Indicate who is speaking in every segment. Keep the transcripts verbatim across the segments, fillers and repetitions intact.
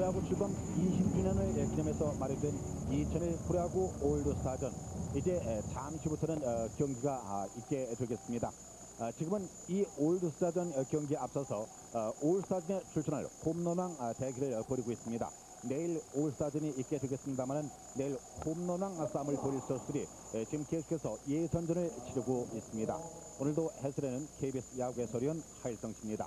Speaker 1: 프로야구 출범 이십 주년을 기념해서 마련된 이천일 프로야구 올드스타전, 이제 잠시부터는 경기가 있게 되겠습니다. 지금은 이 올드스타전 경기에 앞서서 올스타전에 출전할 홈런왕 대결을 벌이고 있습니다. 내일 올스타전이 있게 되겠습니다만 내일 홈런왕 싸움을 벌일 선수들이 지금 계속해서 예선전을 치르고 있습니다. 오늘도 해설에는 케이비에스 야구 해설위원 하일성 씨입니다.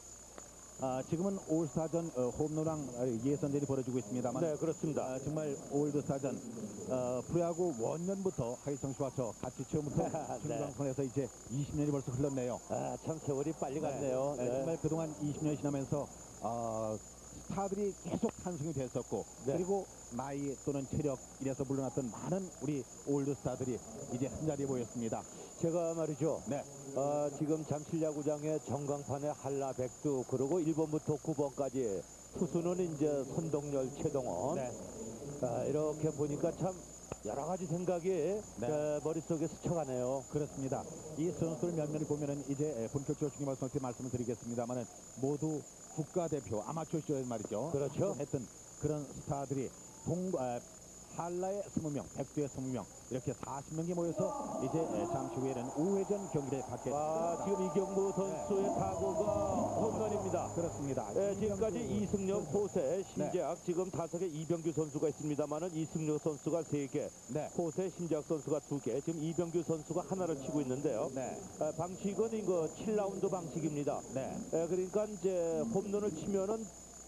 Speaker 1: 아, 지금은 올스타전 어, 홈런왕 예선전이 벌어지고 있습니다만,
Speaker 2: 네, 그렇습니다.
Speaker 1: 아, 정말 올드스타전 어, 프로야구 원년부터 하일성 씨와 저 같이 처음부터 중방선에서 이제 이십 년이 벌써 흘렀네요.
Speaker 2: 아, 참 세월이 빨리 갔네요.
Speaker 1: 네,
Speaker 2: 네.
Speaker 1: 정말 그동안 이십 년이 지나면서 어, 스타들이 계속 탄생이 됐었고,
Speaker 2: 네.
Speaker 1: 그리고 나이 또는 체력 이래서 물러났던 많은 우리 올드스타들이 이제 한자리에 모였습니다.
Speaker 2: 제가 말이죠.
Speaker 1: 네.
Speaker 2: 어, 지금 잠실야구장의 전광판에 한라 백두, 그리고 일 번부터 구 번까지 투수는 이제 선동열, 최동원.
Speaker 1: 네.
Speaker 2: 아, 이렇게 보니까 참 여러 가지 생각이
Speaker 1: 네.
Speaker 2: 어, 머릿속에 스쳐가네요.
Speaker 1: 그렇습니다. 이 선수들 몇 명을 보면은 이제 본격적으로 중계 방송 때 말씀을 드리겠습니다만은 모두 국가대표 아마추어 시절에 말이죠.
Speaker 2: 그렇죠.
Speaker 1: 했던 그런 스타들이 동 아, 한라의 스무 명, 백두의 스무 명, 이렇게 사십 명이 모여서 이제 잠시 후에는 오 회전 경기를 받겠습니다.
Speaker 2: 아, 지금 이경무 선수의
Speaker 1: 네.
Speaker 2: 타구가 홈런입니다.
Speaker 1: 그렇습니다.
Speaker 2: 네, 지금까지
Speaker 1: 이병규
Speaker 2: 이승엽,
Speaker 1: 선수.
Speaker 2: 호세, 신재학, 네. 지금 다섯에 이병규 선수가 있습니다만은 이승엽 선수가 세 개,
Speaker 1: 네.
Speaker 2: 호세, 신재학 선수가 두 개, 지금 이병규 선수가 하나를 치고 있는데요.
Speaker 1: 네.
Speaker 2: 아, 방식은 이거 칠 라운드 방식입니다.
Speaker 1: 네.
Speaker 2: 에, 그러니까 이제 홈런을 치면은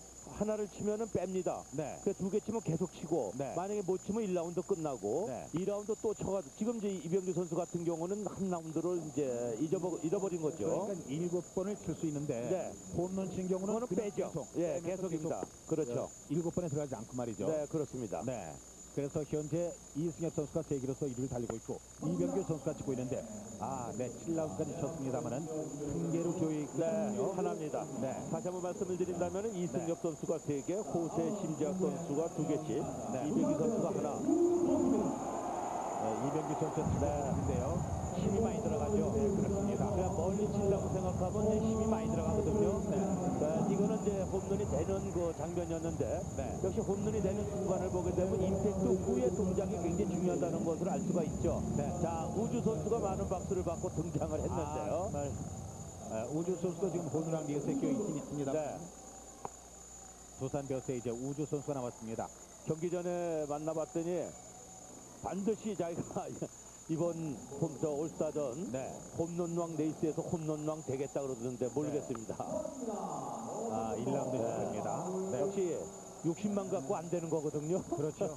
Speaker 2: 하나를 치면은 뺍니다.
Speaker 1: 네.
Speaker 2: 두 개 치면 계속 치고,
Speaker 1: 네.
Speaker 2: 만약에 못 치면 일 라운드 끝나고,
Speaker 1: 네.
Speaker 2: 이 라운드 또 쳐가지고, 지금 이제 이병규 선수 같은 경우는 한 라운드를 이제 잊어버, 잃어버린 거죠.
Speaker 1: 그러니까 일곱 번을 칠 수 있는데
Speaker 2: 네.
Speaker 1: 홈런 친 경우는
Speaker 2: 그거는
Speaker 1: 그냥
Speaker 2: 빼죠.
Speaker 1: 계속,
Speaker 2: 예,
Speaker 1: 빼면서
Speaker 2: 계속입니다.
Speaker 1: 계속,
Speaker 2: 그렇죠.
Speaker 1: 어, 일곱 번에 들어가지 않고 말이죠.
Speaker 2: 네, 그렇습니다.
Speaker 1: 네. 그래서 현재 이승엽 선수가 세 개로서 일 위를 달리고 있고 이병규 선수가 치고 있는데, 아, 네, 칠 라운드까지 쳤습니다만은 한 개로 조이
Speaker 2: 네, 하나입니다.
Speaker 1: 네.
Speaker 2: 다시 한번 말씀을 드린다면 이승엽
Speaker 1: 네.
Speaker 2: 선수가 세 개, 호세, 심지학 선수가 두 개씩,
Speaker 1: 네.
Speaker 2: 이병규 선수가 하나.
Speaker 1: 네, 이병규 선수 치고 있는데요.
Speaker 2: 힘이 많이 들어가죠.
Speaker 1: 네, 그렇습니다.
Speaker 2: 그냥 멀리 친다고 생각하면 이제 힘이 많이 들어가거든요. 네. 네, 이거는 이제 홈런이 되는 그 장면이었는데,
Speaker 1: 네.
Speaker 2: 역시 홈런이 되는 순간을 보게 되면 임팩트 후의 동작이 굉장히 중요하다는 것을 알 수가 있죠.
Speaker 1: 네.
Speaker 2: 자, 우주 선수가 많은 박수를 받고 등장을 했는데요.
Speaker 1: 아, 정말 아, 우주 선수도 지금 홈런 리그에 껴 있긴 있습니다.
Speaker 2: 네.
Speaker 1: 두산 베어스에 이제 우주 선수가 나왔습니다.
Speaker 2: 경기 전에 만나봤더니 반드시 자기가 이번 홈, 저 올스타전
Speaker 1: 네.
Speaker 2: 홈런왕 레이스에서 홈런왕 되겠다 그러던데 모르겠습니다.
Speaker 1: 아, 일 라운드 시작됩니다.
Speaker 2: 네. 역시 욕심만 갖고 안 되는 거거든요.
Speaker 1: 그렇죠.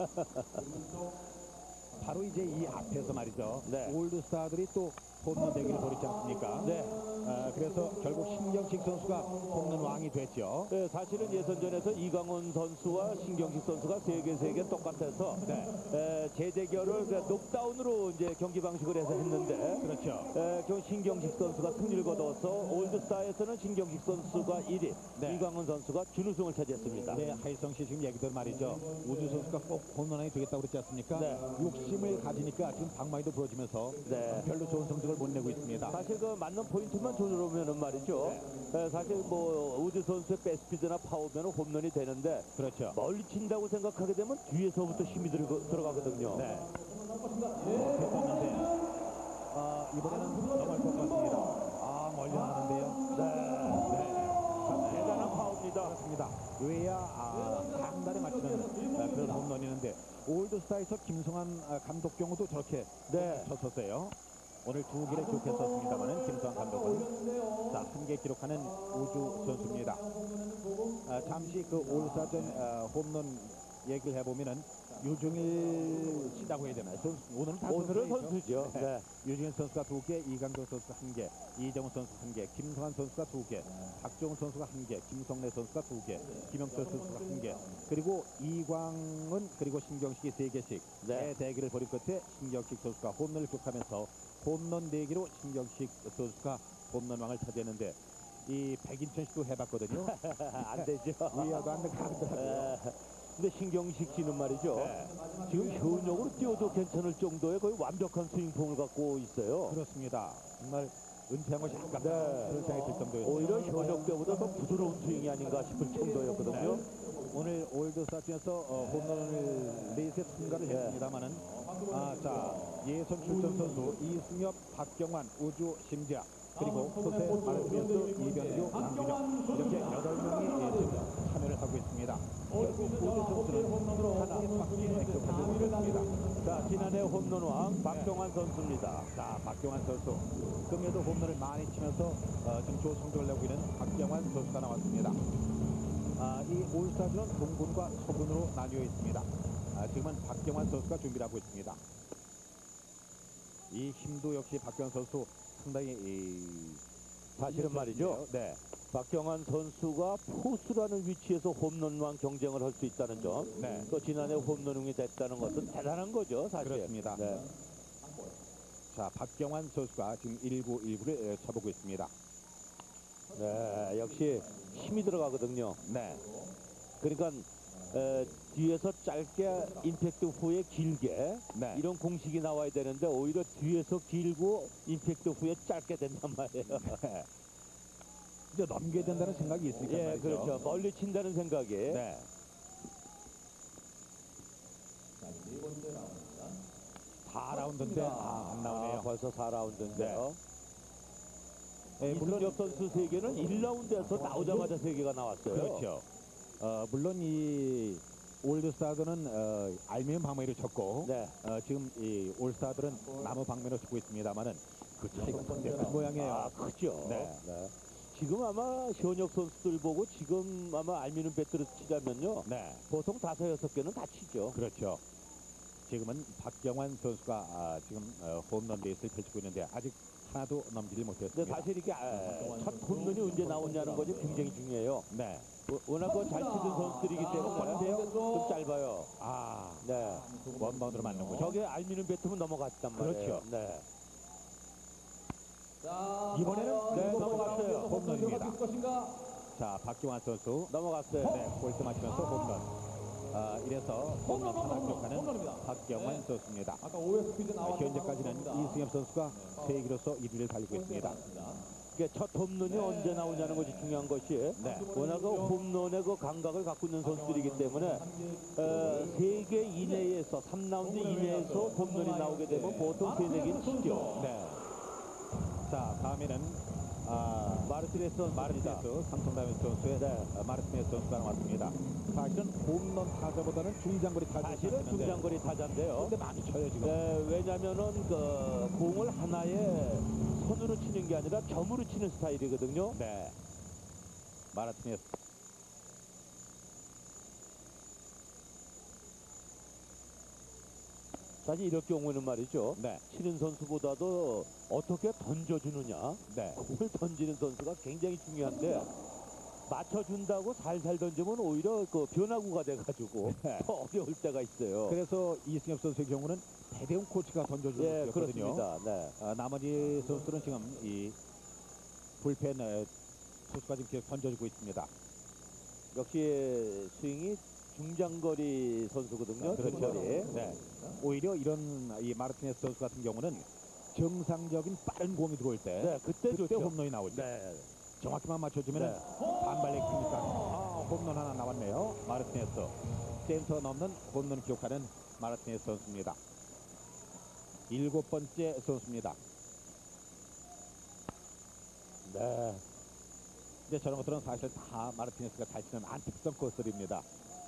Speaker 1: 바로 이제 이 앞에서 말이죠.
Speaker 2: 네.
Speaker 1: 올드스타들이 또 홈런 대결을 벌이지 않습니까?
Speaker 2: 네.
Speaker 1: 아, 그래서 결국 신경식 선수가 홈런 왕이 됐죠.
Speaker 2: 네, 사실은 예선전에서 이강원 선수와 신경식 선수가 세 개 세 개 똑같아서
Speaker 1: 네.
Speaker 2: 에, 재대결을 그냥 녹다운으로 이제 경기 방식을 해서 했는데,
Speaker 1: 그렇죠.
Speaker 2: 에, 경 신경식 선수가 승리를 거둬서 올드스타에서는 신경식 선수가 일 위,
Speaker 1: 네.
Speaker 2: 이강원 선수가 준우승을 차지했습니다.
Speaker 1: 네, 하일성 씨 지금 얘기들 말이죠. 우주 선수가 꼭 홈런왕이 되겠다고 그랬지 않습니까?
Speaker 2: 네.
Speaker 1: 욕심을 가지니까 지금 방망이도 부러지면서
Speaker 2: 네.
Speaker 1: 별로 좋은 성적을 못 내고 있습니다.
Speaker 2: 사실 그 맞는 포인트만 조절하면은 말이죠.
Speaker 1: 네.
Speaker 2: 에, 사실 뭐 우주 선수의 배스피드나 파워면은 홈런이 되는데,
Speaker 1: 그렇죠.
Speaker 2: 멀리 친다고 생각하게 되면 뒤에서부터 힘이 들고, 들어가거든요.
Speaker 1: 네. 됐었는데, 아, 이번에는 넘어갈 것 같습니다. 아, 멀리 나가는데요.
Speaker 2: 네.
Speaker 1: 네.
Speaker 2: 참 대단한 파워입니다.
Speaker 1: 그렇습니다. 외야 아, 상단에 맞추는 아, 그런 홈런이는데, 올드스타에서 김성환 아, 감독 경우도 저렇게
Speaker 2: 네.
Speaker 1: 쳤었어요. 오늘 두 개를 기록했었습니다만은 김성환 감독은 자, 한 개 기록하는 우주 선수입니다. 아, 잠시 그 올스타전 아, 홈런 얘기를 해보면은 유중일 씨라고 해야 되나요? 선수, 오늘은 다
Speaker 2: 오늘은
Speaker 1: 선수이죠.
Speaker 2: 선수죠.
Speaker 1: 네.
Speaker 2: 네.
Speaker 1: 유중일 선수가 두 개, 이강도 선수가 한 개, 이정훈 선수 한 개, 김성환 선수가 두 개, 박정훈 선수가 한 개, 김성래 선수가 두 개, 김영철 선수가 한 개, 그리고 이광은 그리고 신경식이 세 개씩
Speaker 2: 네.
Speaker 1: 대결을 벌인 끝에 신경식 선수가 홈런을 기록하면서 홈런 네 개로 신경식 선수가 홈런왕을 차지했는데, 이 백인천 씨도 해봤거든요.
Speaker 2: 안 되죠.
Speaker 1: 위아도 안 되더라고요.
Speaker 2: 근데 신경식 씨는 말이죠.
Speaker 1: 네.
Speaker 2: 지금 현역으로 뛰어도 괜찮을 정도의 거의 완벽한 스윙폼을 갖고 있어요.
Speaker 1: 그렇습니다. 정말 은퇴한 것이 아깝다
Speaker 2: 네.
Speaker 1: 그런 생각이 들 정도였어요.
Speaker 2: 오히려 현역 때보다 더 부드러운 스윙이 아닌가 싶을 정도였거든요.
Speaker 1: 네. 오늘 올드스타전에서 어, 홈런을 넷에 참가를
Speaker 2: 네.
Speaker 1: 했습니다만은 아, 자 예선 출전 선수 이승엽, 박경환, 우주, 심지아 그리고 소세, 마르티네스, 이병규, 강준혁 이렇게 여덟 명이 예, 지금 참여를 하고 있습니다. 결국 우주 선수는 하나 획득하지 못했습니다.
Speaker 2: 자, 지난해 홈런왕 박경환 선수입니다.
Speaker 1: 자, 박경환 선수. 금에도 홈런을 많이 치면서 어, 지금 좋은 성적을 내고 있는 박경환 선수가 나왔습니다. 아, 이 올스타전은 동군과 서군으로 나뉘어 있습니다. 아, 지금은 박경환 선수가 준비를 하고 있습니다. 이 힘도 역시 박경환 선수 상당히 이,
Speaker 2: 사실은 말이죠.
Speaker 1: 네,
Speaker 2: 박경환 선수가 포수라는 위치에서 홈런왕 경쟁을 할 수 있다는 점.
Speaker 1: 네.
Speaker 2: 또 지난해 홈런왕이 됐다는 것은 대단한 거죠, 사실.
Speaker 1: 그렇습니다.
Speaker 2: 네.
Speaker 1: 자, 박경환 선수가 지금 일 구 일 구를 쳐보고 있습니다.
Speaker 2: 네, 역시 힘이 들어가거든요.
Speaker 1: 네,
Speaker 2: 그러니까 에, 뒤에서 짧게 임팩트 후에 길게
Speaker 1: 네.
Speaker 2: 이런 공식이 나와야 되는데 오히려 뒤에서 길고 임팩트 후에 짧게 된단 말이에요.
Speaker 1: 네. 이제 넘겨야 된다는 생각이 있으니까
Speaker 2: 예,
Speaker 1: 말이죠.
Speaker 2: 그렇죠. 멀리 친다는 생각이.
Speaker 1: 네. 사 라운드인데 아, 안 나오네요.
Speaker 2: 아, 벌써 사 라운드인데요.
Speaker 1: 예, 물론
Speaker 2: 이승엽 선수 세 개는 일 라운드에서 나오자마자 세 개가 나왔어요.
Speaker 1: 그렇죠. 어, 물론 이 올드스타들은 어, 알미늄 방망이를 쳤고
Speaker 2: 네.
Speaker 1: 어, 지금 이 올스타들은 나무 방망이를 치고 있습니다만은 그 차이가 굉장히 큰 모양이에요.
Speaker 2: 아, 크죠.
Speaker 1: 네.
Speaker 2: 네. 지금 아마 현역 선수들 보고 지금 아마 알미늄 배트를 치자면요.
Speaker 1: 네,
Speaker 2: 보통 다섯 여섯 개는 다 치죠.
Speaker 1: 그렇죠. 지금은 박경환 선수가 아, 지금 어, 홈런 레이스를 펼치고 있는데 아직 하나도 넘기지
Speaker 2: 근데
Speaker 1: 못했습니다.
Speaker 2: 사실 이게 아, 첫 홈런이 언제 나오냐는 것이 굉장히 중요해요.
Speaker 1: 네,
Speaker 2: 워- 워낙 그잘 치는 선수들이기 때문에 좀 짧아요.
Speaker 1: 아,
Speaker 2: 네.
Speaker 1: 원바운드로 맞는군요.
Speaker 2: 저게 알미늄 배트면 넘어갔단 말이에요.
Speaker 1: 그렇죠.
Speaker 2: 네.
Speaker 1: 이번에는
Speaker 2: 네, 넘어갔어요.
Speaker 1: 홈런입니다. 자, 박경환 선수
Speaker 2: 넘어갔어요.
Speaker 1: 네, 볼트 맞추면서 홈런. 아, 이래서 홈런 하나 기록하는 박경환 선수입니다. 아, 현재까지는 이승엽 선수가 세기로서 일 위를 달리고 있습니다.
Speaker 2: 이게 첫 홈런이 언제 나오냐는 것이 중요한 것이
Speaker 1: 네.
Speaker 2: 워낙 그 홈런의 그 감각을 갖고 있는 선수들이기 때문에 어, 세 개 이내에서 삼 라운드 이내에서 홈런이 나오게 되면 보통 세네 개는 치죠.
Speaker 1: 네. 자, 다음에는 아,
Speaker 2: 마르티네스
Speaker 1: 마르티네스 삼성라이온즈 선수의
Speaker 2: 네.
Speaker 1: 아, 마르티네스 선수가 나왔습니다. 사실은 홈런 타자보다는 중장거리 타자
Speaker 2: 사실은 중장거리 타자인데요.
Speaker 1: 근데 많이 쳐요 지금.
Speaker 2: 네, 왜냐면은 그 공을 하나의 손으로 치는 게 아니라 점으로 치는 스타일이거든요.
Speaker 1: 네. 마르티네스.
Speaker 2: 사실 이럴 경우는 말이죠.
Speaker 1: 네.
Speaker 2: 치는 선수보다도 어떻게 던져주느냐,
Speaker 1: 네.
Speaker 2: 공을 던지는 선수가 굉장히 중요한데 맞춰준다고 살살 던지면 오히려 그 변화구가 돼가지고
Speaker 1: 네.
Speaker 2: 더 어려울 때가 있어요.
Speaker 1: 그래서 이승엽 선수의 경우는 배대웅 코치가 던져주는
Speaker 2: 예,
Speaker 1: 거거든요.
Speaker 2: 그렇습니다. 네.
Speaker 1: 아, 나머지 선수들은 지금 이 불펜 에, 투수가 지금 계속 던져주고 있습니다.
Speaker 2: 역시 스윙이 중장거리 선수거든요.
Speaker 1: 그렇죠.
Speaker 2: 중거리.
Speaker 1: 네. 오히려 이런 이 마르티네스 선수 같은 경우는 정상적인 빠른 공이 들어올 때
Speaker 2: 네, 그때
Speaker 1: 그때
Speaker 2: 좋죠.
Speaker 1: 홈런이 나오죠.
Speaker 2: 네.
Speaker 1: 정확히만 맞춰주면
Speaker 2: 네.
Speaker 1: 반발력 크니까 아, 홈런 하나 나왔네요. 마르티네스. 센터 넘는 홈런 기록하는 마르티네스 선수입니다. 일곱 번째 선수입니다.
Speaker 2: 네.
Speaker 1: 이제 저런 것들은 사실 다 마르티네스가 잘 치는 안특성 코스들입니다.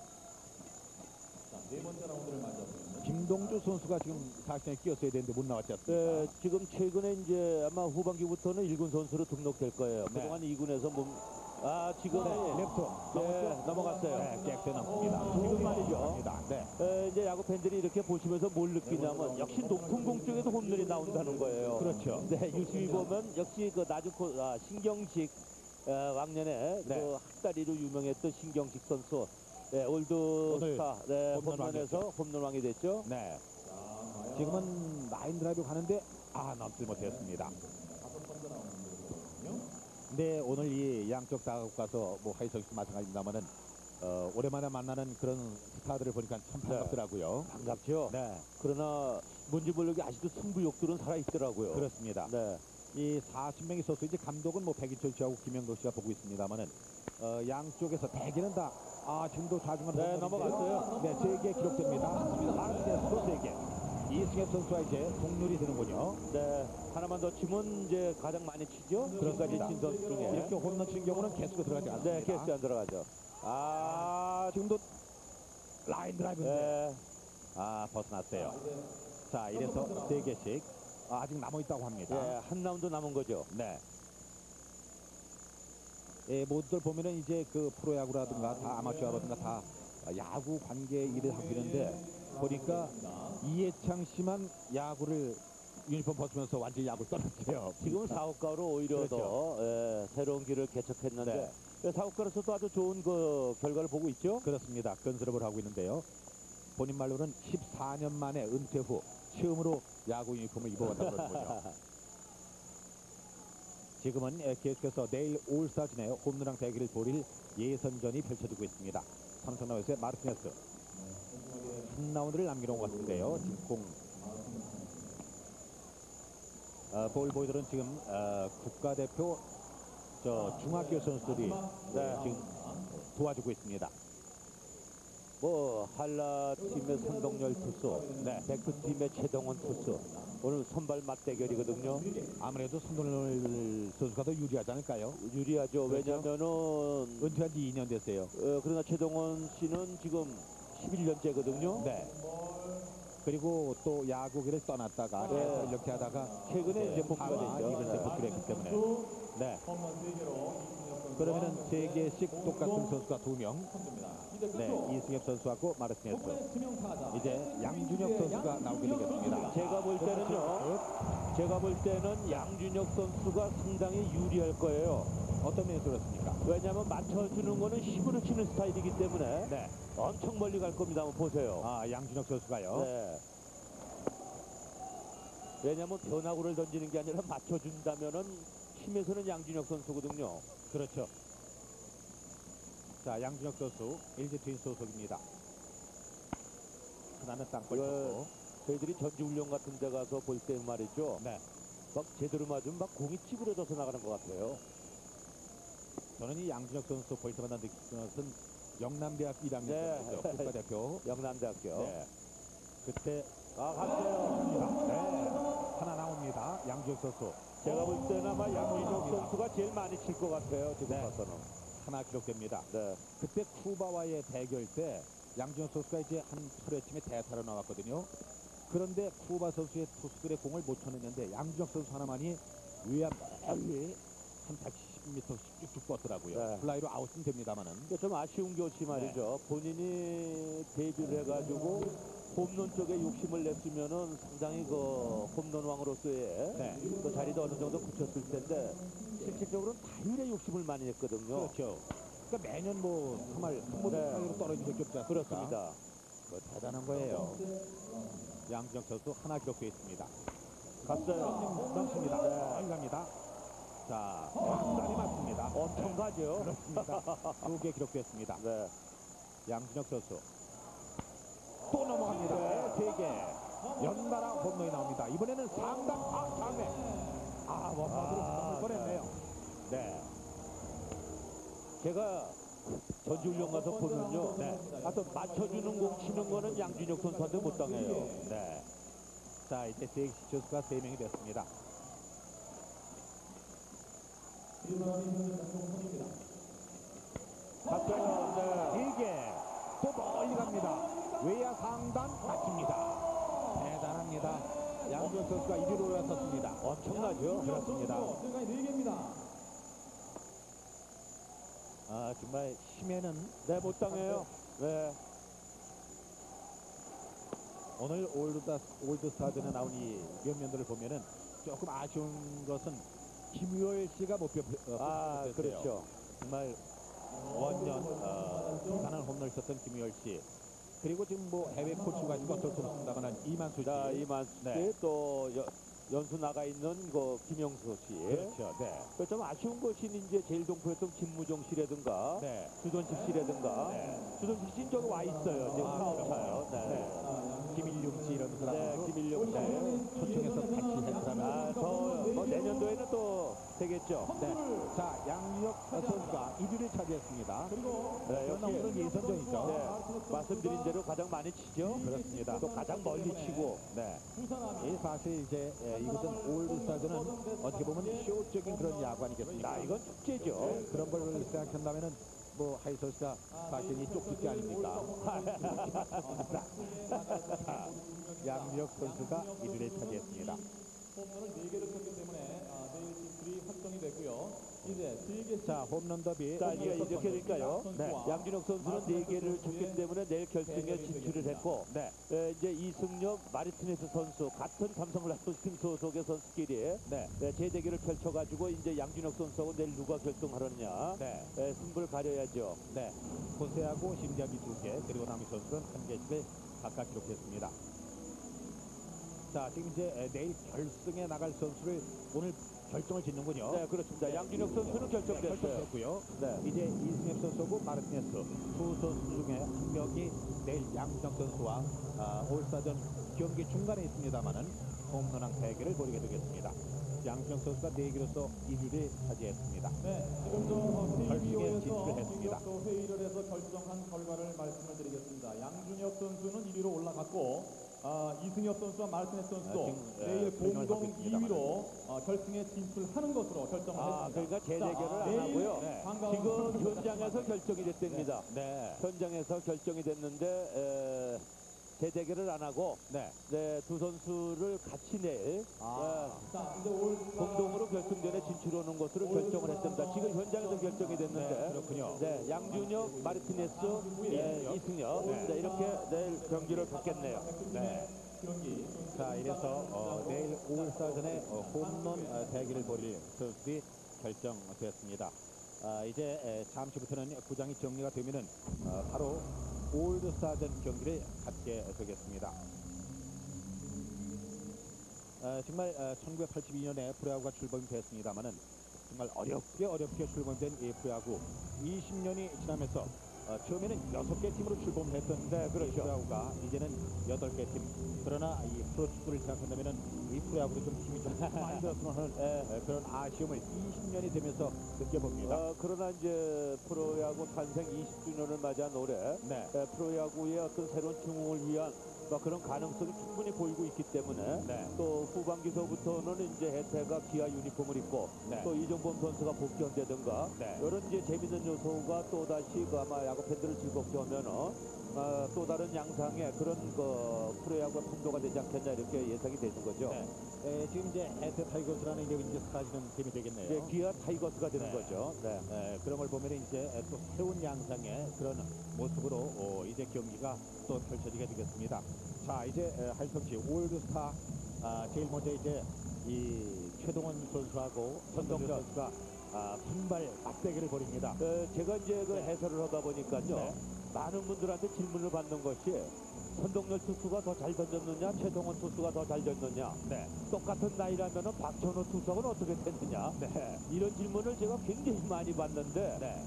Speaker 1: 김동주 선수가 지금 사실은 끼었어야 되는데 못 나왔지 않습니까?
Speaker 2: 네, 지금 최근에 이제 아마 후반기부터는 일 군 선수로 등록될 거예요.
Speaker 1: 네.
Speaker 2: 그동안 이 군에서 몸, 아, 지금
Speaker 1: 네, 랩트
Speaker 2: 네, 넘어갔어요.
Speaker 1: 네, 깨끗이 넘습니다.
Speaker 2: 지금 말이죠.
Speaker 1: 넘습니다. 네.
Speaker 2: 에, 이제 야구 팬들이 이렇게 보시면서 뭘 느끼냐면 역시 높은 공 쪽에서 홈런이 나온다는 거예요.
Speaker 1: 그렇죠.
Speaker 2: 네, 유심히 보면 역시 그 낮은 코, 아, 신경식 어, 왕년에
Speaker 1: 네.
Speaker 2: 그 학다리로 유명했던 신경식 선수. 네, 올드
Speaker 1: 오늘
Speaker 2: 스타 네,
Speaker 1: 홈런
Speaker 2: 홈런에서 홈런왕이 됐죠.
Speaker 1: 네. 지금은 라인 드라이브 가는데 아 넘지 못했습니다. 네, 오늘 이 양쪽 다국 가서 뭐 하이성씨 마찬가지입니다만은 어, 오랜만에 만나는 그런 스타들을 보니까 참 반갑더라고요.
Speaker 2: 반갑죠.
Speaker 1: 네,
Speaker 2: 그러나 뭔지 모르게 아직도 승부욕들은 살아있더라고요.
Speaker 1: 그렇습니다.
Speaker 2: 네.
Speaker 1: 이 사십 명이 있어서 이제 감독은 뭐 백인철 씨하고 김영도 씨가 보고 있습니다만은 어, 양쪽에서 대개는 다 아, 지금도 좌중간
Speaker 2: 네, 넘어갔어요.
Speaker 1: 네, 세 개 기록됩니다. 마르티네스도 세 개. 이승엽 선수와 이제 동률이 되는군요.
Speaker 2: 네, 하나만 더 치면 이제 가장 많이 치죠. 지금까지 친 선수 중에.
Speaker 1: 이렇게 홈런 친 경우는 개수가 들어가지 않습니다.
Speaker 2: 네, 캐스 안 들어가죠. 아,
Speaker 1: 지금도 라인 드라이브인데
Speaker 2: 네.
Speaker 1: 아, 벗어났어요. 자, 이래서 세 개씩 아, 아직 남아 있다고 합니다.
Speaker 2: 예, 한 라운드 남은 거죠.
Speaker 1: 네. 예, 모두들 보면은 이제 그 프로야구라든가 다 아마추어라든가 다 야구 관계 일을 하고 있는데 보니까 이해창 씨만 야구를 유니폼 벗으면서 완전히 야구를 떠났어요.
Speaker 2: 지금은 사업가로 오히려
Speaker 1: 그렇죠.
Speaker 2: 더 예, 새로운 길을 개척했는데
Speaker 1: 네.
Speaker 2: 예, 사업가로서도 아주 좋은 그 결과를 보고 있죠.
Speaker 1: 그렇습니다. 건설업을 하고 있는데요. 본인 말로는 십사 년 만에 은퇴 후 처음으로 야구 유니폼을 입어봤다고 그러는 거죠. 지금은 예, 계속해서 내일 올스타전에 홈런왕 대결을 벌일 예선전이 펼쳐지고 있습니다. 삼성라운드의 마르티네스 한 라운드를 남겨놓은 것 같은데요. 지금 공 어, 볼 보이들은 지금 어, 국가대표 저 중학교 선수들이 네, 지금 도와주고 있습니다.
Speaker 2: 뭐 한라 팀의 선동열 투수, 네, 백두 팀의 최동원 투수. 오늘 선발 맞대결이거든요.
Speaker 1: 아무래도 손동열 선수가 더 유리하지 않을까요?
Speaker 2: 유리하죠.
Speaker 1: 그렇죠.
Speaker 2: 왜냐면은
Speaker 1: 은퇴한 지 이 년 됐어요.
Speaker 2: 어, 그러나 최동원 씨는 지금 십일 년째거든요.
Speaker 1: 네. 그리고 또 야구기를 떠났다가
Speaker 2: 네.
Speaker 1: 계속 이렇게 하다가
Speaker 2: 최근에 이제 복귀가
Speaker 1: 하와
Speaker 2: 됐죠.
Speaker 1: 이글스에
Speaker 2: 네.
Speaker 1: 복귀를 했기 때문에 네. 그러면은 세 개씩 똑같은 선수가 두 명. 네, 이승엽 선수하고 마르티네스. 이제 양준혁 선수가 나오게 되겠습니다.
Speaker 2: 제가 볼 때는요. 제가 볼 때는 양준혁 선수가 상당히 유리할 거예요.
Speaker 1: 어떤 면에서 그렇습니까?
Speaker 2: 왜냐하면 맞춰주는 거는 힘으로 치는 스타일이기 때문에
Speaker 1: 네.
Speaker 2: 엄청 멀리 갈 겁니다. 한번 보세요.
Speaker 1: 아, 양준혁 선수가요.
Speaker 2: 네. 왜냐하면 변화구를 던지는 게 아니라 맞춰준다면은 힘에서는 양준혁 선수거든요.
Speaker 1: 그렇죠. 자, 양준혁 선수 엘지 트윈스 소속입니다. 하나는 땅볼
Speaker 2: 이거
Speaker 1: 쳤고.
Speaker 2: 저희들이 전지훈련 같은 데 가서 볼 때 말이죠.
Speaker 1: 네.
Speaker 2: 막 제대로 맞으면 막 공이 찌그러져서 나가는 것 같아요.
Speaker 1: 저는 이 양준혁 선수 볼 때마다 느끼는 것은 영남대학교 일 학년
Speaker 2: 네.
Speaker 1: 때였죠. 국가대표.
Speaker 2: 영남대학교.
Speaker 1: 네. 그때
Speaker 2: 아, 갔어요.
Speaker 1: 네. 하나 나옵니다. 양준혁 선수.
Speaker 2: 제가 볼 때는 아마 양준혁 선수가 제일 많이 칠 것 같아요. 지금
Speaker 1: 네.
Speaker 2: 봐서는.
Speaker 1: 하나 기록됩니다.
Speaker 2: 네.
Speaker 1: 그때 쿠바와의 대결 때 양준혁 선수가 이제 한 프레침에 대타로 나왔거든요. 그런데 쿠바 선수의 투수들의 공을 못 쳐냈는데 양준혁 선수 하나만이 외야 멀리 한 백칠십 미터 쭉쭉 뻗더라고요.
Speaker 2: 네.
Speaker 1: 플라이로 아웃은 됩니다만은.
Speaker 2: 근데 좀 아쉬운 것이 말이죠. 본인이 데뷔를 해가지고 홈런 쪽에 욕심을 냈으면은 상당히 그 홈런 왕으로서의
Speaker 1: 네.
Speaker 2: 그 자리도 어느 정도 굳혔을 텐데 실질적으로는 타율에 욕심을 많이 냈거든요.
Speaker 1: 그렇죠. 그러니까 매년 뭐 정말 한 번도
Speaker 2: 네.
Speaker 1: 플라이로 떨어진 적이 없지 않습니까?
Speaker 2: 그렇습니다.
Speaker 1: 뭐 대단한 거예요. 양준혁 선수 하나 기록되어 있습니다.
Speaker 2: 갔어요.
Speaker 1: 넘습니다.
Speaker 2: 네.
Speaker 1: 안 갑니다. 자, 완전히 맞습니다.
Speaker 2: 엄청 가죠.
Speaker 1: 그렇습니다. 두 개 기록됐습니다.
Speaker 2: 네.
Speaker 1: 양준혁 선수 또 넘어갑니다. 네, 세 개. 연달아 홈런이 나옵니다. 이번에는 상당 아 장외. 아 원바운드로 넘을 뻔했네요. 네.
Speaker 2: 제가 전지훈련 가서 보면요.
Speaker 1: 네.
Speaker 2: 가서 맞춰주는 공 치는 거는 양준혁 선수한테 못 당해요.
Speaker 1: 네. 자, 이제 세 선수가 세 명이 됐습니다.
Speaker 2: 갔어요. 네.
Speaker 1: 길게 또 멀리 갑니다. 외야 상단 맞춥니다. 대단합니다. 양준혁 선수가 일 위로 올라섰습니다.
Speaker 2: 엄청나죠?
Speaker 1: 그렇습니다. 아, 정말 힘에는
Speaker 2: 네, 못 당해요. 네.
Speaker 1: 오늘 올드다, 올드스타전에 나온 이 면면들을 보면은 조금 아쉬운 것은 김유열 씨가 목표 어,
Speaker 2: 아,
Speaker 1: 됐어요.
Speaker 2: 그렇죠.
Speaker 1: 정말 원년 어, 대단한 홈런을 쳤던 김유열 씨. 그리고 지금 뭐 해외 코치가 있고 어쩔 수 없습니다만 이만수 씨.
Speaker 2: 자, 이만수 씨,
Speaker 1: 네.
Speaker 2: 또 여, 연수 나가 있는 그 김영수 씨.
Speaker 1: 그렇죠. 네.
Speaker 2: 그 좀 아쉬운 것이 이제 제일 동포였던 김무정 씨라든가
Speaker 1: 네.
Speaker 2: 주던식 씨라든가
Speaker 1: 네.
Speaker 2: 주던식 씨는 저기 와 있어요. 지금
Speaker 1: 아,
Speaker 2: 사업차요.
Speaker 1: 그렇군요.
Speaker 2: 네.
Speaker 1: 네. 김일용 씨 이런
Speaker 2: 네,
Speaker 1: 사람도
Speaker 2: 김일용 씨.
Speaker 1: 초청해서 같이 했더라면
Speaker 2: 아, 저, 뭐 내년도에는 됐죠.
Speaker 1: 네. 자, 양준혁 선수가 일 위를 차지했습니다.
Speaker 2: 네,
Speaker 1: 전남으로는
Speaker 2: 역시
Speaker 1: 예선전이죠.
Speaker 2: 네, 말씀드린 대로 가장 많이 치죠.
Speaker 1: 그렇습니다.
Speaker 2: 또 가장 멀리 치고.
Speaker 1: 네. 이 사실 이제 예, 이것은 올드스타전은 어떻게 보면 쇼적인 그런 야구 아니겠습니까?
Speaker 2: 아, 이건 축제죠.
Speaker 1: 그런 걸 생각한다면은 뭐 하이 선수가 사실 이 쪽집게 아닙니까? 양준혁 선수가 일 위를 차지했습니다.
Speaker 3: 홈런을 네 개를 쳤기 때문에 아, 내일 진출이 확정이 됐고요. 이제 세 개씩
Speaker 1: 자, 홈런 더비.
Speaker 2: 자, 이게 이렇게 될까요?
Speaker 1: 네.
Speaker 2: 양준혁 선수는 네 개를 쳤기 때문에 내일 결승에 진출을 했고,
Speaker 1: 네.
Speaker 2: 에, 이제 이승엽, 마르티네스 선수 같은 삼성 라이온스 소속의 선수끼리
Speaker 1: 네.
Speaker 2: 네, 재대결을 펼쳐가지고 이제 양준혁 선수하고 내일 누가 결승하느냐
Speaker 1: 네.
Speaker 2: 에, 승부를 가려야죠.
Speaker 1: 네. 호세하고 심장이 두 개, 그리고 남희 선수는 한 개씩을 각각 기록했습니다. 자, 지금 이제 에, 내일 결승에 나갈 선수를 오늘 결정을 짓는군요.
Speaker 2: 네, 그렇습니다. 양준혁 선수는 결정됐어요.
Speaker 1: 결정됐고요.
Speaker 2: 네.
Speaker 1: 이제 이승엽 선수하고 마르티네스 두 선수 중에 한 명이 내일 양준혁 선수와 아, 올스타전 경기 중간에 있습니다만은 홈런왕 대결을 벌이게 되겠습니다. 양준혁 선수가 네 개로서 일 위를 차지했습니다.
Speaker 3: 네, 지금도 어,
Speaker 1: 결승에
Speaker 3: 케이비오에서
Speaker 1: 진출했습니다.
Speaker 3: 또 회의를 해서 결정한 결과를 말씀을 드리겠습니다. 양준혁 선수는 일 위로 올라갔고 아, 이승엽 선수와 마르티네스 선수도
Speaker 1: 아, 지금, 예,
Speaker 3: 내일
Speaker 1: 설명을 하고
Speaker 3: 공동 이
Speaker 1: 있습니다만.
Speaker 3: 위로 어, 결승에 진출하는 것으로 결정을
Speaker 2: 아,
Speaker 3: 했습니다.
Speaker 2: 그러니까 재대결을
Speaker 3: 자,
Speaker 2: 안
Speaker 3: 내일
Speaker 2: 하고요.
Speaker 1: 네.
Speaker 3: 반가운
Speaker 2: 지금
Speaker 3: 선수들
Speaker 2: 현장에서 결정이 됐답니다.
Speaker 1: 네.
Speaker 2: 현장에서 결정이 됐는데 에, 재대결을 안 하고
Speaker 1: 네.
Speaker 2: 네, 두 선수를 같이 내일
Speaker 1: 아.
Speaker 3: 자, 이제 올
Speaker 2: 에, 공동으로 결승전에 진출하는 것으로 결정을 했습니다. 지금 현장에서 결정이
Speaker 1: 네,
Speaker 2: 됐는데
Speaker 1: 그렇군요.
Speaker 2: 네, 양준혁, 마르티네스, 네, 이승엽 네, 이렇게 내일 경기를 갖겠네요.
Speaker 1: 네.
Speaker 3: 경기
Speaker 1: 자, 이래서 어, 내일 올스타전에 어, 홈런 어, 대결을 벌일 선수들이 결정되었습니다. 아, 이제 에, 잠시부터는 구장이 정리가 되면은 어, 바로 올드스타전 경기를 갖게 되겠습니다. 어, 정말 어, 천구백팔십이 년에 프로야구가 출범됐습니다만은 정말 어렵게 어렵게 출범된 이 프로야구 이십 년이 지나면서 어, 처음에는 여섯 개 팀으로 출범했던
Speaker 2: 네, 그렇죠.
Speaker 1: 이 프로야구가 이제는 여덟 개 팀. 그러나 이 프로축구를 생각한다면은 이 프로야구로 좀 힘이 좀 많이 들었으면 하는 에, 에, 그런 아쉬움을 이십 년이 되면서 느껴봅니다.
Speaker 2: 어, 그러나 이제 프로야구 탄생 이십 주년을 맞이한 올해
Speaker 1: 네.
Speaker 2: 에, 프로야구의 어떤 새로운 중흥을 위한 뭐 그런 가능성이 충분히 보이고 있기 때문에
Speaker 1: 네.
Speaker 2: 또 후반기서부터는 이제 혜태가 기아 유니폼을 입고
Speaker 1: 네.
Speaker 2: 또 이종범 선수가 복귀한다든가
Speaker 1: 네.
Speaker 2: 이런 이제 재밌는 요소가 또 다시 그 아마 야구 팬들을 즐겁게 하면은 어, 또 다른 양상의 그런 그 프로야구 판도가 되지 않겠냐 이렇게 예상이 되는 거죠.
Speaker 1: 네. 에, 지금 이제 에테 타이거스라는 이름이 이제 사라지는 팀이 되겠네요.
Speaker 2: 네, 기아 타이거스가 되는
Speaker 1: 네.
Speaker 2: 거죠. 네.
Speaker 1: 에, 그런 걸 보면 이제 에, 또 새로운 양상의 그런 모습으로 어, 이제 경기가 또 펼쳐지게 되겠습니다. 자, 이제 에, 할성 씨 올드스타 아, 제일 먼저 이제 이 최동원 선수하고 선동열 선수가 아, 선발 맞대결을 벌입니다.
Speaker 2: 어, 제가 이제 그 해설을 하다 보니까요.
Speaker 1: 네.
Speaker 2: 많은 분들한테 질문을 받는 것이 선동열 투수가 더 잘 던졌느냐, 최동원 투수가 더 잘 던졌느냐.
Speaker 1: 네.
Speaker 2: 똑같은 나이라면 박찬호 투수하고는 어떻게 됐느냐.
Speaker 1: 네.
Speaker 2: 이런 질문을 제가 굉장히 많이 받는데
Speaker 1: 네.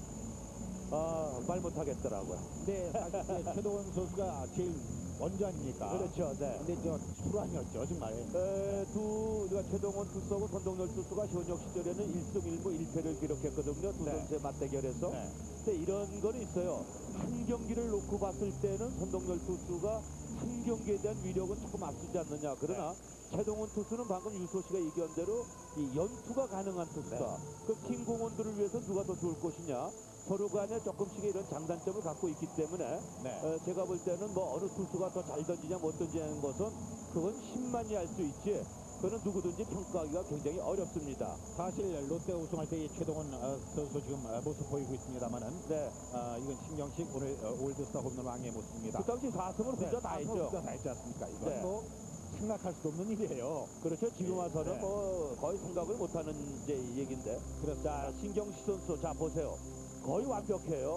Speaker 2: 아, 말 못하겠더라고요.
Speaker 1: 근데 사실 이제 최동원 선수가 제일 먼저 아닙니까?
Speaker 2: 그렇죠. 네.
Speaker 1: 근데 저 출환이었죠, 정말.
Speaker 2: 에, 두, 우리가 최동원 투수하고 선동열 투수가 현역 시절에는 일 승 일 무 일 패를 기록했거든요. 두
Speaker 1: 네.
Speaker 2: 선수의 맞대결에서.
Speaker 1: 네.
Speaker 2: 근데 이런 건 있어요. 한 경기를 놓고 봤을 때는 선동열 투수가 한 경기에 대한 위력은 조금 앞서지 않느냐. 그러나 최동원 투수는 방금 유소 씨가 얘기한 대로 이 연투가 가능한 투수다.
Speaker 1: 네.
Speaker 2: 그 킹 공원들을 위해서 누가 더 좋을 것이냐. 서로 간에 조금씩의 이런 장단점을 갖고 있기 때문에
Speaker 1: 네.
Speaker 2: 어, 제가 볼 때는 뭐 어느 투수가 더 잘 던지냐 못 던지냐는 것은 그건 힘만이 알 수 있지 그거는 누구든지 평가하기가 굉장히 어렵습니다.
Speaker 1: 사실 롯데 우승할 때 이 최동원 어, 선수 지금 어, 모습 보이고 있습니다만은
Speaker 2: 네.
Speaker 1: 아, 이건 신경식 오늘 어, 올드스타 홈런 왕의 모습입니다.
Speaker 2: 그 당시 사 승을 혼자 다 했죠.
Speaker 1: 혼자 다 했지 않습니까? 이건
Speaker 2: 네.
Speaker 1: 뭐 생각할 수도 없는 일이에요.
Speaker 2: 그렇죠. 지금 와서는
Speaker 1: 네.
Speaker 2: 뭐 거의 생각을 못하는 이제 얘기인데. 자, 신경식 선수 자 보세요. 거의 완벽해요.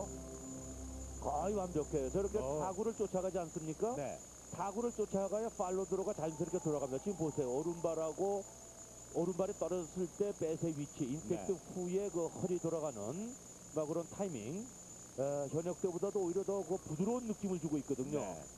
Speaker 2: 거의 완벽해요. 저렇게
Speaker 1: 어.
Speaker 2: 타구를 쫓아가지 않습니까?
Speaker 1: 네.
Speaker 2: 타구를 쫓아가야 팔로드로가 자연스럽게 돌아갑니다. 지금 보세요. 오른발하고 오른발이 떨어졌을 때 배의 위치, 임팩트
Speaker 1: 네.
Speaker 2: 후에 그 허리 돌아가는 막 그런 타이밍. 에, 현역 때보다도 오히려 더 그 부드러운 느낌을 주고 있거든요.
Speaker 1: 네.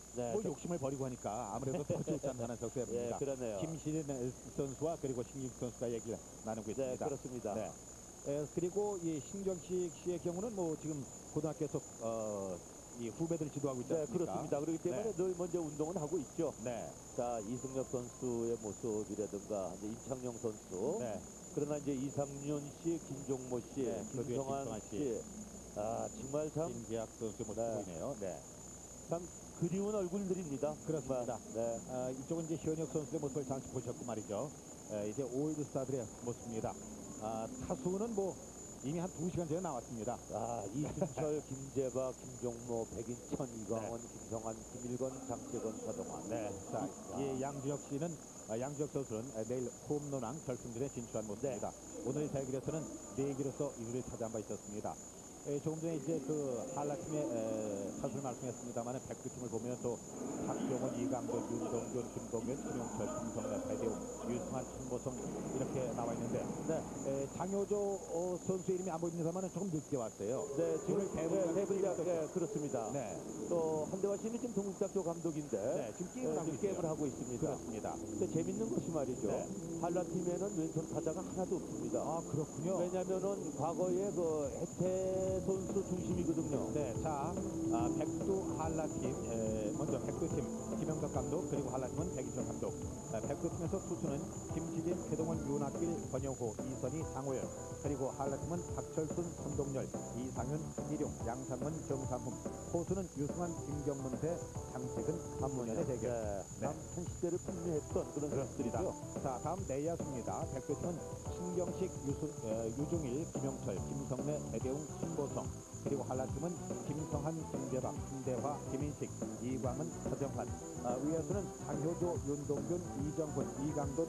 Speaker 2: 네,
Speaker 1: 뭐
Speaker 2: 저-
Speaker 1: 욕심을 버리고 하니까 아무래도 더 좋지 않나 하는
Speaker 2: 예,
Speaker 1: 적세입니다.
Speaker 2: 그러네요.
Speaker 1: 김시린 선수와 그리고 신규 선수가 얘기를 나누고
Speaker 2: 네,
Speaker 1: 있습니다.
Speaker 2: 그렇습니다.
Speaker 1: 네. 에, 그리고 이 신경식 씨의 경우는 뭐 지금 고등학교에서 어, 이 후배들 지도하고 있지
Speaker 2: 네,
Speaker 1: 않습니까?
Speaker 2: 그렇습니다. 그렇기 때문에
Speaker 1: 네.
Speaker 2: 늘 먼저 운동은 하고 있죠.
Speaker 1: 네.
Speaker 2: 자, 이승엽 선수의 모습이라든가 이제 임창용 선수.
Speaker 1: 네.
Speaker 2: 그러나 이제 이상윤 씨, 김종모 씨,
Speaker 1: 네, 그 뒤에
Speaker 2: 김성환
Speaker 1: 김성환
Speaker 2: 씨.
Speaker 1: 씨.
Speaker 2: 아, 정말 참,
Speaker 1: 신기학 선수의 모습이
Speaker 2: 네.
Speaker 1: 보이네요. 네.
Speaker 2: 참 그리운 얼굴들입니다.
Speaker 1: 그렇습니다.
Speaker 2: 정말. 네.
Speaker 1: 아, 이쪽은 이제 현역 선수의 모습을 잠시 보셨고 말이죠. 에, 이제 올드 스타들의 모습입니다. 아, 타수는 뭐 이미 한 두 시간 전에 나왔습니다.
Speaker 2: 아, 이순철, 김재박, 김종모, 백인천, 이광원, 김성환, 김일건, 장채건, 서동환.
Speaker 1: 네. 자, 이 양준혁 씨는 아, 양준혁 선수는 아, 내일 홈런왕 결승전에 진출한 모습입니다. 오늘 대결에서는 내기로서 이루를 차지한 바 있었습니다. 에, 조금 전에 이제 그 한라팀의 에, 타수를 말씀했습니다만 백두팀을 보면 또 박병원, 이강도, 윤동균, 김동현, 김용철, 김성래, 배대웅, 유승환,陳보성 이렇게 나와 있는데
Speaker 2: 네.
Speaker 1: 에, 장효조 어, 선수 이름이 안 보입니다만 조금 늦게 왔어요.
Speaker 2: 네, 지금
Speaker 1: 오늘 대부분
Speaker 2: 네,
Speaker 1: 감독이
Speaker 2: 대부분
Speaker 1: 있었죠.
Speaker 2: 네, 그렇습니다.
Speaker 1: 네.
Speaker 2: 또 한대화 씨는 지금 동국대학교 감독인데
Speaker 1: 네, 지금 게임을
Speaker 2: 네,
Speaker 1: 하고
Speaker 2: 지금
Speaker 1: 있어요.
Speaker 2: 게임을 하고 있습니다.
Speaker 1: 그렇습니다.
Speaker 2: 근데 재밌는 것이 말이죠.
Speaker 1: 네.
Speaker 2: 한라팀에는 왼손 타자가 하나도 없습니다.
Speaker 1: 아, 그렇군요.
Speaker 2: 왜냐면은 과거에 그 해태 선수 중심이거든요.
Speaker 1: 네, 자, 아, 백두 한라팀, 에, 먼저 백두팀 김영석 감독, 그리고 한라팀은 백인철 감독. 아, 백두팀에서 투수는 김시진, 최동원, 윤학길, 권영호, 이선희, 장호연. 그리고 한라팀은 박철순, 손동열, 이상윤, 신일용, 양상문, 정상훈. 포수는 유승환, 김경문 대 장택은, 한문현의 대결.
Speaker 2: 네.
Speaker 1: 네.
Speaker 2: 남한 시대를 풍미했던 그런
Speaker 1: 그렇습니다.
Speaker 2: 선수들이죠.
Speaker 1: 자, 다음 내야수입니다. 백두팀은 신경식, 유순, 에, 유종일, 김용철, 김성래, 배대웅, 신보성. 그리고 한라팀은 김성한, 김재박, 김대화, 김인식, 이광은, 서정환. 아, 위에서는 장효조, 윤동균, 이정훈, 이강돈,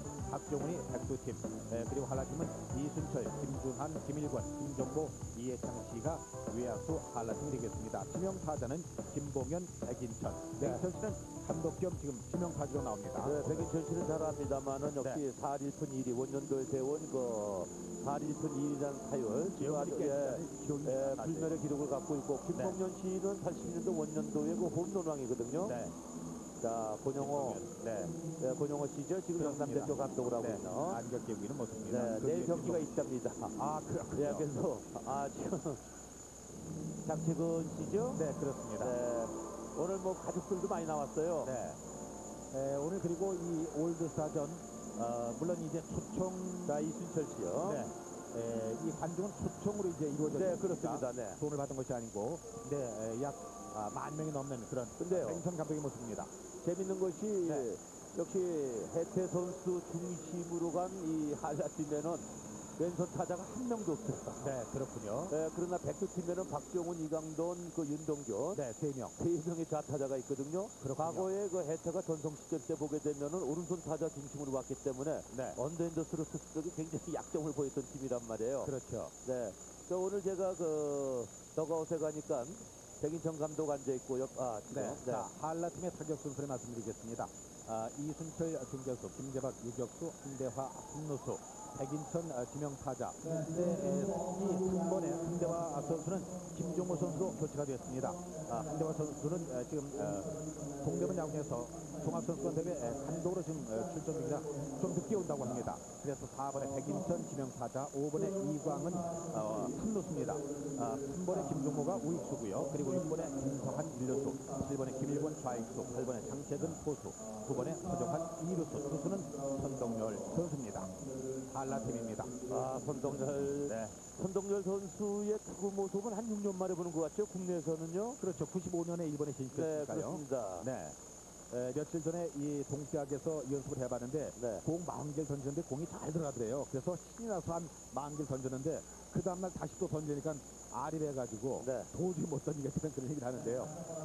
Speaker 1: 박종훈이 백두팀. 에, 그리고 한라팀은 이순철, 김준한, 김일권, 김정보, 이해창 씨가 외야수 한라팀이 되겠습니다. 지명타자는 김봉현, 백인천. 백인천 씨는 감독 겸 지금 지명타자로 나옵니다.
Speaker 2: 네, 백인천 씨는 잘 압니다만은 역시
Speaker 1: 네.
Speaker 2: 사 일 푼 일 위 원년도에 세운 그 사 일 푼 일 위라는 타율 지금 아주 예,
Speaker 1: 기록이
Speaker 2: 예,
Speaker 1: 나죠.
Speaker 2: 불멸의 기록을 갖고 있고 김봉현 씨는 팔십 년도 원년도에 그 홈런왕이거든요.
Speaker 1: 네.
Speaker 2: 자, 권영호,
Speaker 1: 네.
Speaker 2: 네, 권영호 씨죠. 지금
Speaker 1: 그렇습니다.
Speaker 2: 영남 대표 감독을 하고
Speaker 1: 네.
Speaker 2: 있는.
Speaker 1: 안경 끼고 있는 모습입니다.
Speaker 2: 네,
Speaker 1: 그
Speaker 2: 내일
Speaker 1: 뒤에
Speaker 2: 경기가
Speaker 1: 김동-
Speaker 2: 있답니다.
Speaker 1: 아, 그렇군요.
Speaker 2: 네, 그래서 아 지금 장채근 씨죠.
Speaker 1: 네, 그렇습니다.
Speaker 2: 네, 오늘 뭐 가족들도 많이 나왔어요.
Speaker 1: 네. 에, 오늘 그리고 이 올드스타전 어, 물론 이제 초청
Speaker 2: 자, 이순철 씨요.
Speaker 1: 네. 에, 이 관중은 초청으로 이제 이루어졌습니다.
Speaker 2: 네, 그렇습니다. 네.
Speaker 1: 돈을 받은 것이 아니고 네, 에, 약 아, 만 명이 넘는 그런
Speaker 2: 근데요.
Speaker 1: 백인천 감독의 모습입니다.
Speaker 2: 재밌는 것이
Speaker 1: 네.
Speaker 2: 역시 해태 선수 중심으로 간 이 한라팀에는 왼손 타자가 한 명도 없어요.
Speaker 1: 네, 그렇군요.
Speaker 2: 네, 그러나 백두팀에는 박정훈, 이강돈, 그 윤동규
Speaker 1: 네, 세 명.
Speaker 2: 세 명의 좌타자가 있거든요.
Speaker 1: 그렇군요.
Speaker 2: 과거에 그 해태가 전성 시절 때 보게 되면은 오른손 타자 중심으로 왔기 때문에
Speaker 1: 네,
Speaker 2: 언더핸더스로스 쪽이 굉장히 약점을 보였던 팀이란 말이에요.
Speaker 1: 그렇죠.
Speaker 2: 네. 그 오늘 제가 그 더가웃에 가니까 백인천 감독 앉아 있고 옆, 아, 지금.
Speaker 1: 네, 자, 한라팀의 타격 순서를 말씀드리겠습니다. 아, 이순철 중견수, 김재박 유격수, 한대화 한루수, 백인천 아, 지명타자. 근데 에, 이 삼 번에 한대화 선수는 김종호 선수로 교체가 되었습니다. 아, 한대화 선수는 에, 지금 에, 동대문 야구에서 종합선수권대회 에, 단독으로 지금 에, 출전 중이라 좀 늦게 온다고 합니다. 그래서 사 번에 백인천 지명타자, 오 번에 이광은 어, 삼루수입니다. 아, 삼 번에 김종호가 우익수고요. 그리고 육 번에 김성한 일루수, 칠 번에 김일권 좌익수, 팔 번에 장채근 포수, 구 번에 서정환 이루수, 투수는 선동열 선수입니다. 한라팀입니다.
Speaker 2: 아, 선동열.
Speaker 1: 네,
Speaker 2: 선동열 선수의 투구 모습은 한 육 년 만에 보는 것 같죠? 국내에서는요?
Speaker 1: 그렇죠. 구십오 년에 일본에
Speaker 2: 네,
Speaker 1: 진출했으니까요.
Speaker 2: 그렇습니다.
Speaker 1: 네. 에, 며칠 전에 이 동대학에서 연습을 해봤는데
Speaker 2: 네.
Speaker 1: 공 마흔 개를 던졌는데 공이 잘 들어가더래요. 그래서 신이 나서 한 마흔 개를 던졌는데 그 다음날 다시 또 던지니까 아리래가지고
Speaker 2: 네.
Speaker 1: 도저히 못 던지겠다는 그런 얘기를 하는데요.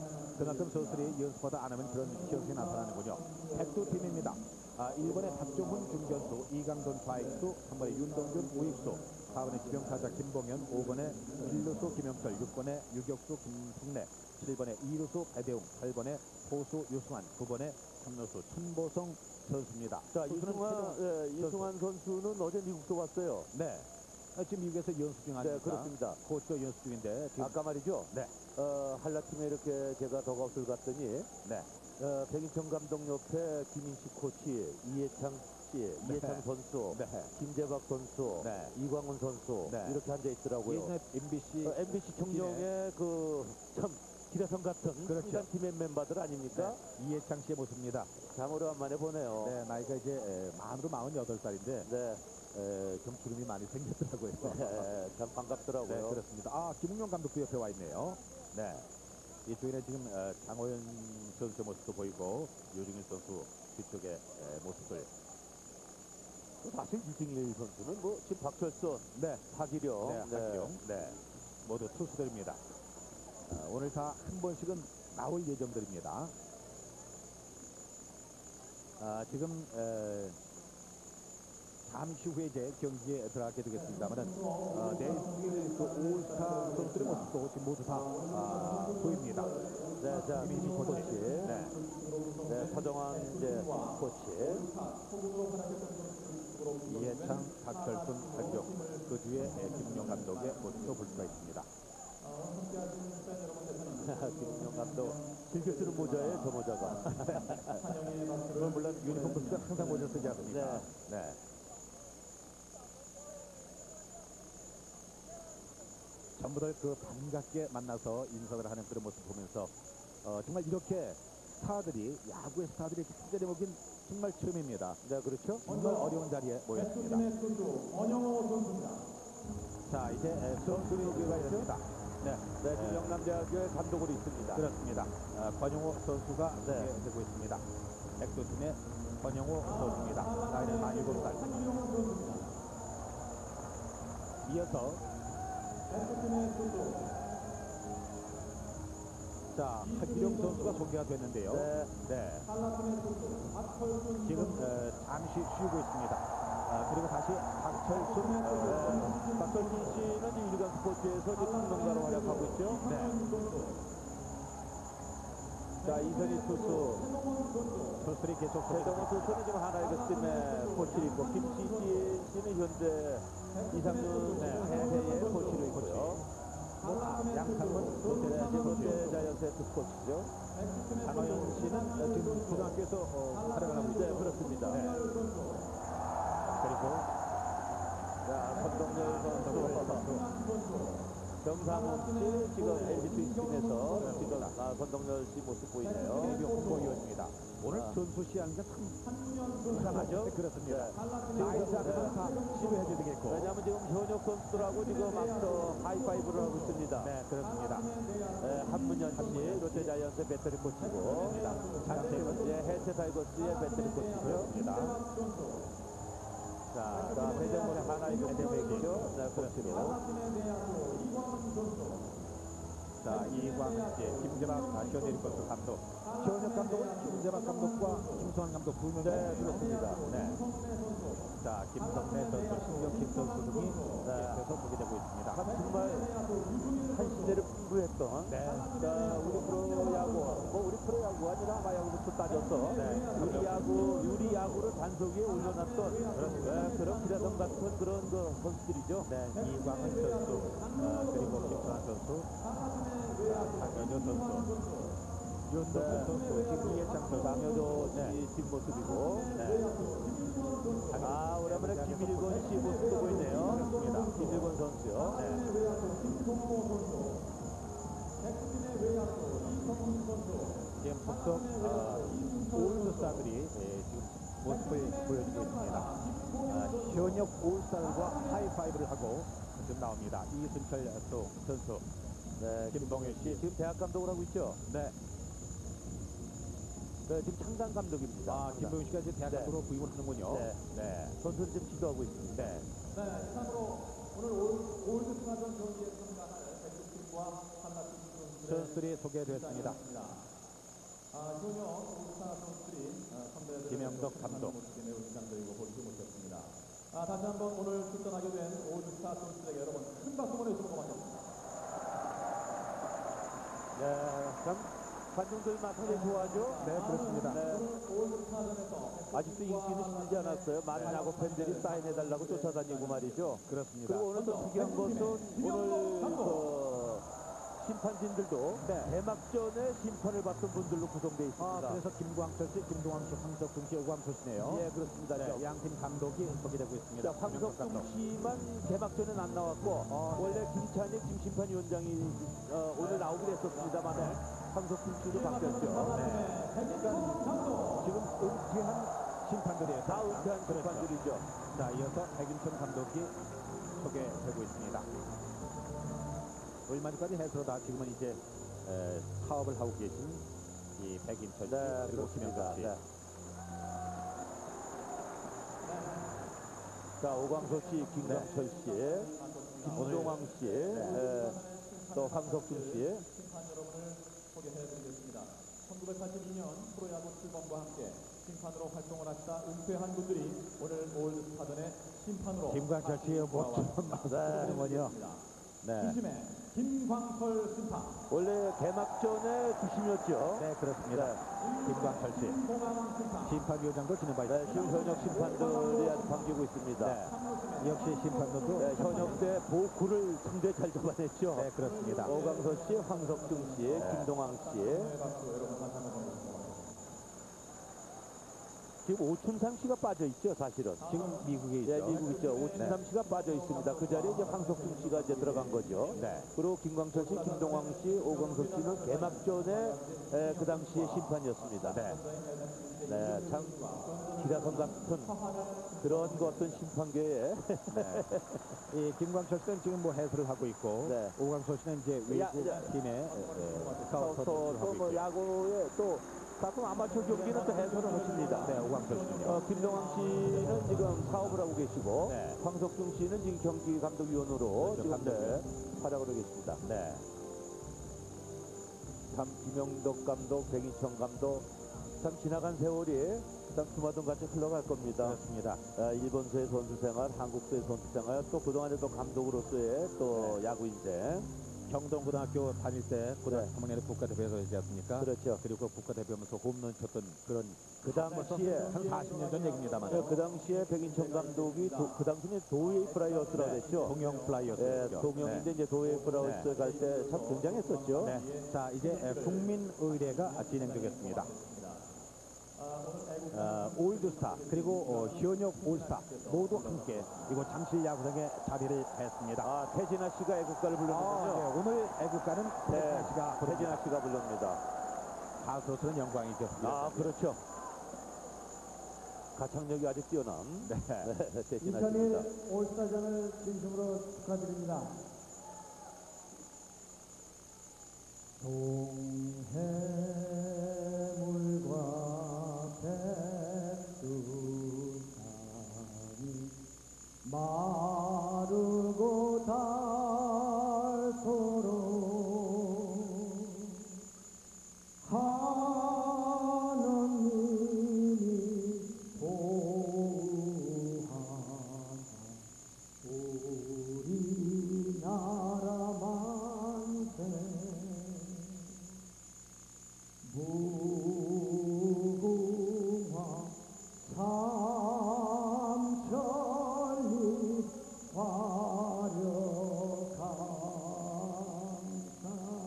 Speaker 1: 그만큼 선수들이 연습보다 안 하면 그런 기억이 나타나는군요. 백두팀입니다. 아, 일 번에 박종훈 중견수, 이강돈 좌익수, 삼 번에 윤동균 우익수, 사 번에 지명타자 김봉현, 오 번에 일루수 김영철, 육 번에 유격수 김승래, 칠 번에 이루수 배대웅, 팔 번에 포수 유승환, 구 번에 삼루수陳보성 선수입니다.
Speaker 2: 자,
Speaker 1: 투수는
Speaker 2: 이승환,
Speaker 1: 최동-
Speaker 2: 예, 이승환 선수는 어제 미국도 왔어요.
Speaker 1: 네. 아, 지금 미국에서 연습 중
Speaker 2: 네,
Speaker 1: 아닙니까?
Speaker 2: 그렇습니다.
Speaker 1: 코치가 연습 중인데 지금
Speaker 2: 아까 말이죠?
Speaker 1: 네.
Speaker 2: 어, 한라팀에 이렇게 제가 더가웃을 갔더니
Speaker 1: 네.
Speaker 2: 어, 백인천 감독 옆에 김인식 코치, 이해창 씨, 이해창 선수,
Speaker 1: 네.
Speaker 2: 김재박 선수,
Speaker 1: 네.
Speaker 2: 이광훈 선수
Speaker 1: 네.
Speaker 2: 이렇게 앉아 있더라고요.
Speaker 1: 예전에 엠비씨
Speaker 2: 어, 엠비씨 청룡의 그 참 기라성 같은
Speaker 1: 그렇죠.
Speaker 2: 그런 팀의 멤버들 아닙니까?
Speaker 1: 네. 이해창 씨의 모습입니다.
Speaker 2: 참 오랜만에 보네요.
Speaker 1: 네, 나이가 이제 에, 만으로 마흔여덟 살인데
Speaker 2: 네.
Speaker 1: 에, 좀 주름이 많이 생겼더라고요.
Speaker 2: 네, 참 반갑더라고요.
Speaker 1: 네, 그렇습니다. 아, 김웅용 감독도 옆에 와 있네요. 네. 이쪽에는 지금 어, 장호연 선수 모습도 보이고 유중일 선수 뒤쪽에 에, 모습을.
Speaker 2: 사실 이승일 선수는 뭐 지금 박철선,
Speaker 1: 네.
Speaker 2: 하기령,
Speaker 1: 네, 박기영. 네. 모두 투수들입니다. 어, 오늘 다 한 번씩은 나올 예정들입니다. 아, 지금 에, 잠시 후에 이제 경기에 들어가게 되겠습니다만은 어, 내일 그 올스타 선수들의 모습도 지금 모두 다 아, 보입니다.
Speaker 2: 네, 자, 민지 코치,
Speaker 1: 네.
Speaker 2: 네, 서정환 이제 코치,
Speaker 1: 이해창, 박철순, 박경 그 뒤에 에, 김웅영 감독의 모습도 볼 수가 있습니다.
Speaker 2: 김웅영 감독 즐겨주는 모자예요, 저 모자가.
Speaker 1: 물론 물론 유니폼 선수가 항상 모자 쓰지 않습니까?
Speaker 2: 네.
Speaker 1: 네. 전부 다 그 반갑게 만나서 인사를 하는 그런 모습 보면서 어, 정말 이렇게 스타들이 야구의 스타들이 이렇게 한 자리에 모긴 정말 처음입니다.
Speaker 2: 네, 그렇죠.
Speaker 1: 정말 어려운 자리에 모였습니다. 자, 이제 에, 선수 소개가 있습니다. 네,
Speaker 2: 네, 지금 영남대학교의 감독으로 있습니다.
Speaker 1: 그렇습니다. 아, 권영호 선수가
Speaker 2: 네.
Speaker 1: 소개되고 있습니다. 백두팀의 권영호 선수입니다. 나이는 만 일곱 살. 이어서 자, 하기룡 선수가 소개가 됐는데요.
Speaker 2: 네.
Speaker 1: 네. 지금 어, 잠시 쉬고 있습니다. 아, 그리고 다시 박철순, 어,
Speaker 2: 박철순 씨는 이 일간 스포츠에서 이제 평론가로 활약하고 있죠.
Speaker 1: 네.
Speaker 2: 자, 이선희 투수,
Speaker 1: 선수들이 계속
Speaker 2: 최동호 투수는 지금 하나이글스팀의 코치를 있고, 김시진 씨는 현재 이상준 해해의 코치로 있고요.
Speaker 1: 양상은
Speaker 2: 네,
Speaker 1: 롯데
Speaker 2: 지금 롯데 자이언츠의 투수 코치죠.
Speaker 1: 장하영 씨는 어, 지금 고등학교에서 어, 활약을 하고 있죠.
Speaker 2: 네, 그렇습니다.
Speaker 1: 네. 그리고
Speaker 2: 자, 선동열 선수, 정상훈 씨 지금 엘지 트윈스팀에서 지금 아, 선동열 씨 모습 보이네요.
Speaker 1: 대표 홍보위원입니다. 오늘
Speaker 2: 아.
Speaker 1: 전수 시하는 게참 이상하죠? 네, 그렇습니다.
Speaker 2: 네.
Speaker 1: 나이 작으면 다 치료해줘야 되겠고.
Speaker 2: 왜냐하면 지금 현역 선수들하고 지금 앞서 하이파이브를 하고 있습니다.
Speaker 1: 네, 그렇습니다.
Speaker 2: 네, 한문현 씨, 롯데 자이언츠의 배터리 코치고, 장태근, 예, 해태 타이거스의 배터리 코치고요.
Speaker 1: 그렇습니다. 자,
Speaker 2: 자, 배정문의 하나이글스죠. 네, 코치로.
Speaker 1: 자, 이광훈 씨, 김재박 현대리버스 감독. 현역 감독은 김재박 감독과 김성환 감독 두 명이
Speaker 2: 네, 그렇습니다.
Speaker 1: 네. 자, 김성래 선수, 신경kim 선수 등이 계속해서 소개되고 있습니다.
Speaker 2: 참 정말 한 시대를 풍부했던
Speaker 1: 네.
Speaker 2: 자, 우리 프로야구, 뭐 우리 프로야구가 아니라 아마야구부터 따져서
Speaker 1: 네.
Speaker 2: 유리야구, 유리야구를 단속 위에 올려놨던 네, 그런 기라성 같은 그런 그 선수들이죠.
Speaker 1: 네, 이광훈 선수, 어, 그리고 김성환 선수, 강현효 선수, 윤동현 선수, 지금 이해창 선수,
Speaker 2: 강효조
Speaker 1: 네.
Speaker 2: 씨 뒷모습이고,
Speaker 1: 네.
Speaker 2: 아, 오랜만에 김일권 씨 모습도 보이네요.
Speaker 1: 그렇습니다.
Speaker 2: 김일권 선수요.
Speaker 1: 네. 지금 속속 어, 올드스타들이 예, 지금 모습을 보여주고 있습니다. 아, 현역 올스타들과 하이파이브를 하고 지금 나옵니다. 이순철 선수,
Speaker 2: 네,
Speaker 1: 김동현 씨.
Speaker 2: 지금 대학 감독을 하고 있죠.
Speaker 1: 네.
Speaker 2: 네, 지금 창단 감독입니다.
Speaker 1: 아,
Speaker 2: 창단.
Speaker 1: 김동현 씨가 이제
Speaker 2: 네.
Speaker 1: 대학감독으로 부임을 하는군요.
Speaker 2: 네.
Speaker 1: 네.
Speaker 2: 선수를 지금 지도하고 있습니다.
Speaker 1: 네.
Speaker 3: 네, 이상으로 오늘 올- 올드스타전 경기에 참가할 백두팀과 한라팀 선수들의
Speaker 1: 선수들이 소개됐습니다.
Speaker 3: 아, 현역 올스타 선수들이 아, 선배들
Speaker 1: 김영덕 감독.
Speaker 3: 모습이 매우 인상적이고 볼수 못했습니다. 아, 다시 한번 오늘 출전하게 된 올스타 선수들에게 여러분 큰 박수 보내주시고 고맙습니다.
Speaker 2: 네, 참 관중들 마찬가지 좋아하죠.
Speaker 1: 네, 그렇습니다.
Speaker 2: 네.
Speaker 3: 올스타전에서
Speaker 2: 아직도 인기는 실지 않았어요. 많은 야구 팬들이 사인해달라고 쫓아다니고 말이죠.
Speaker 1: 그렇습니다.
Speaker 2: 그리고 오늘 또 특이한 것은 오늘 그 심판진들도
Speaker 1: 네.
Speaker 2: 개막전에 심판을 받던 분들로 구성되어 있습니다.
Speaker 1: 아, 그래서 김광철 씨, 김동환 씨, 황석중 씨, 오광수 씨네요.
Speaker 2: 예, 그렇습니다.
Speaker 1: 네, 양팀 감독이 소개되고 있습니다.
Speaker 2: 자, 황석중 씨만 개막전엔 안 나왔고
Speaker 1: 어,
Speaker 2: 원래 김찬익 지금 심판위원장이 어, 오늘 나오기로 했었습니다만 황석중 씨도 바뀌었죠.
Speaker 1: 지금 은퇴한 심판들이에요.
Speaker 2: 다 은퇴한
Speaker 1: 그렇죠.
Speaker 2: 심판들이죠.
Speaker 1: 자, 이어서 백인천 감독이 소개되고 있습니다. 얼마 전까지 해설하다 지금은 이제 에, 사업을 하고 계신 이 백인천 씨,
Speaker 2: 네,
Speaker 1: 그리고
Speaker 2: 그렇습니다.
Speaker 1: 김영석 씨.
Speaker 2: 네. 자, 오광석 씨, 김광철 씨, 김동왕 씨, 에, 또 황석준 씨.
Speaker 3: 심판 여러분을 소개해드리겠습니다. 천구백팔십이 년 프로야구 출범과 함께 심판으로 활동을 하시다 은퇴한 분들이 오늘 올스타전의 심판으로
Speaker 1: 김광철 씨의 멋진
Speaker 2: 네.
Speaker 1: 네.
Speaker 3: 중심의 김광철 심판,
Speaker 2: 원래 개막전에 주심이었죠.
Speaker 1: 네, 그렇습니다. 김광철 씨.
Speaker 3: 김동환 심판,
Speaker 1: 심판위원장도 지낸 바
Speaker 2: 네,
Speaker 1: 있습니다.
Speaker 2: 지금 현역 심판들이 아주 반기고 있습니다.
Speaker 1: 네. 역시 심판들도
Speaker 2: 네, 현역 때 보쿠를 상대 잘 잡아냈죠.
Speaker 1: 네, 그렇습니다.
Speaker 2: 오광서 씨, 황석중 씨, 김동왕 씨.
Speaker 3: 박수 여러분 다시 한번 보내주세요.
Speaker 2: 지금 오춘삼 씨가 빠져 있죠, 사실은.
Speaker 1: 지금 미국에 있죠.
Speaker 2: 예, 미국 있죠. 오춘삼 씨가 빠져 있습니다. 그 자리에 이제 황석중 씨가 이제 들어간 거죠.
Speaker 1: 네.
Speaker 2: 그리고 김광철 씨, 김동왕 씨, 오광석 씨는 개막전에 에, 그 당시에 심판이었습니다.
Speaker 1: 네.
Speaker 2: 네, 참 기라성 같은 그런 그 어떤 심판계에
Speaker 1: 네. 이 김광철 씨는 지금 뭐 해설을 하고 있고,
Speaker 2: 네.
Speaker 1: 오광철 씨는 이제
Speaker 2: 야,
Speaker 1: 외국
Speaker 2: 야.
Speaker 1: 팀의 스카우터를
Speaker 2: 또
Speaker 1: 하고
Speaker 2: 뭐
Speaker 1: 있고.
Speaker 2: 야구에 또 가끔 아마추어 경기는 또 해설을 하십니다.
Speaker 1: 네, 오광철 씨는요.
Speaker 2: 어, 김동환 씨는 지금 사업을 하고 계시고
Speaker 1: 네.
Speaker 2: 황석중 씨는 지금 경기 감독위원으로
Speaker 1: 그렇죠,
Speaker 2: 지금
Speaker 1: 감독이요.
Speaker 2: 네, 활약을 하고 계십니다.
Speaker 1: 네.
Speaker 2: 참 김영덕 감독, 백인천 감독 참 지나간 세월이 참 주마등 같이 흘러갈 겁니다.
Speaker 1: 그렇습니다.
Speaker 2: 아, 일본서의 선수 생활, 한국서의 선수 생활, 또 그동안에 또 감독으로서의 또 야구 인생.
Speaker 1: 경동고등학교 다닐 때 고등학교
Speaker 2: 네.
Speaker 1: 삼 학년에 국가대표에서 있지 않습니까?
Speaker 2: 그렇죠.
Speaker 1: 그리고 국가대표면서 홈런 쳤던 그런
Speaker 2: 그 당시에
Speaker 1: 한 사십 년 전 얘기입니다만.
Speaker 2: 네, 그 당시에 백인천 감독이 도, 그 당시에 도웨이 플라이어스라고 했죠.
Speaker 1: 동영 플라이어스.
Speaker 2: 예, 동영인데 이제 도웨이 플라이어스 갈 때 참 굉장했었죠.
Speaker 1: 네. 자, 이제 에, 국민의례가 진행되겠습니다. 어, 올드스타 그리고 어, 현역 올스타 모두 함께 이곳 잠실 야구장에 자리를 했습니다.
Speaker 2: 아, 태진아 씨가 애국가를
Speaker 1: 아,
Speaker 2: 불렀는군요.
Speaker 1: 네, 오늘 애국가는
Speaker 2: 네,
Speaker 1: 태진아 씨가 부릅니다.
Speaker 2: 태진아 씨가 불릅니다.
Speaker 1: 가수로서는 영광이죠.
Speaker 2: 아, 그렇죠. 가창력이 아주 뛰어난
Speaker 1: 네.
Speaker 2: 네, 태진아 씨입니다.
Speaker 4: 이천일 올스타전을 진심으로 축하드립니다. 동해물과 백두산이 마르고 닳도록 하느님이 보호하사 우리나라 만세 무궁화 삼천리 화려강산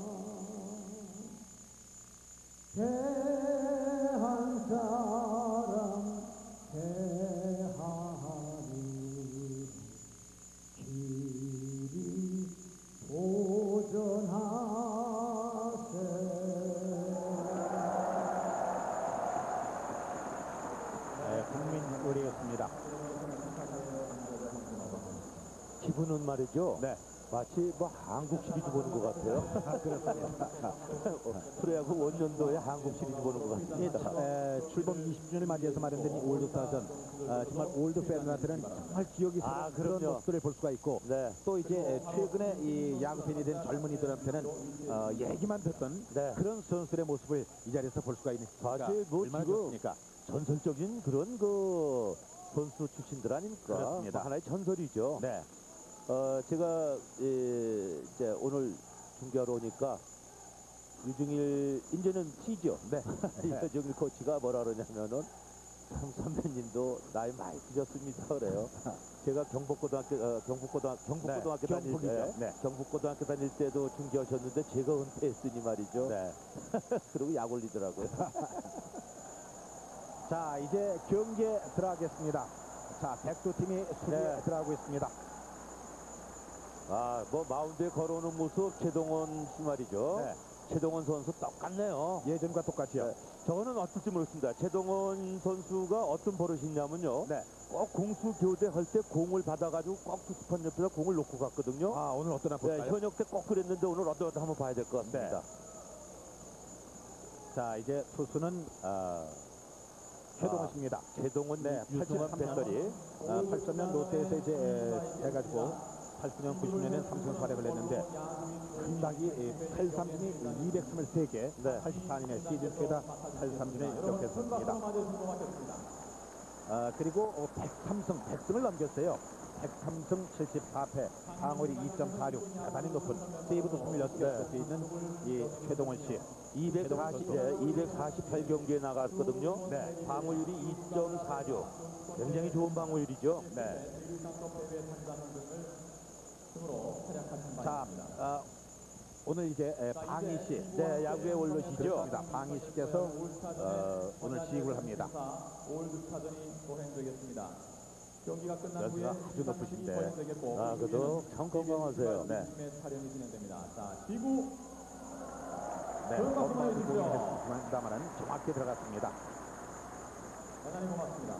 Speaker 4: 대한 사람 대하리 길이 보전하세.
Speaker 1: 네, 국민의례였습니다.
Speaker 2: 기분은 말이죠.
Speaker 1: 네.
Speaker 2: 마치 뭐 한국 시리즈 보는 것 같아요.
Speaker 1: 그렇습니다.
Speaker 2: 프로야구 원년도에 한국 시리즈 보는 것 같습니다.
Speaker 1: 에, 출범 이십 주년을 맞이해서 마련된 이 올드스타전 어, 정말 올드 팬들한테는 정말 기억이
Speaker 2: 아,
Speaker 1: 새로운 그런
Speaker 2: 그럼요.
Speaker 1: 모습들을 볼 수가 있고
Speaker 2: 네.
Speaker 1: 또 이제 에, 최근에 이 야구 팬이 된 젊은이들한테는 어, 얘기만 듣던
Speaker 2: 네.
Speaker 1: 그런 선수들의 모습을 이 자리에서 볼 수가 있는
Speaker 2: 사실 뭐
Speaker 1: 얼마나
Speaker 2: 지금
Speaker 1: 좋습니까?
Speaker 2: 전설적인 그런 그 선수 출신들 아닙니까?
Speaker 1: 그렇습니다.
Speaker 2: 뭐 하나의 전설이죠.
Speaker 1: 네.
Speaker 2: 어, 제가 예, 이제 오늘 중계하러 오니까 유중일 이제는 T죠.
Speaker 1: 네.
Speaker 2: 유중일 코치가 뭐라 그러냐면은 참 선배님도 나이 많이 드셨습니다 그래요. 제가 경북고등학교 어, 경북고등 경북고등학교
Speaker 1: 네,
Speaker 2: 다닐
Speaker 1: 경북이죠.
Speaker 2: 때
Speaker 1: 네.
Speaker 2: 경북고등학교 다닐 때도 중계하셨는데 제가 은퇴했으니 말이죠.
Speaker 1: 네.
Speaker 2: 그리고 약 올리더라고요.
Speaker 1: 자, 이제 경기에 들어가겠습니다. 자, 백두 팀이 수비에
Speaker 2: 네.
Speaker 1: 들어가고 있습니다.
Speaker 2: 아, 뭐 마운드에 걸어오는 모습 최동원 씨 말이죠.
Speaker 1: 네.
Speaker 2: 최동원 선수 똑같네요.
Speaker 1: 예전과 똑같이요.
Speaker 2: 네. 저거는 어떨지 모르겠습니다. 최동원 선수가 어떤 버릇이 있냐면요.
Speaker 1: 네.
Speaker 2: 꼭 공수 교대할 때 공을 받아가지고 꼭 투수판 옆에다 공을 놓고 갔거든요.
Speaker 1: 아, 오늘 어떠나
Speaker 2: 네,
Speaker 1: 볼까요?
Speaker 2: 현역 때 꼭 그랬는데 오늘 어떠다 한번 봐야 될 것 같습니다.
Speaker 1: 자, 이제 투수는 어, 최동원
Speaker 2: 아,
Speaker 1: 씨입니다.
Speaker 2: 최동원
Speaker 1: 네,
Speaker 2: 유승환
Speaker 1: 팔십삼 년.
Speaker 2: 배터리.
Speaker 1: 아, 팔십삼 년 롯데에서 이제 에, 해가지고 팔십 년, 구십 년에 삼성 활약을 했는데 금박이 팔십삼 진이 이백이십삼 개,
Speaker 2: 네.
Speaker 1: 팔십사 년에 시즌 최다 팔십삼 진을 기록했습니다. 아, 그리고 어, 백삼 승, 백 승을 넘겼어요. 백삼 승 칠십사 패, 방어율이 이 점 사육, 대단히 높은 세이브도 이십육 개 할수 있는 이 최동원 씨.
Speaker 2: 이백사십, 네, 이백사십팔 경기에 나갔거든요.
Speaker 1: 네.
Speaker 2: 방어율이 이 점 사육. 굉장히 좋은 방어율이죠.
Speaker 1: 네. 자, 아, 오늘 이제 에, 방희 씨,
Speaker 2: 네, 야구에 올르시죠.
Speaker 1: 그렇습니다. 방희 씨께서 어, 오늘 지휘를 합니다.
Speaker 3: 올드스타전이 보행되겠습니다. 경기가 끝난 후에
Speaker 1: 연세가 아주 높으신데.
Speaker 3: 보행되겠고
Speaker 2: 아, 그래도 참 건강하세요.
Speaker 1: 네.
Speaker 3: 팀의 촬영이 진행됩니다. 자, 지구
Speaker 1: 네,
Speaker 3: 좋은 박수
Speaker 1: 엄마도
Speaker 3: 보내주십시오.
Speaker 1: 공격했습니다만은 정확히 들어갔습니다.
Speaker 3: 대단히 고맙습니다.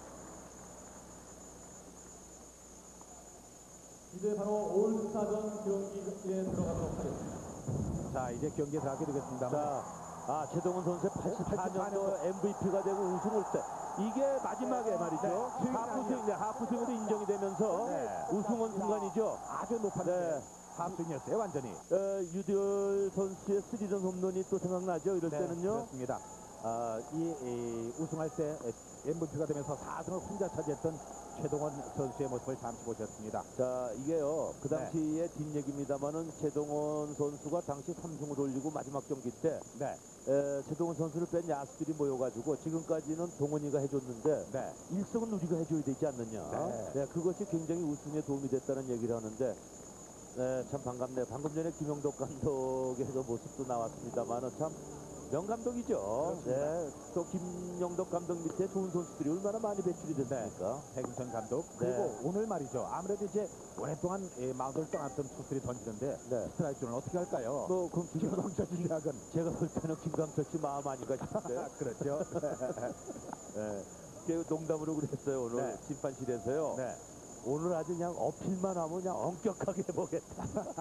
Speaker 3: 이제 바로 올스타전 경기에 들어가도록 하겠습니다.
Speaker 1: 자, 이제 경기에 들어가게 되겠습니다.
Speaker 2: 자, 아, 최동원 선수의 팔십사 년도 엠브이피가 되고 우승을 때 이게 마지막에 말이죠.
Speaker 1: 네,
Speaker 2: 하프스윙, 네, 하프스윙으로 인정이 되면서
Speaker 1: 네.
Speaker 2: 우승은 순간이죠.
Speaker 1: 아주 높았는데
Speaker 2: 네.
Speaker 1: 하프스윙이었어요, 완전히.
Speaker 2: 어, 유디얼 선수의 스리런 홈런이 또 생각나죠. 이럴
Speaker 1: 네,
Speaker 2: 때는요.
Speaker 1: 그렇습니다. 아, 이, 이 우승할 때 엠브이피가 되면서 사 승을 혼자 차지했던 최동원 선수의 모습을 잠시 보셨습니다.
Speaker 2: 자, 이게요. 그
Speaker 1: 네.
Speaker 2: 당시의 뒷얘기입니다만은 최동원 선수가 당시 삼 승을 올리고 마지막 경기 때
Speaker 1: 네,
Speaker 2: 에, 최동원 선수를 뺀 야수들이 모여가지고 지금까지는 동원이가 해줬는데
Speaker 1: 네.
Speaker 2: 일 승은 우리가 해줘야 되지 않느냐.
Speaker 1: 네.
Speaker 2: 네, 그것이 굉장히 우승에 도움이 됐다는 얘기를 하는데 네, 참 반갑네요. 방금 전에 김영덕 감독의 그 모습도 나왔습니다만은 참 명감독이죠. 네, 또 김영덕 감독 밑에 좋은 선수들이 얼마나 많이 배출이 됐습니까?
Speaker 1: 백인천 감독. 그리고
Speaker 2: 네.
Speaker 1: 오늘 말이죠. 아무래도 이제 오랫동안 예, 마운드를 떠났던 투수들이 던지는데
Speaker 2: 네.
Speaker 1: 스트라이크는 어떻게 할까요?
Speaker 2: 뭐 그럼 김,
Speaker 1: 김광철 진작은
Speaker 2: 제가 볼 때는 김광철 씨 마음 아닌가 싶은데.
Speaker 1: 그렇죠.
Speaker 2: 네. 그 농담으로 그랬어요. 오늘
Speaker 1: 네.
Speaker 2: 심판실에서요.
Speaker 1: 네.
Speaker 2: 오늘 아주 그냥 어필만 하면 그냥 엄격하게 해보겠다.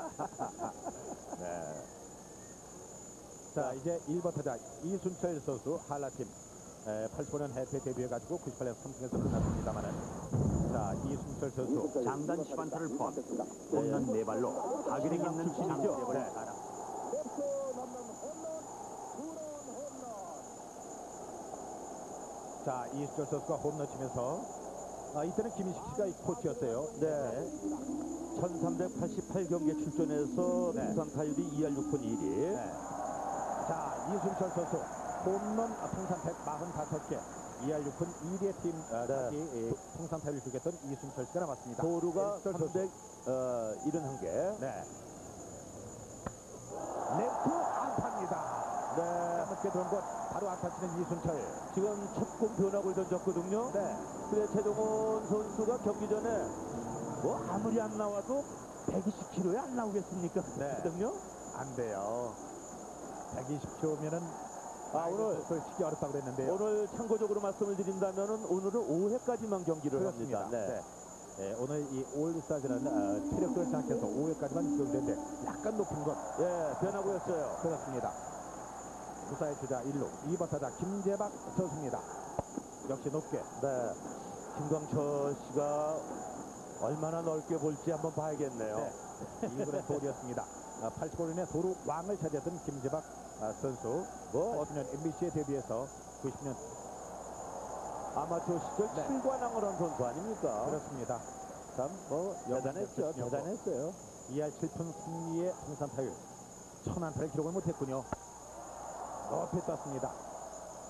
Speaker 1: 네. 자, 이제 일 번 타자 이순철 선수 한라팀 팔십오 년 해태 데뷔해가지고 구십팔 년 삼 승에서 끝났습니다만은 자, 이순철 선수
Speaker 5: 장단 시반타를 포함 홈런 네 발로 파괴력 있는 진앙력을
Speaker 1: 네.
Speaker 5: 자랑.
Speaker 1: 자, 이순철 선수가 홈런 치면서 아, 이때는 김인식 씨가 이 코치였어요.
Speaker 2: 네. 천삼백팔십팔 경기에 출전해서
Speaker 1: 네.
Speaker 2: 통산 타율이 이 할 육 푼 일 리.
Speaker 1: 네. 자, 이순철 선수 홈런 통산 백사십오 개, 이 할 육 푼 일 리의 팀 어,
Speaker 2: 네.
Speaker 1: 다시 예, 통산 타율을 주겠던 이순철 씨가 남았습니다.
Speaker 2: 도루가
Speaker 1: 이순철 선수.
Speaker 2: 삼백칠십일 개.
Speaker 1: 네. 레프트 안타입니다.
Speaker 2: 네.
Speaker 1: 까맣게 들어온 것 바로 안타 치는 이순철.
Speaker 2: 지금 첫공 변화구를 던졌거든요.
Speaker 1: 네.
Speaker 2: 그래 최동원 선수가 경기 전에 뭐 아무리 안 나와도 백이십 킬로에 안 나오겠습니까?
Speaker 1: 네.
Speaker 2: 그거든요.
Speaker 1: 안 돼요. 백이십 킬로면은
Speaker 2: 아, 오늘
Speaker 1: 그걸 치기 어렵다고 그랬는데요.
Speaker 2: 오늘 참고적으로 말씀을 드린다면은 오늘은 오 회까지만 경기를
Speaker 1: 그렇습니다.
Speaker 2: 합니다. 네.
Speaker 1: 네. 네, 오늘 이 올스타전은 어, 체력들을 생각해서 오 회까지만 경기인데 약간 높은 것
Speaker 2: 예, 변화구였어요.
Speaker 1: 그렇습니다. 무사의 주자 일 루 이 번 타자 김재박 선수입니다. 역시 높게.
Speaker 2: 네. 김광철 씨가 얼마나 넓게 볼지 한번 봐야겠네요.
Speaker 1: 네. 이 분의 돌이었습니다. 아, 팔십오 년에 도루 왕을 차지했던 김재박 아, 선수.
Speaker 2: 뭐
Speaker 1: 오십 년 엠비씨에 데뷔해서 구십 년
Speaker 2: 아마추어 시절
Speaker 1: 네.
Speaker 2: 칠관왕을 한 선수 아닙니까?
Speaker 1: 그렇습니다.
Speaker 2: 참 뭐 대단했죠.
Speaker 1: 영웅
Speaker 2: 대단했어요.
Speaker 1: 이 할 칠 푼 승리의 통산 타율 천 안타를 기록을 못했군요. 높이 떴습니다.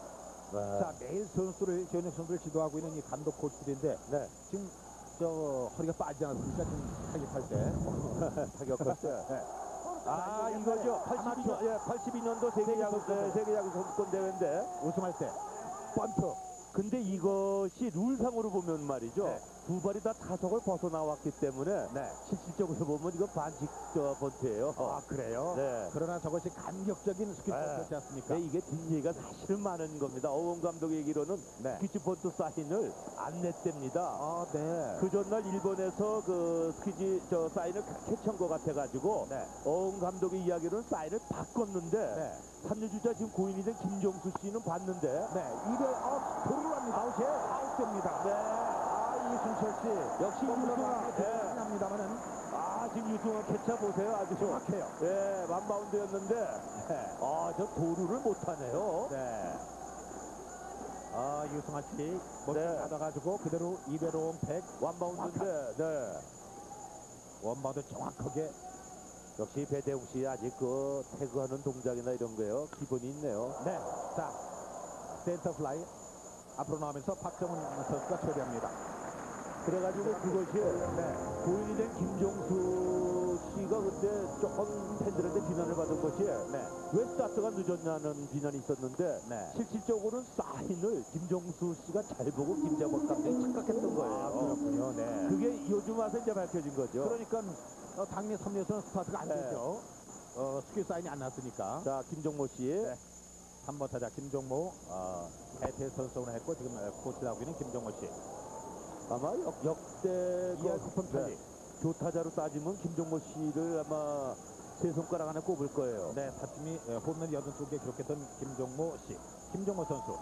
Speaker 2: 네.
Speaker 1: 자, 매일 선수를, 최원혁 선수를 지도하고 있는 이 감독 코치들인데,
Speaker 2: 네.
Speaker 1: 지금 저 허리가 빠지지 않았습니까? 지금 타격할 때.
Speaker 2: 타격할 때.
Speaker 1: 네.
Speaker 2: 아,
Speaker 1: 옛날에
Speaker 2: 이거죠. 팔십이 년, 예, 팔십이 년도 세계 야구, 네, 세계 야구 선수권 대회인데.
Speaker 1: 우승할 때. 번트.
Speaker 2: 근데 이것이 룰상으로 보면 말이죠.
Speaker 1: 네.
Speaker 2: 두 발이 다 타석을 벗어나왔기 때문에
Speaker 1: 네.
Speaker 2: 실질적으로 보면 이거 반칙 저 번트예요.
Speaker 1: 아, 그래요?
Speaker 2: 네.
Speaker 1: 그러나 저것이 감격적인 스퀴즈
Speaker 2: 네.
Speaker 1: 번트였지 않습니까?
Speaker 2: 네, 이게 뒷얘기가 사실은 많은 겁니다. 어원 감독 얘기로는
Speaker 1: 네.
Speaker 2: 스퀴즈 번트 사인을 안 냈답니다.
Speaker 1: 아, 네.
Speaker 2: 그 전날 일본에서 그 스퀴즈 저 사인을 캐치한 것 같아가지고
Speaker 1: 네.
Speaker 2: 어원 감독의 이야기로는 사인을 바꿨는데
Speaker 1: 네.
Speaker 2: 삼 루 주자 지금 고인이 된 김종수 씨는 봤는데
Speaker 1: 네. 이대 아, 도루를 합니다. 아웃이에요. 아웃됩니다.
Speaker 2: 네.
Speaker 1: 아, 이순철 씨.
Speaker 2: 역시 유승아. 네.
Speaker 1: 합니다만은
Speaker 2: 아 지금 유승아 캐쳐 보세요. 아주
Speaker 1: 정확해요.
Speaker 2: 예, 완바운드였는데
Speaker 1: 네.
Speaker 2: 아 저 도루를 못하네요.
Speaker 1: 네. 아, 유승환 씨 멋진
Speaker 2: 네.
Speaker 1: 받아가지고 그대로 이대로 백
Speaker 2: 완바운드인데 네.
Speaker 1: 원바운드 정확하게.
Speaker 2: 역시 배대웅 씨 아직 그 태그하는 동작이나 이런 거요 기본이 있네요.
Speaker 1: 네. 자, 센터 플라이 앞으로 나오면서 박정훈 선수가 처리합니다.
Speaker 2: 그래가지고 그것이
Speaker 1: 네.
Speaker 2: 고인이 된 김종수 씨가 그때 조금 팬들한테 비난을 받은 것이
Speaker 1: 네.
Speaker 2: 왜 스타트가 늦었냐는 비난이 있었는데
Speaker 1: 네.
Speaker 2: 실질적으로는 사인을 김종수 씨가 잘 보고 김재범 감독이 착각했던 거예요.
Speaker 1: 아, 그렇군요. 네.
Speaker 2: 그게 요즘 와서 이제 밝혀진 거죠.
Speaker 1: 그러니까 어, 당연히 삼 루에서는 스타트가 안
Speaker 2: 네.
Speaker 1: 되죠. 어, 스킬 사인이 안 났으니까.
Speaker 2: 자 김종모 씨.
Speaker 1: 네. 삼 번 타자 김종모, 어, 해태 선수를 했고 지금 어, 코치를 하고 있는 김종모 씨.
Speaker 2: 아마 역, 역대
Speaker 1: 이할 쿠폰 편리.
Speaker 2: 교타자로 따지면 김종모 씨를 아마 세 손가락 안에 꼽을 거예요.
Speaker 1: 네, 타팀이 어, 홈런 여덟 개 기록했던 김종모 씨. 김종모 선수.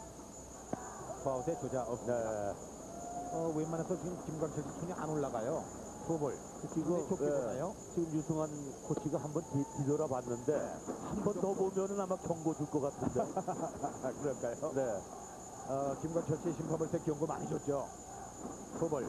Speaker 1: 파웃의 주자 없습니다.
Speaker 2: 네.
Speaker 1: 어, 웬만해서 지금 김광철 씨 손이 안 올라가요. 투볼.
Speaker 2: 지금
Speaker 1: 좋게
Speaker 2: 예,
Speaker 1: 보나요?
Speaker 2: 지금 유승환 코치가 한번 뒤돌아봤는데 한 번 더 보면은 아마 경고 줄 것 같은데.
Speaker 1: 그럴까요?
Speaker 2: 네.
Speaker 1: 어, 김광철 씨 심판볼 때 경고 많이 줬죠. 투볼.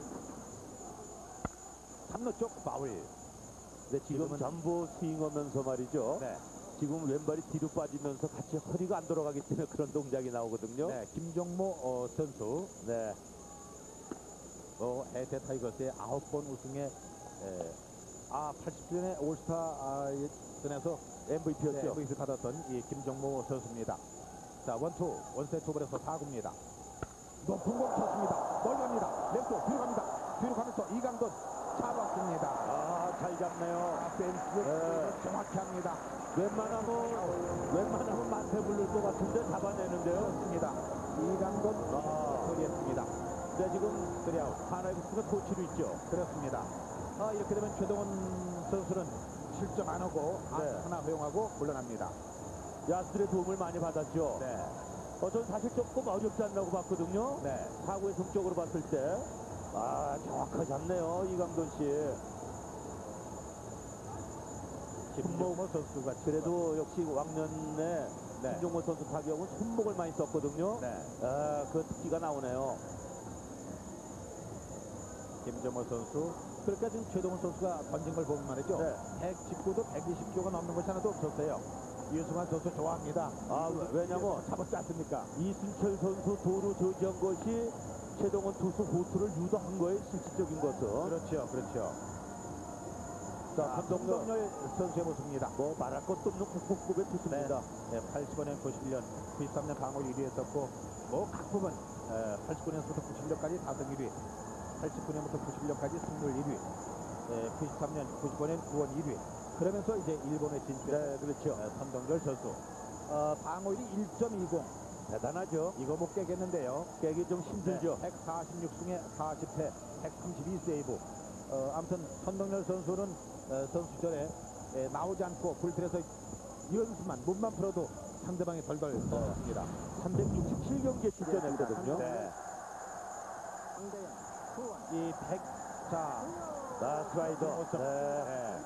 Speaker 1: 삼 루 쪽 파울.
Speaker 2: 네, 지금
Speaker 1: 지금은-
Speaker 2: 잠보 스윙하면서 말이죠.
Speaker 1: 네.
Speaker 2: 지금 왼발이 뒤로 빠지면서 같이 허리가 안 돌아가기 때문에 그런 동작이 나오거든요.
Speaker 1: 네, 김종모 어, 선수.
Speaker 2: 네.
Speaker 1: 어, 해태 타이거스의 아홉 번 우승에 에, 아 팔십 년에 올스타 아, 전에서
Speaker 2: 엠브이피였죠.
Speaker 1: 네, 엠브이피 받았던 이 김종모 선수입니다. 자, 원투 원세 투볼에서 사 구입니다. 높은 공 쳤습니다. 멀리 갑니다. レフト뒤로 갑니다. 뒤로 가면서 이강돈 잡았습니다.
Speaker 2: 아, 잘 잡네요.
Speaker 1: 아, 펜스
Speaker 2: 네.
Speaker 1: 정확히 합니다.
Speaker 2: 웬만하면 웬만하면 만세 부를 것 같은데 잡아내는데요.
Speaker 1: 그렇습니다. 이강돈
Speaker 2: 아.
Speaker 1: 처리했습니다.
Speaker 2: 네, 지금
Speaker 1: 쓰리아웃.
Speaker 2: 하나이글스가 코치로 있죠.
Speaker 1: 그렇습니다. 아, 이렇게 되면 최동원 선수는 실점 안 하고 아,
Speaker 2: 네.
Speaker 1: 하나 허용하고 물러납니다.
Speaker 2: 야수들의 도움을 많이 받았죠.
Speaker 1: 네.
Speaker 2: 어, 전 사실 조금 어렵지 않다고 봤거든요.
Speaker 1: 네.
Speaker 2: 사고의 성적으로 봤을 때. 아, 정확하게 잡네요. 이강돈 씨.
Speaker 1: 김종모 선수가
Speaker 2: 그래도 역시 왕년에
Speaker 1: 네.
Speaker 2: 김종모 선수 타격은 손목을 많이 썼거든요.
Speaker 1: 네.
Speaker 2: 아, 그 특기가 나오네요.
Speaker 1: 김종모 선수. 그러니까 지금 최동원 선수가 던진 걸 보면 말이죠.
Speaker 2: 네.
Speaker 1: 백십구도 백이십 조가 넘는 것이 하나도 없었어요. 이승환 선수 좋아합니다.
Speaker 2: 아, 왜냐면
Speaker 1: 잡았지 않습니까?
Speaker 2: 이순철 선수 도루 저지한 것이 최동원 투수 호투를 유도한 거예요. 실질적인 것은.
Speaker 1: 그렇죠. 그렇죠.
Speaker 2: 자,
Speaker 1: 자,
Speaker 2: 한동열
Speaker 1: 한동열 선수의 모습입니다.
Speaker 2: 뭐 말할 것도 없는 국보급의 투수입니다.
Speaker 1: 네, 팔십오 년, 구십일 년, 구십삼 년 강호 일 위 했었고 뭐 각 부분 에, 팔십구 년부터 구십일 년까지 다승 일 위, 팔십구 년부터 구십일 년까지 승률 일 위, 에, 구십삼 년, 구십오 년 구원 일 위. 그러면서 이제 일본에 진출한
Speaker 2: 네, 그렇죠.
Speaker 1: 에, 선동열 선수. 어, 방어율이 일 점 이공.
Speaker 2: 대단하죠.
Speaker 1: 이거 못 깨겠는데요.
Speaker 2: 깨기 좀 힘들죠.
Speaker 1: 네, 백사십육 승에 사십 패, 백삼십이 세이브. 어, 아무튼 선동열 선수는 어, 선수 시절에 에, 나오지 않고 불필에서 연습만 몸만 풀어도 상대방이 덜덜 떨었습니다.
Speaker 2: 삼백육십칠 경기에 출전했거든요.
Speaker 1: 네. 이 백, 자,
Speaker 2: 아, 스라이더.
Speaker 1: 네.
Speaker 2: 네.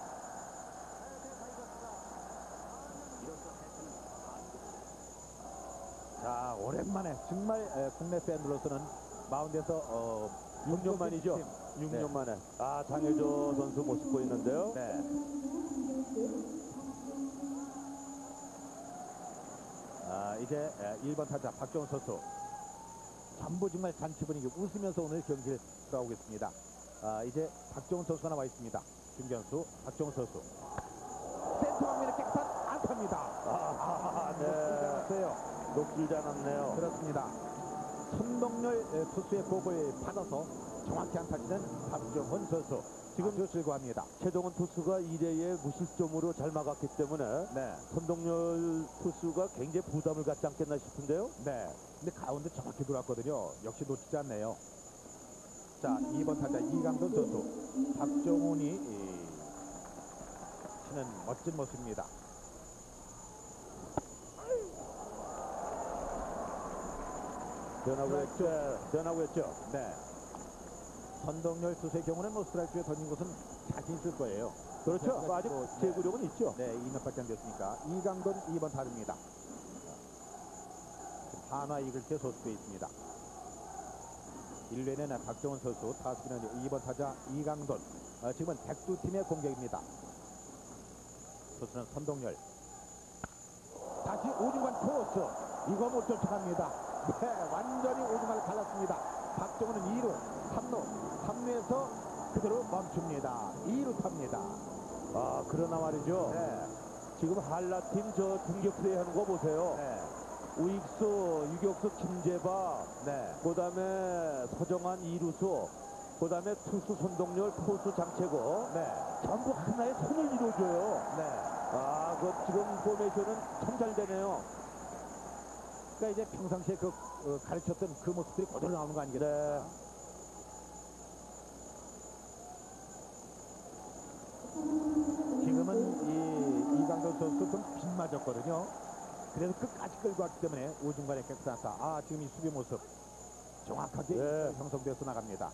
Speaker 1: 자, 오랜만에 정말 에, 국내 팬들로서는 마운드에서 어,
Speaker 2: 육 년 만이죠.
Speaker 1: 팀.
Speaker 2: 육
Speaker 1: 네.
Speaker 2: 년 만에. 아, 장혜조 선수 모습 보이는데요.
Speaker 1: 네. 아, 아, 이제 일 번 타자 박정훈 선수. 전부 정말 잔치 분위기 웃으면서 오늘 경기를 들어오겠습니다. 아, 이제 박정훈 선수가 나와 있습니다. 중견수 박정훈 선수. 센터 방면에 깨끗한 안타입니다.
Speaker 2: 아,
Speaker 1: 놓치지 않았어요.
Speaker 2: 놓치지 않았네요.
Speaker 1: 그렇습니다. 손동열 에, 투수의 공을 받아서 정확히 안타치는 박정훈 선수. 지금 아주 즐거워합니다.
Speaker 2: 최동원 투수가 일 회에 무실점으로 잘 막았기 때문에
Speaker 1: 네,
Speaker 2: 손동열 투수가 굉장히 부담을 갖지 않겠나 싶은데요.
Speaker 1: 네. 근데 가운데 정확히 들어왔거든요. 역시 놓치지 않네요. 자, 이 번 타자 이강돈 선수. 박정훈이 이, 치는 멋진 모습입니다.
Speaker 2: 변화구 했죠. 변화구 했죠.
Speaker 1: 네. 선동열 투수의 경우는 뭐 스트라이크에 던진 것은 자신 있을 거예요.
Speaker 2: 그렇죠.
Speaker 1: 그래서
Speaker 2: 아직
Speaker 1: 뭐,
Speaker 2: 제구력은 있죠.
Speaker 1: 네, 이 몇밖에 안 됐으니까. 이강돈 이 번 타입니다. 한화 이글스의 소속돼 있습니다. 일 회는 박정훈 선수, 타수는 이 번 타자 이강돈. 어, 지금은 백두팀의 공격입니다. 선수는 선동열. 다시 오중간 코스. 이거 못 쫓아갑니다. 네, 완전히 오중간을 갈랐습니다. 박정훈은 이 루, 삼 루, 삼 루에서 그대로 멈춥니다. 이 루 탑니다.
Speaker 2: 아, 그러나 말이죠.
Speaker 1: 네,
Speaker 2: 지금 한라팀 저 중격 플레이 하는 거 보세요.
Speaker 1: 네,
Speaker 2: 우익수, 유격수 김재바,
Speaker 1: 네.
Speaker 2: 그 다음에 서정환 이루수, 그 다음에 투수 손동열, 포수 장채고,
Speaker 1: 네,
Speaker 2: 전부 하나의 손을 이루어줘요.
Speaker 1: 네.
Speaker 2: 아, 그 지금 포메이션은 참 잘 되네요.
Speaker 1: 그러니까 이제 평상시에 그 어, 가르쳤던 그 모습들이 그대로 나오는 거 아니겠습니까?
Speaker 2: 네.
Speaker 1: 지금은 이 이강돈 선수 좀 빗맞았거든요. 그래서 끝까지 끌고 왔기 때문에 오중간에 깨끗한 타. 아, 지금 이 수비 모습 정확하게
Speaker 2: 네.
Speaker 1: 형성되어서 나갑니다.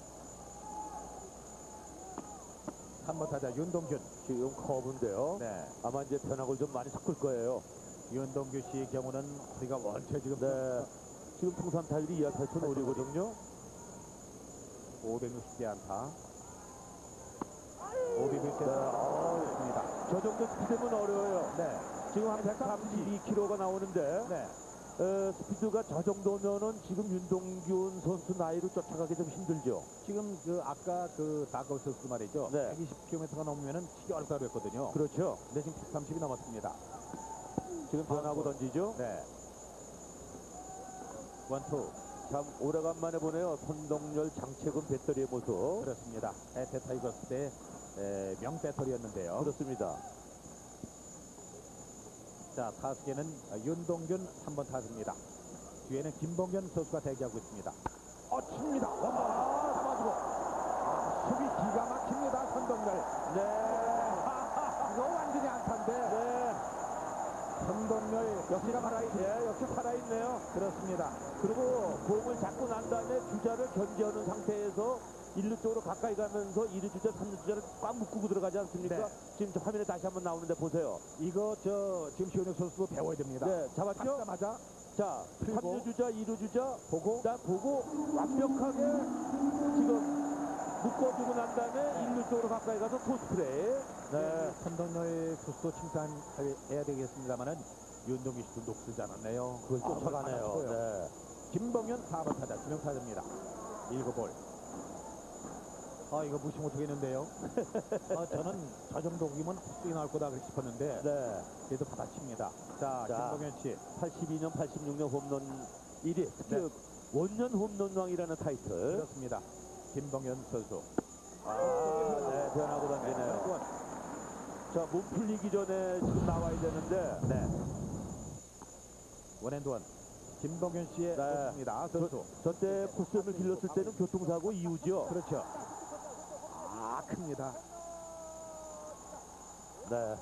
Speaker 1: 삼 번 타자 윤동균.
Speaker 2: 지금 커브인데요.
Speaker 1: 네,
Speaker 2: 아마 이제 변화를 좀 많이 섞을 거예요.
Speaker 1: 윤동균 씨의 경우는 우리가 원체 지금
Speaker 2: 네. 지금 통산 타율이 이하 팔천 오리거든요.
Speaker 1: 오백육십 개 안타. 오백육십 개
Speaker 2: 네.
Speaker 1: 안타.
Speaker 2: 저 정도 스피드면 어려워요.
Speaker 1: 네,
Speaker 2: 지금 한 백삼십이 킬로미터가 나오는데
Speaker 1: 네.
Speaker 2: 어, 스피드가 저 정도면은 지금 윤동균 선수 나이로 쫓아가기 좀 힘들죠.
Speaker 1: 지금 그 아까 그 다가우 선수 말이죠.
Speaker 2: 네.
Speaker 1: 백이십 킬로미터가 넘으면은 치기 어렵다고 했거든요.
Speaker 2: 그렇죠.
Speaker 1: 근데 지금 백삼십이 넘었습니다.
Speaker 2: 지금 변하고 던지죠.
Speaker 1: 네. 원투.
Speaker 2: 참 오래간만에 보네요. 손동열, 장채근 배터리의 모습.
Speaker 1: 그렇습니다. 에테 타이거스 때 에, 명 배터리였는데요.
Speaker 2: 그렇습니다.
Speaker 1: 자, 타수계는 윤동균 삼 번 타수입니다. 뒤에는 김봉현 선수가 대기하고 있습니다. 어, 칩니다. 원번 잡아주고. 아, 수비 기가 막힙니다. 선동열.
Speaker 2: 네.
Speaker 1: 이거 완전히 안타인데.
Speaker 2: 네.
Speaker 1: 선동열
Speaker 2: 역시나 살아있네. 역시 살아있네요.
Speaker 1: 그렇습니다.
Speaker 2: 그리고 공을 잡고 난 다음에 주자를 견제하는 상태에서 일 루 쪽으로 가까이 가면서 이 루 주자, 삼 루 주자를 꽉 묶고 들어가지 않습니까?
Speaker 1: 네.
Speaker 2: 지금 저 화면에 다시 한번 나오는데 보세요.
Speaker 1: 이거 저 지금 시원혁 선수도 배워야 됩니다.
Speaker 2: 네, 잡았죠?
Speaker 1: 잡자마자
Speaker 2: 자,
Speaker 1: 풀고.
Speaker 2: 삼 루 주자, 이 루 주자
Speaker 1: 보고
Speaker 2: 자, 보고 완벽하게 지금 묶어주고 난 다음에 일 루 쪽으로 가까이 가서 토스 플레이.
Speaker 1: 네. 선동열 투수도 칭찬해야 되겠습니다만은 윤동기 씨도 녹슬지 않았네요.
Speaker 2: 그걸 쫓아가네요.
Speaker 1: 받았고요.
Speaker 2: 네.
Speaker 1: 김봉현 사 번 타자 주명 타자입니다. 일곱 볼. 아, 이거 무시 못하겠는데요. 아, 저는 저 정도 기면 헛스윙 나올 거다 싶었는데
Speaker 2: 네.
Speaker 1: 그래도 받아칩니다. 자,
Speaker 2: 자.
Speaker 1: 김봉현 씨.
Speaker 2: 팔십이 년, 팔십육 년 홈런 일 위. 특히
Speaker 1: 네.
Speaker 2: 원년 홈런왕이라는 타이틀.
Speaker 1: 그렇습니다. 김봉현 선수.
Speaker 2: 아, 네, 변하고 던지네요. 자, 몸 풀리기 전에 지금 나와야 되는데.
Speaker 1: 네. 원앤드원. 김봉현 씨의
Speaker 2: 네.
Speaker 1: 모습입니다. 선수.
Speaker 2: 저때 코스염을 길렀을 때는 교통사고 이후죠.
Speaker 1: 그렇죠. 아, 큽니다.
Speaker 2: 네.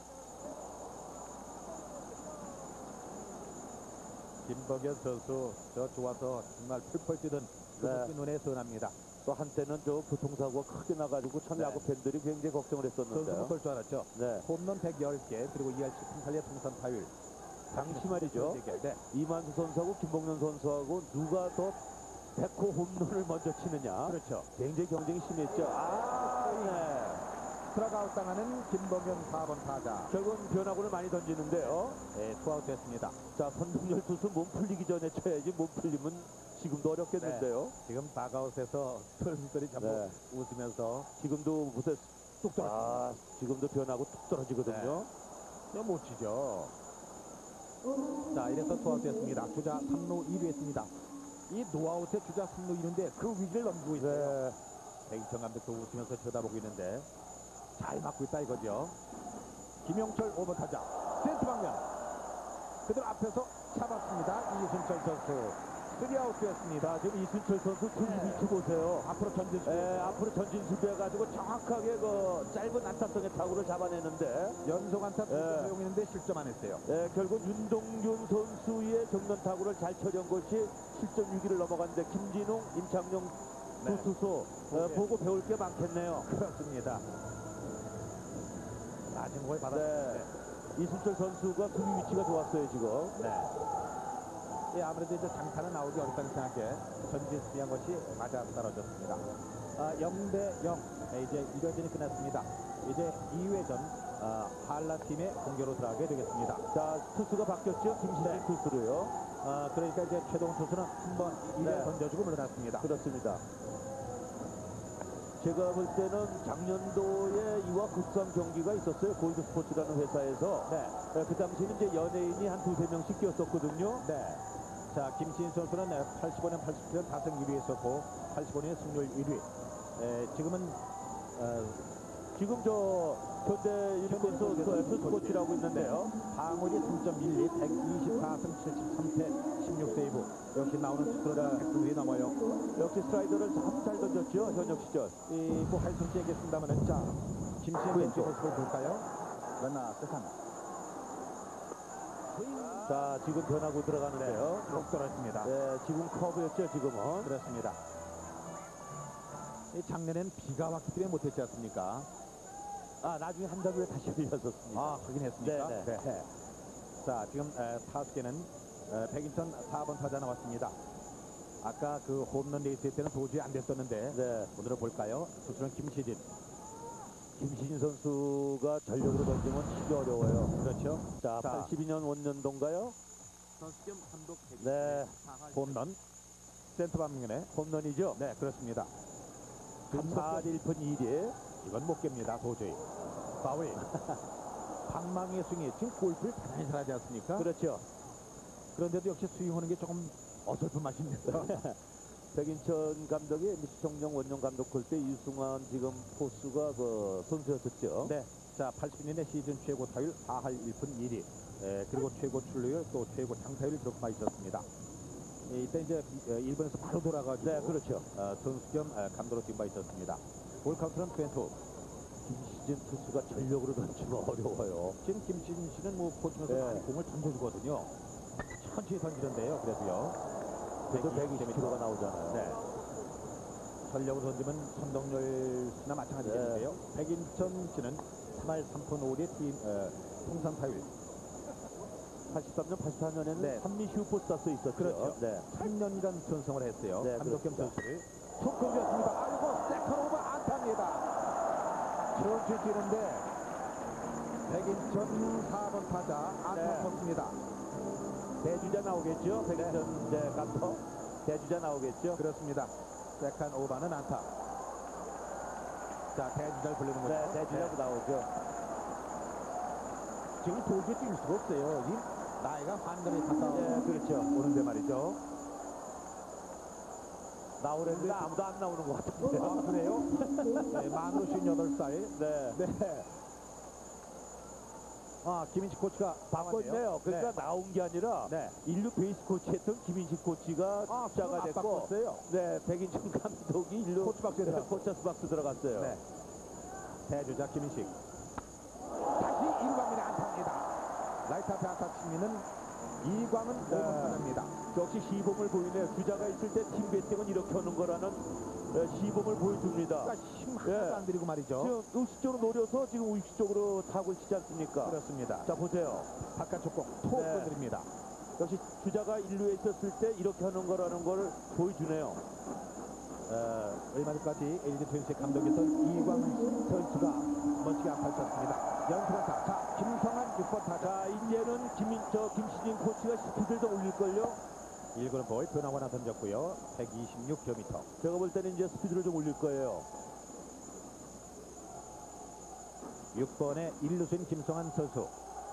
Speaker 1: 김봉현 선수 저 좋아서 정말 펄펄 뛰던 그
Speaker 2: 네.
Speaker 1: 모습이 눈에 선합니다.
Speaker 2: 또 한때는 저 교통사고가 크게 나가지고 참
Speaker 1: 네.
Speaker 2: 야구 팬들이 굉장히 걱정을
Speaker 1: 선수는
Speaker 2: 했었는데요.
Speaker 1: 볼 줄 알았죠.
Speaker 2: 네.
Speaker 1: 홈런 백십 개 그리고 이할 칠 팔 의 통산 타율.
Speaker 2: 당시 말이죠.
Speaker 1: 네.
Speaker 2: 이만수 선수하고 김봉현 선수하고 누가 더 백 호 홈런을 먼저 치느냐.
Speaker 1: 그렇죠.
Speaker 2: 굉장히 경쟁이 심했죠. 아, 네.
Speaker 1: 스트라가웃 당하는 김범현 사 번 타자.
Speaker 2: 결국은 변화구를 많이 던지는데요.
Speaker 1: 네, 투아웃 됐습니다.
Speaker 2: 자, 선동열 투수 몸 풀리기 전에 쳐야지. 몸 풀리면 지금도 어렵겠는데요.
Speaker 1: 지금 다가웃에서 선수들이 전부
Speaker 2: 네.
Speaker 1: 웃으면서
Speaker 2: 지금도 무슨 뚝 떨어져. 아, 지금도 변하고 뚝 떨어지거든요.
Speaker 1: 그냥 못 치죠. 자, 이래서 투아웃 됐습니다. 주자 삼 루 이 루 했습니다. 이 노아웃에 주자 삼 루 이 루인데 그 위기를 넘기고 있어요.
Speaker 2: 네.
Speaker 1: 백인천 감독도 웃으면서 쳐다보고 있는데 잘 맞고 있다 이거죠. 김용철 오 번 타자 센터 방면 그대로 앞에서 잡았습니다. 이순철 선수 쓰리 아웃 됐습니다.
Speaker 2: 지금 이순철 선수 투수 위치 보세요.
Speaker 1: 앞으로 전진 수비.
Speaker 2: 예, 앞으로 전진 수비해가지고 정확하게 그 짧은 안타성의 타구를 잡아내는데,
Speaker 1: 연속 안타 두
Speaker 2: 예.
Speaker 1: 개 사용했는데 실점 안 했어요.
Speaker 2: 예, 결국 윤동균 선수의 정면 타구를 잘 처리한 것이 실점 위기를 넘어갔는데, 김진웅, 임창용
Speaker 1: 네.
Speaker 2: 두 투수 어,
Speaker 1: 네.
Speaker 2: 보고 배울 게 많겠네요.
Speaker 1: 그렇습니다. 낮은 걸
Speaker 2: 네.
Speaker 1: 받았는데
Speaker 2: 이순철 선수가 수비 위치가 좋았어요 지금.
Speaker 1: 네. 예, 아무래도 이제 장타는 나오기 어렵다는 생각에 전진 수비한 것이 맞아 떨어졌습니다. 아, 영 대 영. 네, 이제 일 회전이 끝났습니다. 이제 이 회전 아, 한라 팀의 공격으로 들어가게 되겠습니다.
Speaker 2: 자, 투수가 바뀌었죠. 김신진
Speaker 1: 네.
Speaker 2: 투수로요.
Speaker 1: 아, 그러니까 이제 최동훈 투수는 한번 일 회
Speaker 2: 네.
Speaker 1: 던져주고 물러났습니다.
Speaker 2: 그렇습니다. 제가 볼 때는 작년도에 이와 급성 경기가 있었어요. 골드 스포츠라는 회사에서.
Speaker 1: 네.
Speaker 2: 네, 그 당시에는 이제 연예인이 한 두세 명씩 뛰었었거든요.
Speaker 1: 네. 자, 김신 선수는 팔십오 년, 팔십칠 년 다승 일 위 했었고 팔십오 년에 승률 일 위. 에, 지금은 어,
Speaker 2: 지금 저 현대 유니콘스 스포츠라고 있는데요.
Speaker 1: 방어리 삼 점 일이, 백이십사 승 칠십삼 패 십육 세이브. 역시 나오는 투수는 백 승이 넘어요.
Speaker 2: 역시 스라이더를 참 잘 던졌죠. 현역 시절.
Speaker 1: 이, 뭐, 할수 있게 얘기했습니다만, 자, 김신 선수의 모습을 볼까요? 러나 세상.
Speaker 2: 자, 지금 변하고 들어가는데요.
Speaker 1: 쏙 떨어졌습니다.
Speaker 2: 네, 지금 커브였죠, 지금은.
Speaker 1: 그렇습니다. 이 작년엔 비가 왔기 때문에 못했지 않습니까?
Speaker 2: 아, 나중에 한 달 후에 다시 열렸었습니다.
Speaker 1: 아, 확인했습니까?
Speaker 2: 네, 네.
Speaker 1: 자, 지금 에, 타수계는 에, 백인천 사 번 타자 나왔습니다. 아까 그 홈런 레이스 때는 도저히 안 됐었는데
Speaker 2: 네.
Speaker 1: 오늘은 볼까요? 투수는 김시진.
Speaker 2: 김신진 선수가 전력으로 던지면 치기 어려워요.
Speaker 1: 그렇죠.
Speaker 2: 자,
Speaker 1: 자.
Speaker 2: 팔십이 년 원년도인가요?
Speaker 5: 선수 겸 감독
Speaker 2: 네,
Speaker 1: 홈런. 센터 방면에.
Speaker 2: 홈런이죠.
Speaker 1: 네, 그렇습니다.
Speaker 2: 지금 사 일 분 일 위.
Speaker 1: 이건 못 깹니다, 도저히. 파울. 방망이의 스윙이 지금 골프를 대단히 잘하지 않습니까?
Speaker 2: 그렇죠.
Speaker 1: 그런데도 역시 스윙하는 게 조금 어설픈 맛이 있네요.
Speaker 2: 백인천 감독이 미시청령 원년 감독 할 때 이승환 지금 포수가 그 선수였었죠.
Speaker 1: 네. 자, 팔십 년에 시즌 최고 타율 사 할 일 분 일 위. 에, 그리고 최고 출루율 또 최고 장타율을 기록하고 있었습니다. 에, 이때 이제 어, 일본에서 바로 돌아가지고
Speaker 2: 네, 그렇죠.
Speaker 1: 어, 선수 겸 어, 감독으로 뛴 바 있었습니다. 볼 카운트는 이십이.
Speaker 2: 김시진 투수가 전력으로 던지면 어려워요.
Speaker 1: 지금 김신 씨는 뭐 포치면서
Speaker 2: 네.
Speaker 1: 많이 공을 던져주거든요. 천천히 던지는데요. 그래도요.
Speaker 2: 그래도 백이십 킬로미터가 나오잖아요.
Speaker 1: 네. 전력으로 던지면 선동열 씨나 마찬가지겠는데요. 백인천 씨는 삼 할 삼 푼 오 리의 팀 어, 통산 타율.
Speaker 2: 팔십삼 년, 팔십사 년에는
Speaker 1: 네.
Speaker 2: 산미 슈퍼스타스 있었죠.
Speaker 1: 그렇죠.
Speaker 2: 네.
Speaker 1: 삼 년간 전성을 했어요.
Speaker 2: 네,
Speaker 1: 감독 겸
Speaker 2: 그렇습니다.
Speaker 1: 선수를. 툭 던졌습니다. 아이고, 세컨 오버 안타입니다. 천천히 뛰는데 백인천 사 번 타자 안타
Speaker 2: 네.
Speaker 1: 쳤습니다.
Speaker 2: 대주자 나오겠죠. 백인천 네. 감독. 대주자 나오겠죠.
Speaker 1: 그렇습니다. 세컨 오버는 안타. 자, 대주자를 부르는 거죠.
Speaker 2: 네, 대주자도 나오죠.
Speaker 1: 지금 도저히 뛸 수가 없어요. 이 나이가 환갑에 가까워
Speaker 2: 네, 그렇죠.
Speaker 1: 오는데 말이죠.
Speaker 2: 나오랬는데 아무도 안 나오는 것 같은데.
Speaker 1: 아, 그래요? 네, 만으로 쉰여덟 살.
Speaker 2: 네.
Speaker 1: 네. 아, 김인식 코치가
Speaker 2: 바꿨네요. 그러니까
Speaker 1: 네.
Speaker 2: 나온 게 아니라
Speaker 1: 네.
Speaker 2: 일루 베이스 코치했던 김인식 코치가
Speaker 1: 아,
Speaker 2: 투자가
Speaker 1: 안
Speaker 2: 됐고,
Speaker 1: 바꿨어요.
Speaker 2: 네, 백인천 감독이 일루
Speaker 1: 코치 박스에 들어갔어요.
Speaker 2: 코치스 박스 들어갔어요.
Speaker 1: 네. 대주자 김인식. 다시 일광민의 안타입니다. 라이트 앞에 안타 치면은 이광은 오 번 타자입니다.
Speaker 2: 역시 시범을 보이네요. 주자가 있을 때 팀 배팅은 이렇게 하는 거라는 네, 시범을 보여줍니다.
Speaker 1: 그러니까 힘 하나도
Speaker 2: 예.
Speaker 1: 안 들이고 말이죠.
Speaker 2: 지금 우측 쪽으로 노려서 지금 우측 쪽으로 타고 치지 않습니까?
Speaker 1: 그렇습니다.
Speaker 2: 자, 보세요.
Speaker 1: 바깥쪽 공 톡
Speaker 2: 네.
Speaker 1: 건드립니다.
Speaker 2: 역시 주자가 일루에 있었을 때 이렇게 하는 거라는 걸 보여주네요.
Speaker 1: 어, 얼마 전까지 엘지 트윈스의 감독이었던 이광은 선수가 멋지게 안타를 쳤습니다. 연투안타. 자, 김성환 육 번 타자.
Speaker 2: 자, 이제는 김, 저 김시진 코치가 스피드를 좀 올릴걸요?
Speaker 1: 일 구는 볼 변화고 하나 던졌고요. 백이십육 킬로미터.
Speaker 2: 제가 볼 때는 이제 스피드를 좀 올릴 거예요.
Speaker 1: 육 번의 일루수인 김성환 선수.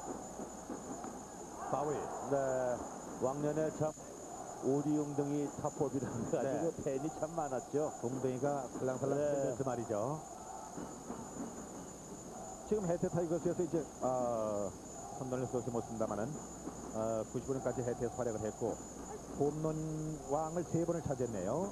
Speaker 1: 파울.
Speaker 2: 네, 왕년에 참 오리웅덩이 타법이라는 거 가지고
Speaker 1: 네.
Speaker 2: 팬이 참 많았죠.
Speaker 1: 웅덩이가 살랑살랑
Speaker 2: 네.
Speaker 1: 들면서 말이죠. 지금 해태 타이거스에서 이제 어, 홈런을 쏘지 못습니다만은 어, 구십오 년까지 해태에서 활약을 했고 홈런 왕을 세 번을 차지했네요.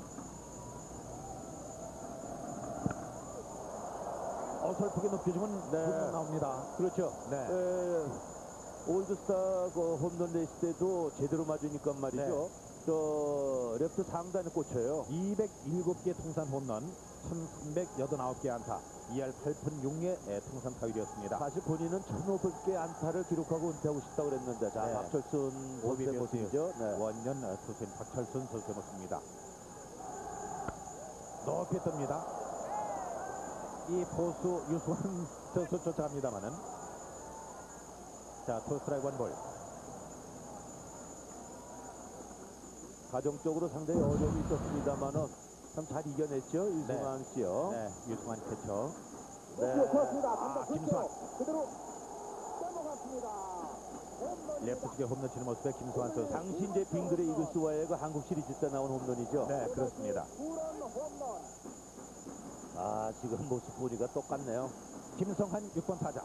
Speaker 1: 어설프게 높여주면
Speaker 2: 네.
Speaker 1: 홈런 나옵니다.
Speaker 2: 그렇죠.
Speaker 1: 네.
Speaker 2: 에, 올드스타 그 홈런 레이스 때도 제대로 맞으니까 말이죠.
Speaker 1: 네.
Speaker 2: 저 레프트 상단에 꽂혀요.
Speaker 1: 이백칠 개 통산 홈런, 천삼백팔십구 개 안타, 이 할 팔 푼 육 리의 통산 타율이었습니다.
Speaker 2: 사실 본인은 천오백 개 안타를 기록하고 은퇴하고 싶다고 그랬는데, 자,
Speaker 1: 네.
Speaker 2: 박철순 선수의
Speaker 1: 오비베어스
Speaker 2: 모습이죠. 네.
Speaker 1: 원년 투수인 박철순 선수의 모습입니다. 높이 뜹니다. 이 포수 유수환 선수 쫓아갑니다만은 자, 투 스트라이크 원 볼.
Speaker 2: 가정적으로 상당히 어려움이 있었습니다만은 참 잘 이겨냈죠, 유승환 씨요.
Speaker 1: 네, 유수환 캐쳐.
Speaker 2: 네.
Speaker 1: 아, 김수환. 레프트 쪽에 홈런 치는 모습의 김수환 선수.
Speaker 2: 당시 이제 빙그레 이글스와의 그 한국 시리즈 때 나온 홈런이죠.
Speaker 1: 네, 그렇습니다.
Speaker 2: 아, 지금 모습 보니까 똑같네요.
Speaker 1: 김성환 육 번 타자.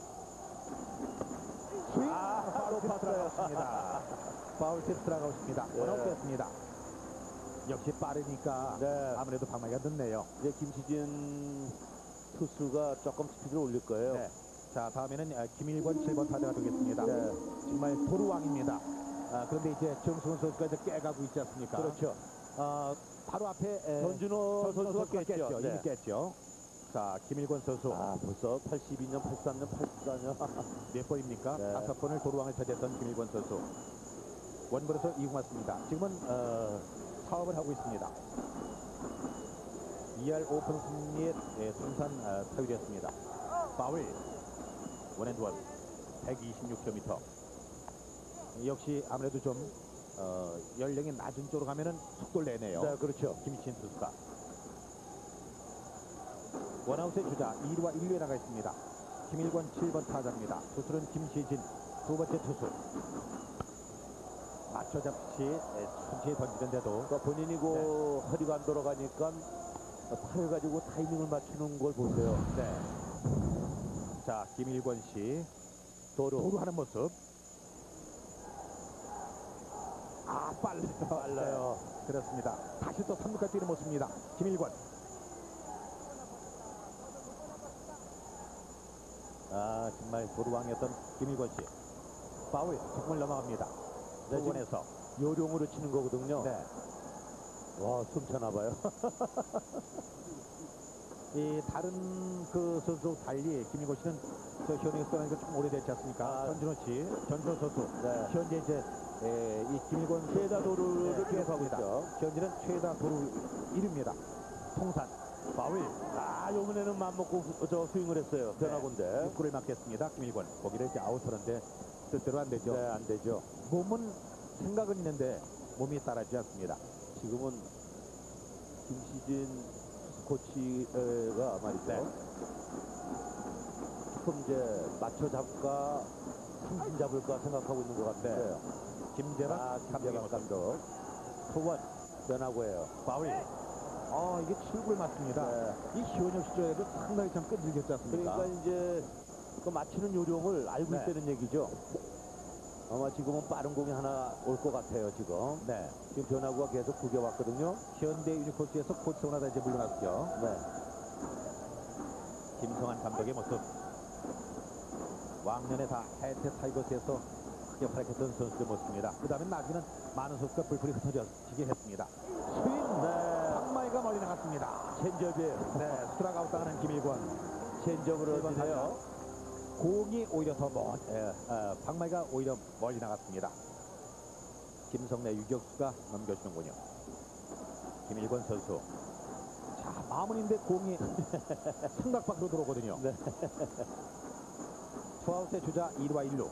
Speaker 1: 스윙!
Speaker 2: 아,
Speaker 1: 파울 팁 들어갔습니다. 파울 팁 들어가고 있습니다.
Speaker 2: 네.
Speaker 1: 어렵겠습니다. 역시 빠르니까
Speaker 2: 네.
Speaker 1: 아무래도 방망이가 늦네요.
Speaker 2: 이제 김시진 투수가 조금 스피드를 올릴 거예요.
Speaker 1: 네. 자, 다음에는 아, 김일권 칠 번 타자가 되겠습니다.
Speaker 2: 네.
Speaker 1: 정말 도루왕입니다. 아, 그런데 이제 정수훈 선수가 이제 깨가고 있지 않습니까?
Speaker 2: 그렇죠.
Speaker 1: 어, 바로 앞에 에,
Speaker 2: 전준호
Speaker 1: 전준호
Speaker 2: 선수가 깼죠.
Speaker 1: 깼죠.
Speaker 2: 네.
Speaker 1: 이미 깼죠. 자, 김일권 선수
Speaker 2: 아, 벌써 팔십이 년, 팔십삼 년, 팔십사 년.
Speaker 1: 몇 번입니까?
Speaker 2: 네.
Speaker 1: 다섯 번을 도루왕을 차지했던 김일권 선수. 원볼에서 이 구 맞습니다. 지금은 어, 사업을 하고 있습니다. 이 할 오 푼 승리의 예, 통산 어, 타율이었습니다. 파울 원앤원 백이십육 킬로미터. 역시 아무래도 좀 어, 연령이 낮은 쪽으로 가면은 속도를 내네요.
Speaker 2: 네, 그렇죠.
Speaker 1: 김희진 투수가 원아웃의 주자 이 루와 일 루에 나가 있습니다. 김일권 칠 번 타자입니다. 투수는 김시진 두 번째 투수. 맞춰 잡시 예, 천천히 던지는데도
Speaker 2: 그러니까 본인이 그 허리가 안 돌아가니까 팔을 가지고 타이밍을 맞추는 걸 보세요.
Speaker 1: 네. 자, 김일권 씨
Speaker 2: 도루.
Speaker 1: 도루하는 모습. 아, 빨라요.
Speaker 2: 빨라요.
Speaker 1: 네, 그렇습니다. 다시 또 삼 루까지 뛰는 모습입니다. 김일권. 아, 정말 도루왕이었던 김일권 씨. 파울 정말 넘어갑니다.
Speaker 2: 네,
Speaker 1: 수원에서.
Speaker 2: 요령으로 치는 거거든요.
Speaker 1: 네.
Speaker 2: 와, 숨차나 봐요.
Speaker 1: 이 다른 그 선수 달리 김일권 씨는 저 현역에서 떠난 지 좀 오래됐지 않습니까?
Speaker 2: 아.
Speaker 1: 전준호 씨, 전준호 선수.
Speaker 2: 네.
Speaker 1: 현재 이제 에, 이 김일권
Speaker 2: 최다 도루를
Speaker 1: 네,
Speaker 2: 기록하고
Speaker 1: 기록합니다.
Speaker 2: 있죠.
Speaker 1: 현재는 최다 도루 일 위입니다. 통산 파울.
Speaker 2: 아, 요번에는 맘먹고 후- 저 스윙을 했어요. 변화곤데.
Speaker 1: 육 구를 맞겠습니다. 김일권. 거기를 이제 아웃하는데 뜻대로 안 되죠.
Speaker 2: 네, 안 되죠.
Speaker 1: 몸은 생각은 있는데 몸이 따라주지 않습니다.
Speaker 2: 지금은 김시진 코치가 말이죠.
Speaker 1: 네.
Speaker 2: 조금 이제 맞춰 잡을까, 삼진 잡을까 생각하고 있는 것 같은데요.
Speaker 1: 김재박
Speaker 2: 아,
Speaker 1: 감독의
Speaker 2: 김재박
Speaker 1: 모습.
Speaker 2: 감독.
Speaker 1: 투원
Speaker 2: 변화고예요.
Speaker 1: 파울. 아, 이게 칠 구를 맞습니다.
Speaker 2: 네.
Speaker 1: 이 현역 시절에도 상당히 참 끈질겼지 않습니까?
Speaker 2: 그러니까 이제 그 맞추는 요령을 알고
Speaker 1: 네.
Speaker 2: 있다는 얘기죠. 아마 지금은 빠른 공이 하나 올 것 같아요, 지금.
Speaker 1: 네.
Speaker 2: 지금 변화구가 계속 구겨왔거든요.
Speaker 1: 현대 유니코스에서 코치 원하다 이제 물러났죠.
Speaker 2: 네.
Speaker 1: 김성환 감독의 모습. 왕년에 다 해태 타이거스에서 크게 활약했던 선수의 모습입니다. 그 다음에 나중에는 많은 선수가 불풀이 흩어지게 했습니다. 스윙! 네. 방망이가 멀리 나갔습니다.
Speaker 2: 체인지업이에요.
Speaker 1: 네. 스트라이크 아웃 당하는 김일권.
Speaker 2: 체인지업으로
Speaker 1: 일번
Speaker 2: 뛰네요.
Speaker 1: 타자. 공이 오히려 더 멀, 예, 어, 방망이가 오히려 멀리 나갔습니다. 김성래 유격수가 넘겨주는군요. 김일권 선수. 자, 마무리인데 공이 삼각 밖으로 들어오거든요.
Speaker 2: 네.
Speaker 1: 투아웃의 주자 일 루와 일 루.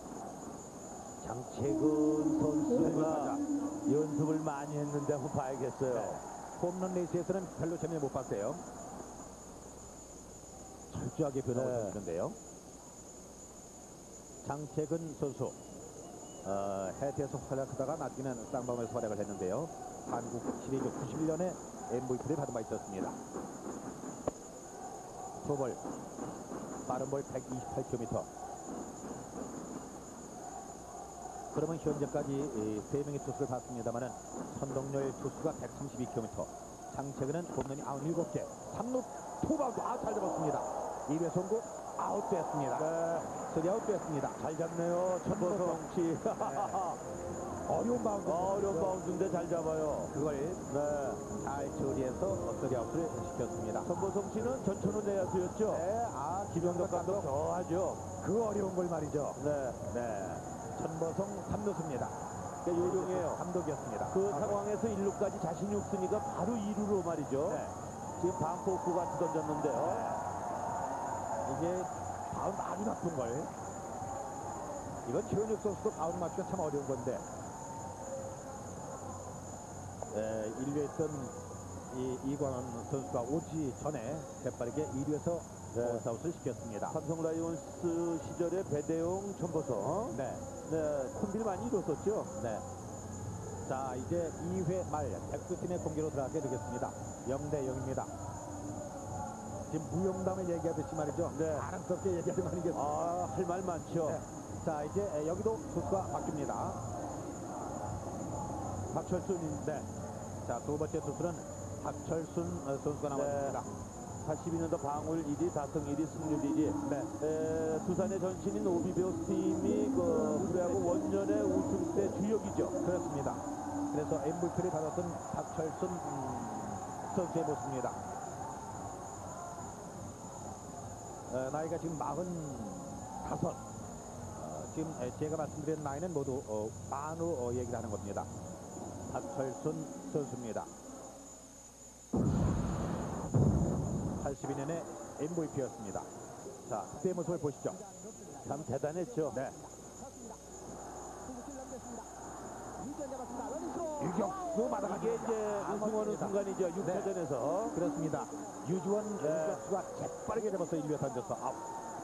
Speaker 2: 장채근 선수가 연습을 많이 했는데 한번 봐야겠어요.
Speaker 1: 네. 홈런 레이스에서는 별로 재미를 못 봤어요. 철저하게 변화를
Speaker 2: 네.
Speaker 1: 보이는데요. 장채근 선수 어, 해태에서 활약하다가 나중에는 쌍방울에서 활약을 했는데요. 한국 시리즈 구십일 년에 엠브이피를 받은 바 있었습니다. 투볼 빠른 볼 백이십팔 킬로미터. 그러면 현재까지 세 명의 투수를 봤습니다만은 선동열 투수가 백삼십이 킬로미터, 장채근은 홈런이 구십칠 개, 삼 루 투바운드 아, 잘 잡았습니다. 이 회 송구 아웃됐습니다.
Speaker 2: 네.
Speaker 1: 쓰리 아웃 됐습니다.
Speaker 2: 잘 잡네요. 천보성 씨.
Speaker 1: 어려운 바운드.
Speaker 2: 어려운 바운드인데 잘 잡아요.
Speaker 1: 그걸
Speaker 2: 네.
Speaker 1: 잘 처리해서 쓰리 아웃을 시켰습니다.
Speaker 2: 천보성 씨는 전천후 내야수였죠.
Speaker 1: 네, 아
Speaker 2: 김영덕
Speaker 1: 김영덕
Speaker 2: 감독
Speaker 1: 감독
Speaker 2: 좋아하죠.
Speaker 1: 그 어려운 걸 말이죠.
Speaker 2: 네.
Speaker 1: 네, 천보성 삼 루수입니다.
Speaker 2: 그러니까 요령이에요.
Speaker 1: 감독이었습니다.
Speaker 2: 그 상황에서 일 루까지 자신이 없으니까 바로 이 루로 말이죠.
Speaker 1: 네.
Speaker 2: 지금 방포크 같이 던졌는데요.
Speaker 1: 이게 바운드 아주 나쁜 걸. 이건 최은혁 선수도 바운드 맞기가 참 어려운 건데. 네, 일 루에 있던 이 이광원 선수가 오지 전에 재빠르게 이 루에서
Speaker 2: 네.
Speaker 1: 아웃을 시켰습니다.
Speaker 2: 삼성 라이온스 시절에 배대용, 천보성.
Speaker 1: 네,
Speaker 2: 네, 콤비를 많이 이뤘었죠.
Speaker 1: 네. 자, 이제 이 회 말 백두팀의 공개로 들어가게 되겠습니다. 영 대 영입니다. 지금 무용담을 얘기하듯이 말이죠.
Speaker 2: 네.
Speaker 1: 자랑스럽게 얘기하는 거 아니겠습니까?
Speaker 2: 아, 할 말 많죠.
Speaker 1: 네. 자, 이제 여기도 투수가 바뀝니다.
Speaker 2: 박철순.
Speaker 1: 네. 자, 두 번째 투수는 박철순 선수가 나왔습니다.
Speaker 2: 팔십이 년도 방울 일 위, 다승 일 위, 승률 일 위.
Speaker 1: 네.
Speaker 2: 에, 두산의 전신인 오비베어스 팀이 그 프로야구 원년의 우승 때 주역이죠.
Speaker 1: 그렇습니다. 그래서 엠브이피를 받았던 박철순 음, 선수의 모습입니다. 어, 나이가 지금 마흔다섯. 어, 지금 에, 제가 말씀드린 나이는 모두 어, 만으로 어, 얘기를 하는 겁니다. 박철순 선수입니다. 팔십이 년에 엠브이피였습니다. 자, 그때의 모습을 보시죠.
Speaker 2: 참 대단했죠.
Speaker 1: 네. 유격수 받아가
Speaker 2: 이게 이제 우승하는 순간이죠. 육 차전에서.
Speaker 1: 그렇습니다. 유주원
Speaker 2: 네.
Speaker 1: 유격수가 재빠르게 잡아서 일 루에 던져서 아웃.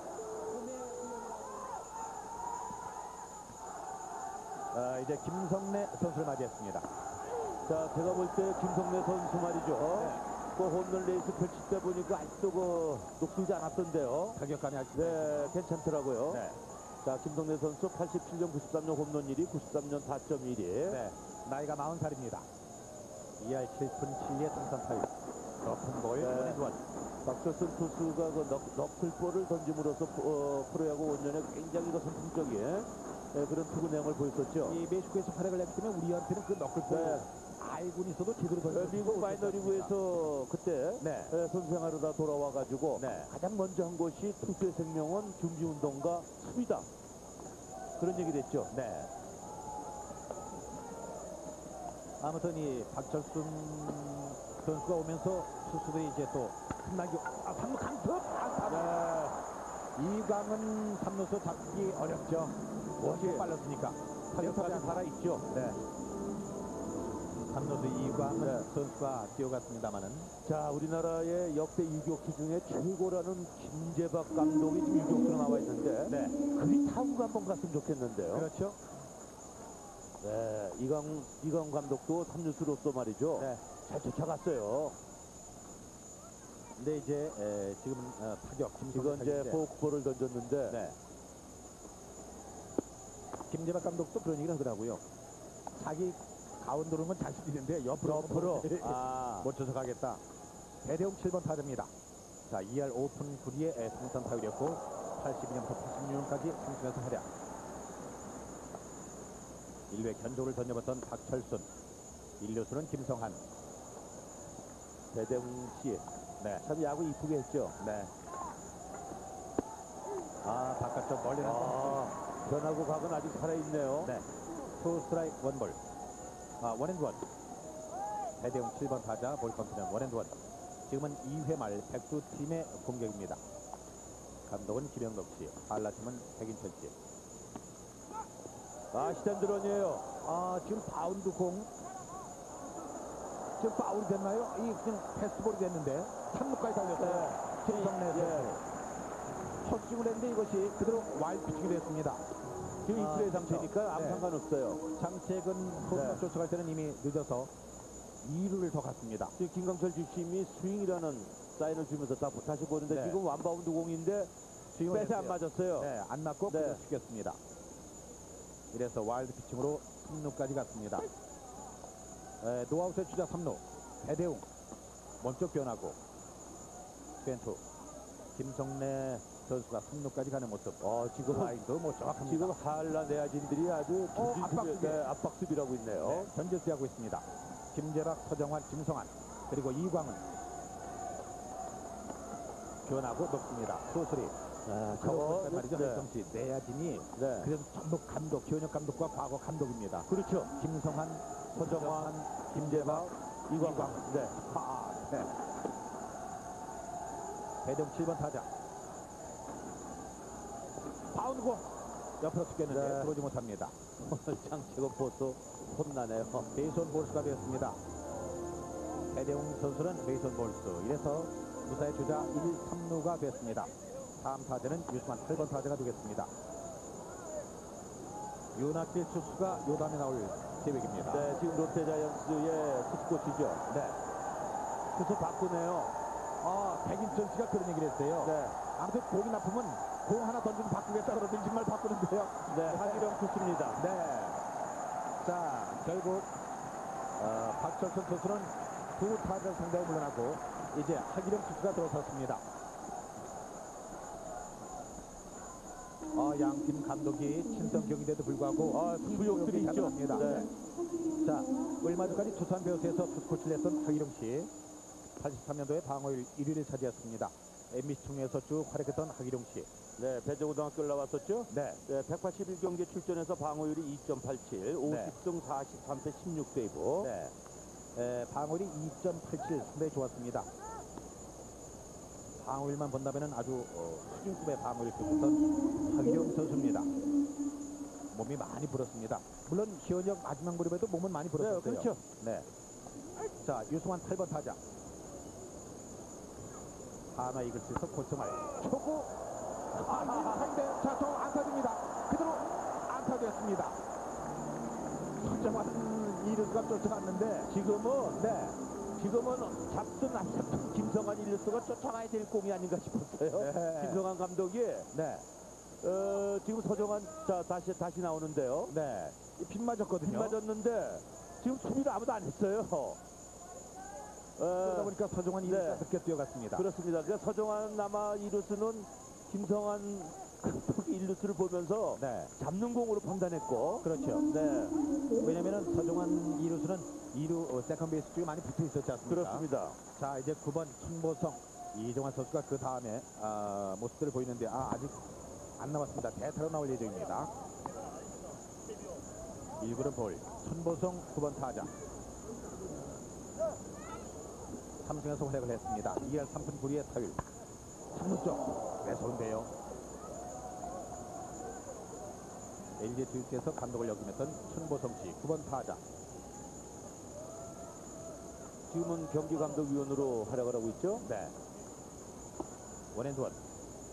Speaker 1: 아, 이제 김성래 선수를 맞이했습니다.
Speaker 2: 자, 제가 볼 때 김성래 선수 말이죠. 그 홈런 레이스 펼칠 때 보니까 아직도 그 녹슬지 않았던데요.
Speaker 1: 타격감이 아주
Speaker 2: 네, 괜찮더라고요.
Speaker 1: 네.
Speaker 2: 자, 김성래 선수 팔십칠 년, 구십삼 년 홈런 일 위, 구십삼 년 타점 일 위.
Speaker 1: 네. 나이가 마흔 살입니다. 이 할 칠 푼 칠 리의 통산 타율. 높은 볼
Speaker 2: 네.
Speaker 1: 원앤원.
Speaker 2: 박철순 투수가 그 너, 너클볼을 던짐으로써 어, 프로야구 원년에 굉장히 그 선풍적인 네, 그런 투구 내용을 보였었죠.
Speaker 1: 이 멕시코에서 활약을 했기 때문에 우리한테는 그 너클볼
Speaker 2: 네.
Speaker 1: 알고는 있어도 제대로
Speaker 2: 네,
Speaker 1: 던져.
Speaker 2: 미국 마이너리그에서 그때
Speaker 1: 네.
Speaker 2: 네, 선수 생활하다 돌아와가지고
Speaker 1: 네.
Speaker 2: 가장 먼저 한 것이 투수의 생명은 준비운동과 수비다. 그런 얘기를 했죠.
Speaker 1: 네. 아무튼 이 박철순 선수가 오면서 투수들이 이제 또 끝나기 아, 삼루 강습 아, 삼루. 이강은 삼루수 잡기 어렵죠. 워낙 빨랐으니까.
Speaker 2: 타격까지 살아있죠.
Speaker 1: 네. 삼루수 이광은
Speaker 2: 네.
Speaker 1: 선수가 뛰어갔습니다만은.
Speaker 2: 자, 우리나라의 역대 유격수 중에 최고라는 김재박 감독이 지금 유격수로 나와 있는데
Speaker 1: 네.
Speaker 2: 그리 타구가 한번 갔으면 좋겠는데요.
Speaker 1: 그렇죠.
Speaker 2: 네, 이강 이강 감독도 삼루수로서 말이죠.
Speaker 1: 네.
Speaker 2: 잘 쫓아갔어요.
Speaker 1: 근데 이제 에, 지금 어, 타격
Speaker 2: 이건 이제
Speaker 1: 타격인데.
Speaker 2: 포크볼을 던졌는데
Speaker 1: 네. 김재박 감독도 그런 얘기를 하더라고요. 자기 가운데로 건 자신 있는데 옆으로
Speaker 2: 옆으로 아,
Speaker 1: 못 쳐서 가겠다. 배대웅 칠 번 타자입니다. 자, 이 할 오 푼 구 리의 통산 타율이었고 팔십이 년부터 팔십육 년까지 삼승에서 활약. 일 루에 견조를 던져봤던 박철순, 일 루수는 김성한.
Speaker 2: 배대웅 씨.
Speaker 1: 네,
Speaker 2: 참 야구 이쁘게 했죠.
Speaker 1: 네. 아, 바깥쪽 멀리 나서.
Speaker 2: 아, 변하고 각은 아직 살아있네요.
Speaker 1: 네. 투 스트라이크 원 볼. 아, 원앤원. 배대웅 칠 번 타자 볼 컨트는 원앤원. 지금은 이 회 말 백두 팀의 공격입니다. 감독은 김영덕 씨, 한라팀은 백인철 씨.
Speaker 2: 아, 시단드론이에요.
Speaker 1: 아, 지금 바운드 공. 지금 파울이 됐나요? 이 그냥 패스볼이 됐는데 삼 루까지 달렸어요. 김성래
Speaker 2: 예.
Speaker 1: 선수. 헛스윙을 했는데 이것이 그대로 와일드 피칭이 됐습니다.
Speaker 2: 지금
Speaker 1: 아,
Speaker 2: 이플레이
Speaker 1: 그렇죠.
Speaker 2: 상태니까 아무
Speaker 1: 네.
Speaker 2: 상관없어요.
Speaker 1: 장채근 포수가
Speaker 2: 네.
Speaker 1: 쫓아갈 때는 이미 늦어서 이 루를 더 갔습니다.
Speaker 2: 지금 김강철 주심이 스윙이라는 사인을 주면서 다, 다시 보는데
Speaker 1: 네.
Speaker 2: 지금 완바운드 공인데
Speaker 1: 스윙을
Speaker 2: 빼세 안
Speaker 1: 했어요.
Speaker 2: 맞았어요.
Speaker 1: 네, 안 맞고
Speaker 2: 네.
Speaker 1: 그대로 죽였습니다. 이래서 와일드 피칭으로 삼 루까지 갔습니다. 에, 노아웃의 주자 삼 루 배대웅 먼저 변하고 트웬투 김성래 선수가 삼 루까지 가는 모습.
Speaker 2: 어, 지금
Speaker 1: 라인도 뭐 정확합니다.
Speaker 2: 지금 한라 내야진들이 아주
Speaker 1: 어,
Speaker 2: 중진
Speaker 1: 압박
Speaker 2: 수비,
Speaker 1: 수비.
Speaker 2: 네, 압박 수비라고 있네요.
Speaker 1: 네, 전제수하고 있습니다. 김재락, 서정환, 김성환 그리고 이광은 변하고 높습니다. 소수리.
Speaker 2: 아,
Speaker 1: 저거
Speaker 2: 저거
Speaker 1: 말이죠.
Speaker 2: 네.
Speaker 1: 혜성씨 내야진이
Speaker 2: 네.
Speaker 1: 그래도 전부 감독, 기현역 감독과 과거 감독입니다.
Speaker 2: 그렇죠.
Speaker 1: 김성환,
Speaker 2: 서정환,
Speaker 1: 김재박,
Speaker 2: 이광.
Speaker 1: 이광.
Speaker 2: 네.
Speaker 1: 아, 네. 배동 칠 번 타자. 바운드고 옆으로 튀겼는데
Speaker 2: 네.
Speaker 1: 들어오지 못합니다.
Speaker 2: 오늘 장채건 포수 혼나네요.
Speaker 1: 베이손 볼스가 되었습니다. 배대웅 선수는 베이손 볼스. 이래서 무사의 주자 일, 삼 루가 됐습니다. 다음 타자는 유수만 팔 번 타자가 되겠습니다. 윤학길 투수가 요담에 나올 계획입니다.
Speaker 2: 네, 지금 롯데자이언츠의 투수코치죠.
Speaker 1: 네.
Speaker 2: 투수 바꾸네요.
Speaker 1: 아, 백인철 씨가 그런 얘기를 했어요.
Speaker 2: 네.
Speaker 1: 아무튼 공이 나쁘면 공 하나 던지면 바꾸겠다 그러더니 정말 바꾸는데요.
Speaker 2: 네, 하기령 투수입니다.
Speaker 1: 네. 자, 결국 어, 박철선 투수는 두 타자 상대로 물러나고 이제 하기령 투수가 들어섰습니다. 어, 양팀 감독이 친선 경기대도 불구하고
Speaker 2: 아, 승부욕들이 있죠.
Speaker 1: 합니다.
Speaker 2: 네.
Speaker 1: 자, 얼마 전까지 두산 베어스에서 투수 코치를 했던 하기령 씨. 팔십삼 년도에 방어율 일 위를 차지했습니다. 엠비씨 총회에서 쭉 활약했던 하기룡 씨.
Speaker 2: 네, 배재고등학교를 나왔었죠.
Speaker 1: 네.
Speaker 2: 네, 백팔십일 경기 출전해서 방어율이 이 점 팔칠, 오십 승 사십삼 패 십육 세이브.
Speaker 1: 네. 에, 방어율이 이 점 팔칠 상당히 좋았습니다. 방어율만 본다면 아주 어, 수준급의 방어율을 펼쳤던 하기룡 선수입니다. 몸이 많이 불었습니다. 물론 현역 마지막 무렵에도 몸은 많이 불었었어요.
Speaker 2: 네, 그렇죠.
Speaker 1: 네. 자, 유승환 팔 번 타자. 하나 이글스에서 고점할 초구. 아, 상대. 자, 저 안타입니다. 그대로 안타되었습니다. 서정환 이루수가 쫓아갔는데
Speaker 2: 지금은
Speaker 1: 네.
Speaker 2: 지금은 잡든 안 잡든 김성환 일루수가 쫓아가야 될 공이 아닌가 싶었어요.
Speaker 1: 네.
Speaker 2: 김성환 감독이
Speaker 1: 네.
Speaker 2: 어, 지금 서정환 자 다시 다시 나오는데요.
Speaker 1: 네. 빗 맞았거든요.
Speaker 2: 빗 맞았는데 지금 수비를 아무도 안 했어요.
Speaker 1: 그러다
Speaker 2: 어,
Speaker 1: 보니까 서정환 이루수가
Speaker 2: 네.
Speaker 1: 늦게 뛰어갔습니다.
Speaker 2: 그렇습니다. 그러니까 서정환 남아 이루수는 김성환 감독이 일루수를 보면서
Speaker 1: 네.
Speaker 2: 잡는 공으로 판단했고.
Speaker 1: 그렇죠.
Speaker 2: 네,
Speaker 1: 왜냐면은 서정환 이루수는 이 루 어, 세컨 베이스 쪽에 많이 붙어 있었지 않습니까?
Speaker 2: 그렇습니다.
Speaker 1: 자, 이제 구 번 천보성 이종환 선수가 그 다음에 아, 모습들을 보이는데 아, 아직 안 남았습니다. 대타로 나올 예정입니다. 일 구는 볼 천보성 구 번 타자. 삼승에서 활약을 했습니다. 이 할 삼 푼 구 리의 타율. 삼 루 쪽 매서운데요. 엘지 트위스에서 감독을 역임했던 천보성 씨 구 번 타자.
Speaker 2: 지금은 경기감독위원으로 활약을 하고 있죠.
Speaker 1: 네. 원앤원.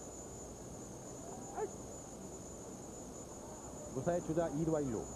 Speaker 1: 무사의 주자 이 루와 일 루.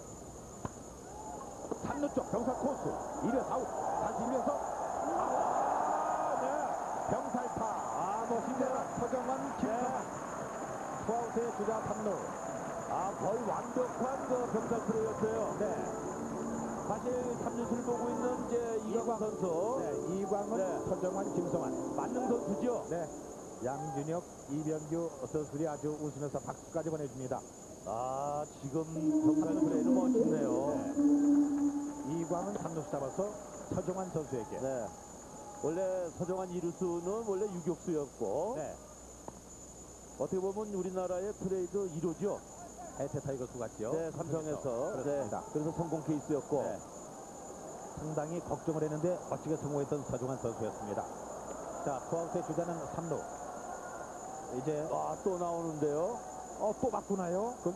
Speaker 1: 삼 루 쪽 병살 코스. 일 루에서 아웃. 다시 일 루에서 아, 네. 병살타. 아, 멋있네요. 서정환 김성환. 투아웃의 주자 삼 루.
Speaker 2: 아, 거의 완벽한 그 병살 프로였어요.
Speaker 1: 네.
Speaker 2: 사실 삼 루수를 보고 있는 이제 이광 선수.
Speaker 1: 네. 이광은
Speaker 2: 네.
Speaker 1: 서정환 김성환.
Speaker 2: 만능 선수죠.
Speaker 1: 네. 양준혁, 이병규 선수들이 아주 웃으면서 박수까지 보내줍니다.
Speaker 2: 아, 지금 병살 플레이는 멋있네요.
Speaker 1: 네. 이광은 삼 루수 잡아서 서정환 선수에게.
Speaker 2: 네. 원래 서정환 이루수는 원래 유격수였고.
Speaker 1: 네.
Speaker 2: 어떻게 보면 우리나라의 트레이드 일 호죠.
Speaker 1: 해태 타이거스 같죠?
Speaker 2: 네, 삼성에서.
Speaker 1: 그렇습니다.
Speaker 2: 네, 그래서 성공 케이스였고.
Speaker 1: 네. 상당히 걱정을 했는데 멋지게 성공했던 서정환 선수였습니다. 자, 투아웃의 주자는 삼 루. 이제
Speaker 2: 아, 또 나오는데요.
Speaker 1: 어, 또 바꾸나요? 그,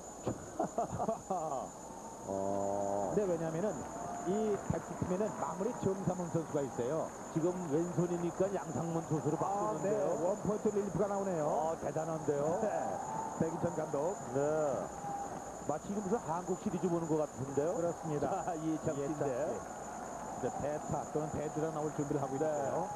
Speaker 2: 어,
Speaker 1: 네, 왜냐면은 이 백투팀에는 마무리 정삼훈 선수가 있어요.
Speaker 2: 지금 왼손이니까 양상문 투수로
Speaker 1: 아, 네,
Speaker 2: 바꾸는데요.
Speaker 1: 원포인트 릴리프가 나오네요.
Speaker 2: 아, 대단한데요.
Speaker 1: 네, 백인천 감독.
Speaker 2: 네. 마치 지금 무슨 한국 시리즈 보는 것 같은데요.
Speaker 1: 그렇습니다.
Speaker 2: 자, 이창진인데.
Speaker 1: 이해창진. 이제 대타 또는 대주가 나올 준비를 하고
Speaker 2: 네.
Speaker 1: 있어요.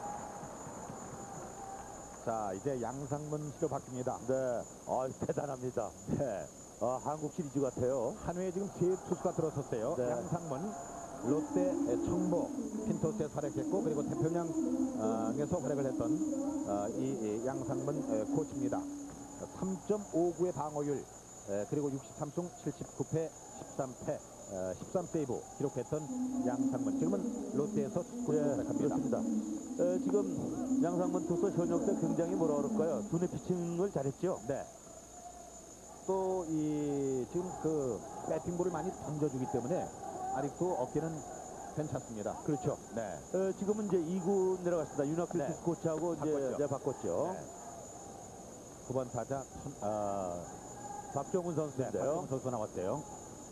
Speaker 1: 자, 이제 양상문 씨로 바뀝니다.
Speaker 2: 네. 아, 대단합니다.
Speaker 1: 네.
Speaker 2: 아, 한국 시리즈 같아요.
Speaker 1: 한 회에 지금 세 투수가 들어섰어요.
Speaker 2: 네.
Speaker 1: 양상문, 롯데 청보, 핀토스에서 활약했고, 그리고 태평양에서 활약을 했던 어, 이, 이 양상문 에, 코치입니다. 삼 점 오구의 방어율, 에, 그리고 육십삼 승 칠십구 패 십삼 패, 어, 십삼 세이브 기록했던 양상문. 지금은 롯데에서 투수를
Speaker 2: 예,
Speaker 1: 활약합니다.
Speaker 2: 그렇습니다. 에, 지금 양상문 투수 현역 때 굉장히 뭐라 그럴까요? 두뇌 피칭을 잘했죠.
Speaker 1: 네. 또 이 지금 그 배팅볼을 많이 던져주기 때문에 아직도 어깨는 괜찮습니다.
Speaker 2: 그렇죠.
Speaker 1: 네.
Speaker 2: 에, 지금은 이제 이 군 내려갔습니다. 윤학길
Speaker 1: 네.
Speaker 2: 투수 코치하고 이제,
Speaker 1: 바꿨죠.
Speaker 2: 이제 바꿨죠.
Speaker 1: 네. 구 번 타자 천, 어,
Speaker 2: 박정훈
Speaker 1: 네,
Speaker 2: 선수인데요.
Speaker 1: 박정훈 선수 나왔대요.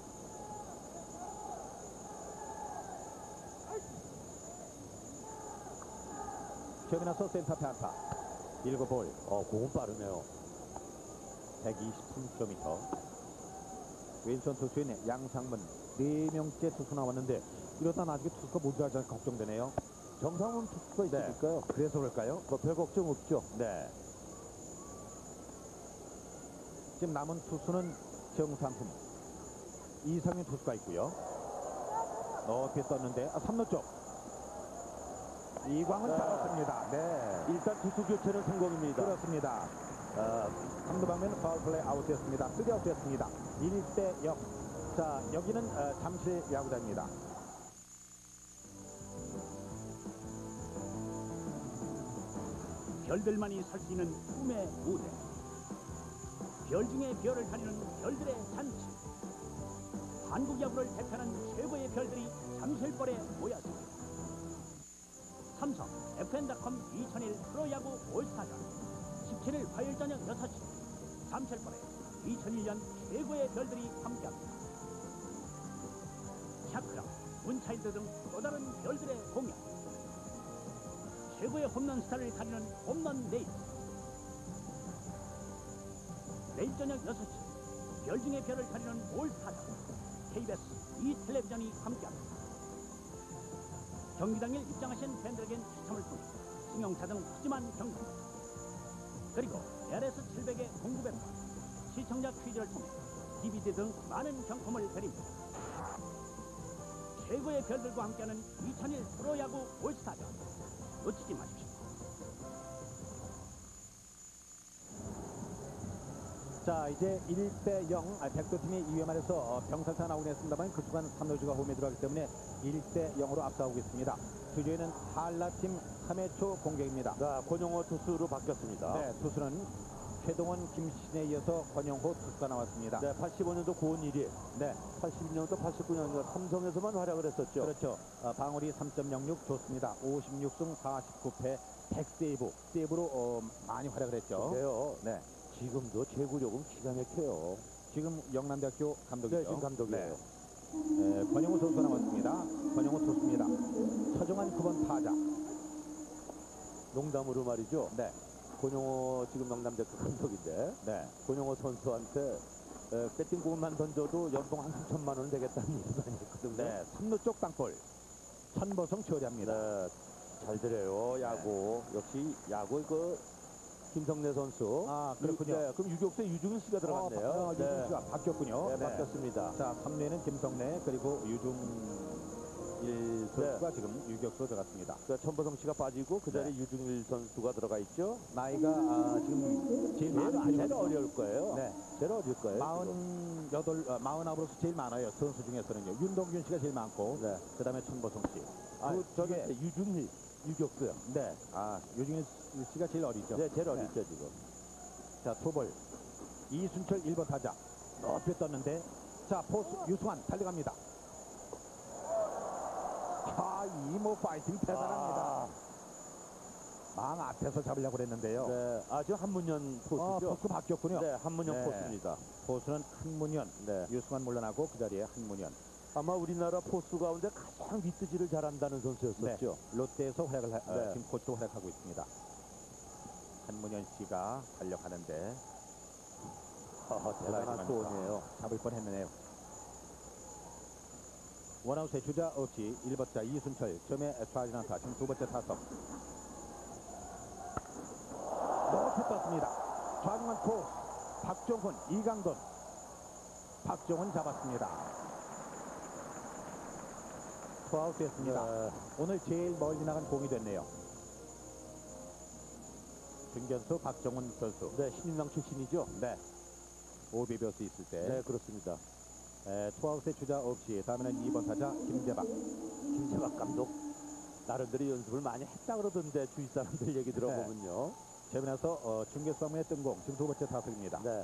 Speaker 1: 시험이 나서 센터페 안타. 일 구 볼.
Speaker 2: 어, 공은 빠르네요.
Speaker 1: 백이십삼 킬로미터. 왼손 투수인 양상문 네 명째 투수 나왔는데 이러다 나중에 투수가 못 들어가지 않을까 걱정되네요.
Speaker 2: 정상훈 투수가 있으니까요.
Speaker 1: 그래서 그럴까요?
Speaker 2: 뭐 별 걱정 없죠.
Speaker 1: 네. 지금 남은 투수는 정상훈, 이상윤 투수가 있고요. 높이 떴는데 아, 삼 루 쪽. 이광은
Speaker 2: 네.
Speaker 1: 잡았습니다. 네.
Speaker 2: 일단 투수 교체는 성공입니다.
Speaker 1: 그렇습니다. 어, 삼 루 방면 파울플레이 아웃됐습니다. 쓰리 아웃됐습니다. 일 대 영. 자, 여기는 어, 잠실 야구장입니다.
Speaker 6: 별들만이 설 수 있는 꿈의 무대. 별 중에 별을 가리는 별들의 잔치. 한국 야구를 대표하는 최고의 별들이 잠실벌에 모였습니다. 삼성 에프엠닷컴 이천일 프로야구 올스타전 십칠 일 화요일 저녁 여섯 시 잠실벌에 이천일 년 최고의 별들이 함께합니다. 샤크라, 문차일드 등 또 다른 별들의 공연. 최고의 홈런 스타를 가리는 홈런 레이스. 내일 저녁 여섯 시 별 중에 별을 가리는 올스타전 케이비에스 이 텔레비전이 함께합니다. 경기 당일 입장하신 팬들에겐 추첨을 통해 승용차 등 푸짐한 경품 그리고 에알에스 칠백의 공구백과 시청자 퀴즈를 통해 디비디 등 많은 경품을 드립니다. 최고의 별들과 함께하는 이천일 프로야구 올스타전 놓치지 마십시오.
Speaker 1: 자, 이제 일 대 영. 아, 백도팀이 이 회 말에서 어, 병살타 나오긴 했습니다만 그 순간 삼루주가 홈에 들어가기 때문에 일 대 영으로 앞서가고 있습니다. 주조에는 한라팀 삼 회 초 공격입니다.
Speaker 2: 자, 권영호 투수로 바뀌었습니다.
Speaker 1: 네, 투수는 최동원, 김신에 이어서 권영호 투수가 나왔습니다.
Speaker 2: 네, 팔십오 년도 고은일이
Speaker 1: 네,
Speaker 2: 팔십일 년도 팔십구 년도 삼성에서만 활약을 했었죠.
Speaker 1: 그렇죠. 어, 방울이 삼 점 영육 좋습니다. 오십육 승 사십구 패 백 세이브. 세이브로 어, 많이 활약을 했죠.
Speaker 2: 그래요.
Speaker 1: 네.
Speaker 2: 지금도 제구력은 기가 막혀요.
Speaker 1: 지금 영남대학교 감독이죠.
Speaker 2: 네, 지금 감독이에요.
Speaker 1: 네, 권영호 선수 나왔습니다. 권영호 투수입니다. 서정환 구 번 타자.
Speaker 2: 농담으로 말이죠.
Speaker 1: 네,
Speaker 2: 권영호 지금 영남대학교 감독인데
Speaker 1: 네.
Speaker 2: 권영호 선수한테 에, 배팅공만 던져도 연봉 한 삼천만 원 되겠다는 얘기도 많이 했거든요.
Speaker 1: 네, 삼 루 쪽 땅볼. 천보성 처리합니다.
Speaker 2: 네, 잘 들어요. 야구. 역시 야구 그 김성래 선수.
Speaker 1: 아, 그렇군요.
Speaker 2: 유, 네, 그럼 유격수에 유중일 씨가 들어갔네요.
Speaker 1: 어, 바, 어, 유중 씨가 바뀌었군요.
Speaker 2: 네, 바뀌었습니다.
Speaker 1: 자, 삼 루에는 김성래 그리고 유중일 선수가 지금 유격수로 들어갔습니다.
Speaker 2: 그러니까 천보성 씨가 빠지고 그 자리에
Speaker 1: 네.
Speaker 2: 유중일 선수가 들어가 있죠.
Speaker 1: 나이가 아, 지금 제일 많은
Speaker 2: 제일, 제일
Speaker 1: 편이거든요.
Speaker 2: 어려울 거예요.
Speaker 1: 네.
Speaker 2: 제일 어려울 거예요.
Speaker 1: 마흔여덟, 어, 마흔아홉으로서 제일 많아요. 선수 중에서는요. 윤동균 씨가 제일 많고,
Speaker 2: 네.
Speaker 1: 그 다음에 천보성 씨.
Speaker 2: 아,
Speaker 1: 그
Speaker 2: 저기
Speaker 1: 뒤에-
Speaker 2: 유중일 유격수요.
Speaker 1: 네. 아, 유중일 씨가 제일 어리죠.
Speaker 2: 네, 제일 어리죠 지금.
Speaker 1: 자, 투볼. 이순철 일 번 타자. 높이 떴는데, 자, 포수 유승환 달려갑니다. 아, 이모 파이팅 대단합니다.
Speaker 2: 아,
Speaker 1: 망 앞에서 잡으려고 그랬는데요.
Speaker 2: 네, 아주 한문현
Speaker 1: 아,
Speaker 2: 포수죠.
Speaker 1: 포수 바뀌었군요.
Speaker 2: 네, 한문현
Speaker 1: 네.
Speaker 2: 포수입니다.
Speaker 1: 포수는 한문현,
Speaker 2: 네.
Speaker 1: 유승환 물러나고 그 자리에 한문현.
Speaker 2: 아마 우리나라 포수 가운데 가장 윗두지를 잘한다는 선수였었죠.
Speaker 1: 롯데에서 활약을 하, 어,
Speaker 2: 네.
Speaker 1: 지금 코치로 활약하고 있습니다. 한문현 씨가 달려가는데
Speaker 2: 아, 대단한
Speaker 1: 하지만,
Speaker 2: 소원이에요.
Speaker 1: 아, 잡을 뻔했네요. 원아웃의 주자 없이 일 번자 이순철 점에 좌진 안타. 지금 두 번째 타석. 너무 쳤습니다. 좌중간 코스 박종훈, 이강돈. 박종훈 잡았습니다. 투아웃 됐습니다.
Speaker 2: 네.
Speaker 1: 오늘 제일 멀리 나간 공이 됐네요. 중견수 박정훈 선수.
Speaker 2: 네, 신인왕 출신이죠.
Speaker 1: 네. 오비벼스 있을 때.
Speaker 2: 네, 그렇습니다.
Speaker 1: 에, 투아웃의 주자 없이 다음에는 이 번 타자 김재박.
Speaker 2: 김재박 감독 나름대로 연습을 많이 했다 그러던데 주위 사람들 얘기 들어보면요.
Speaker 1: 최근에서 어, 중계수 방문의 뜬공. 지금 두 번째 타석입니다.
Speaker 2: 네.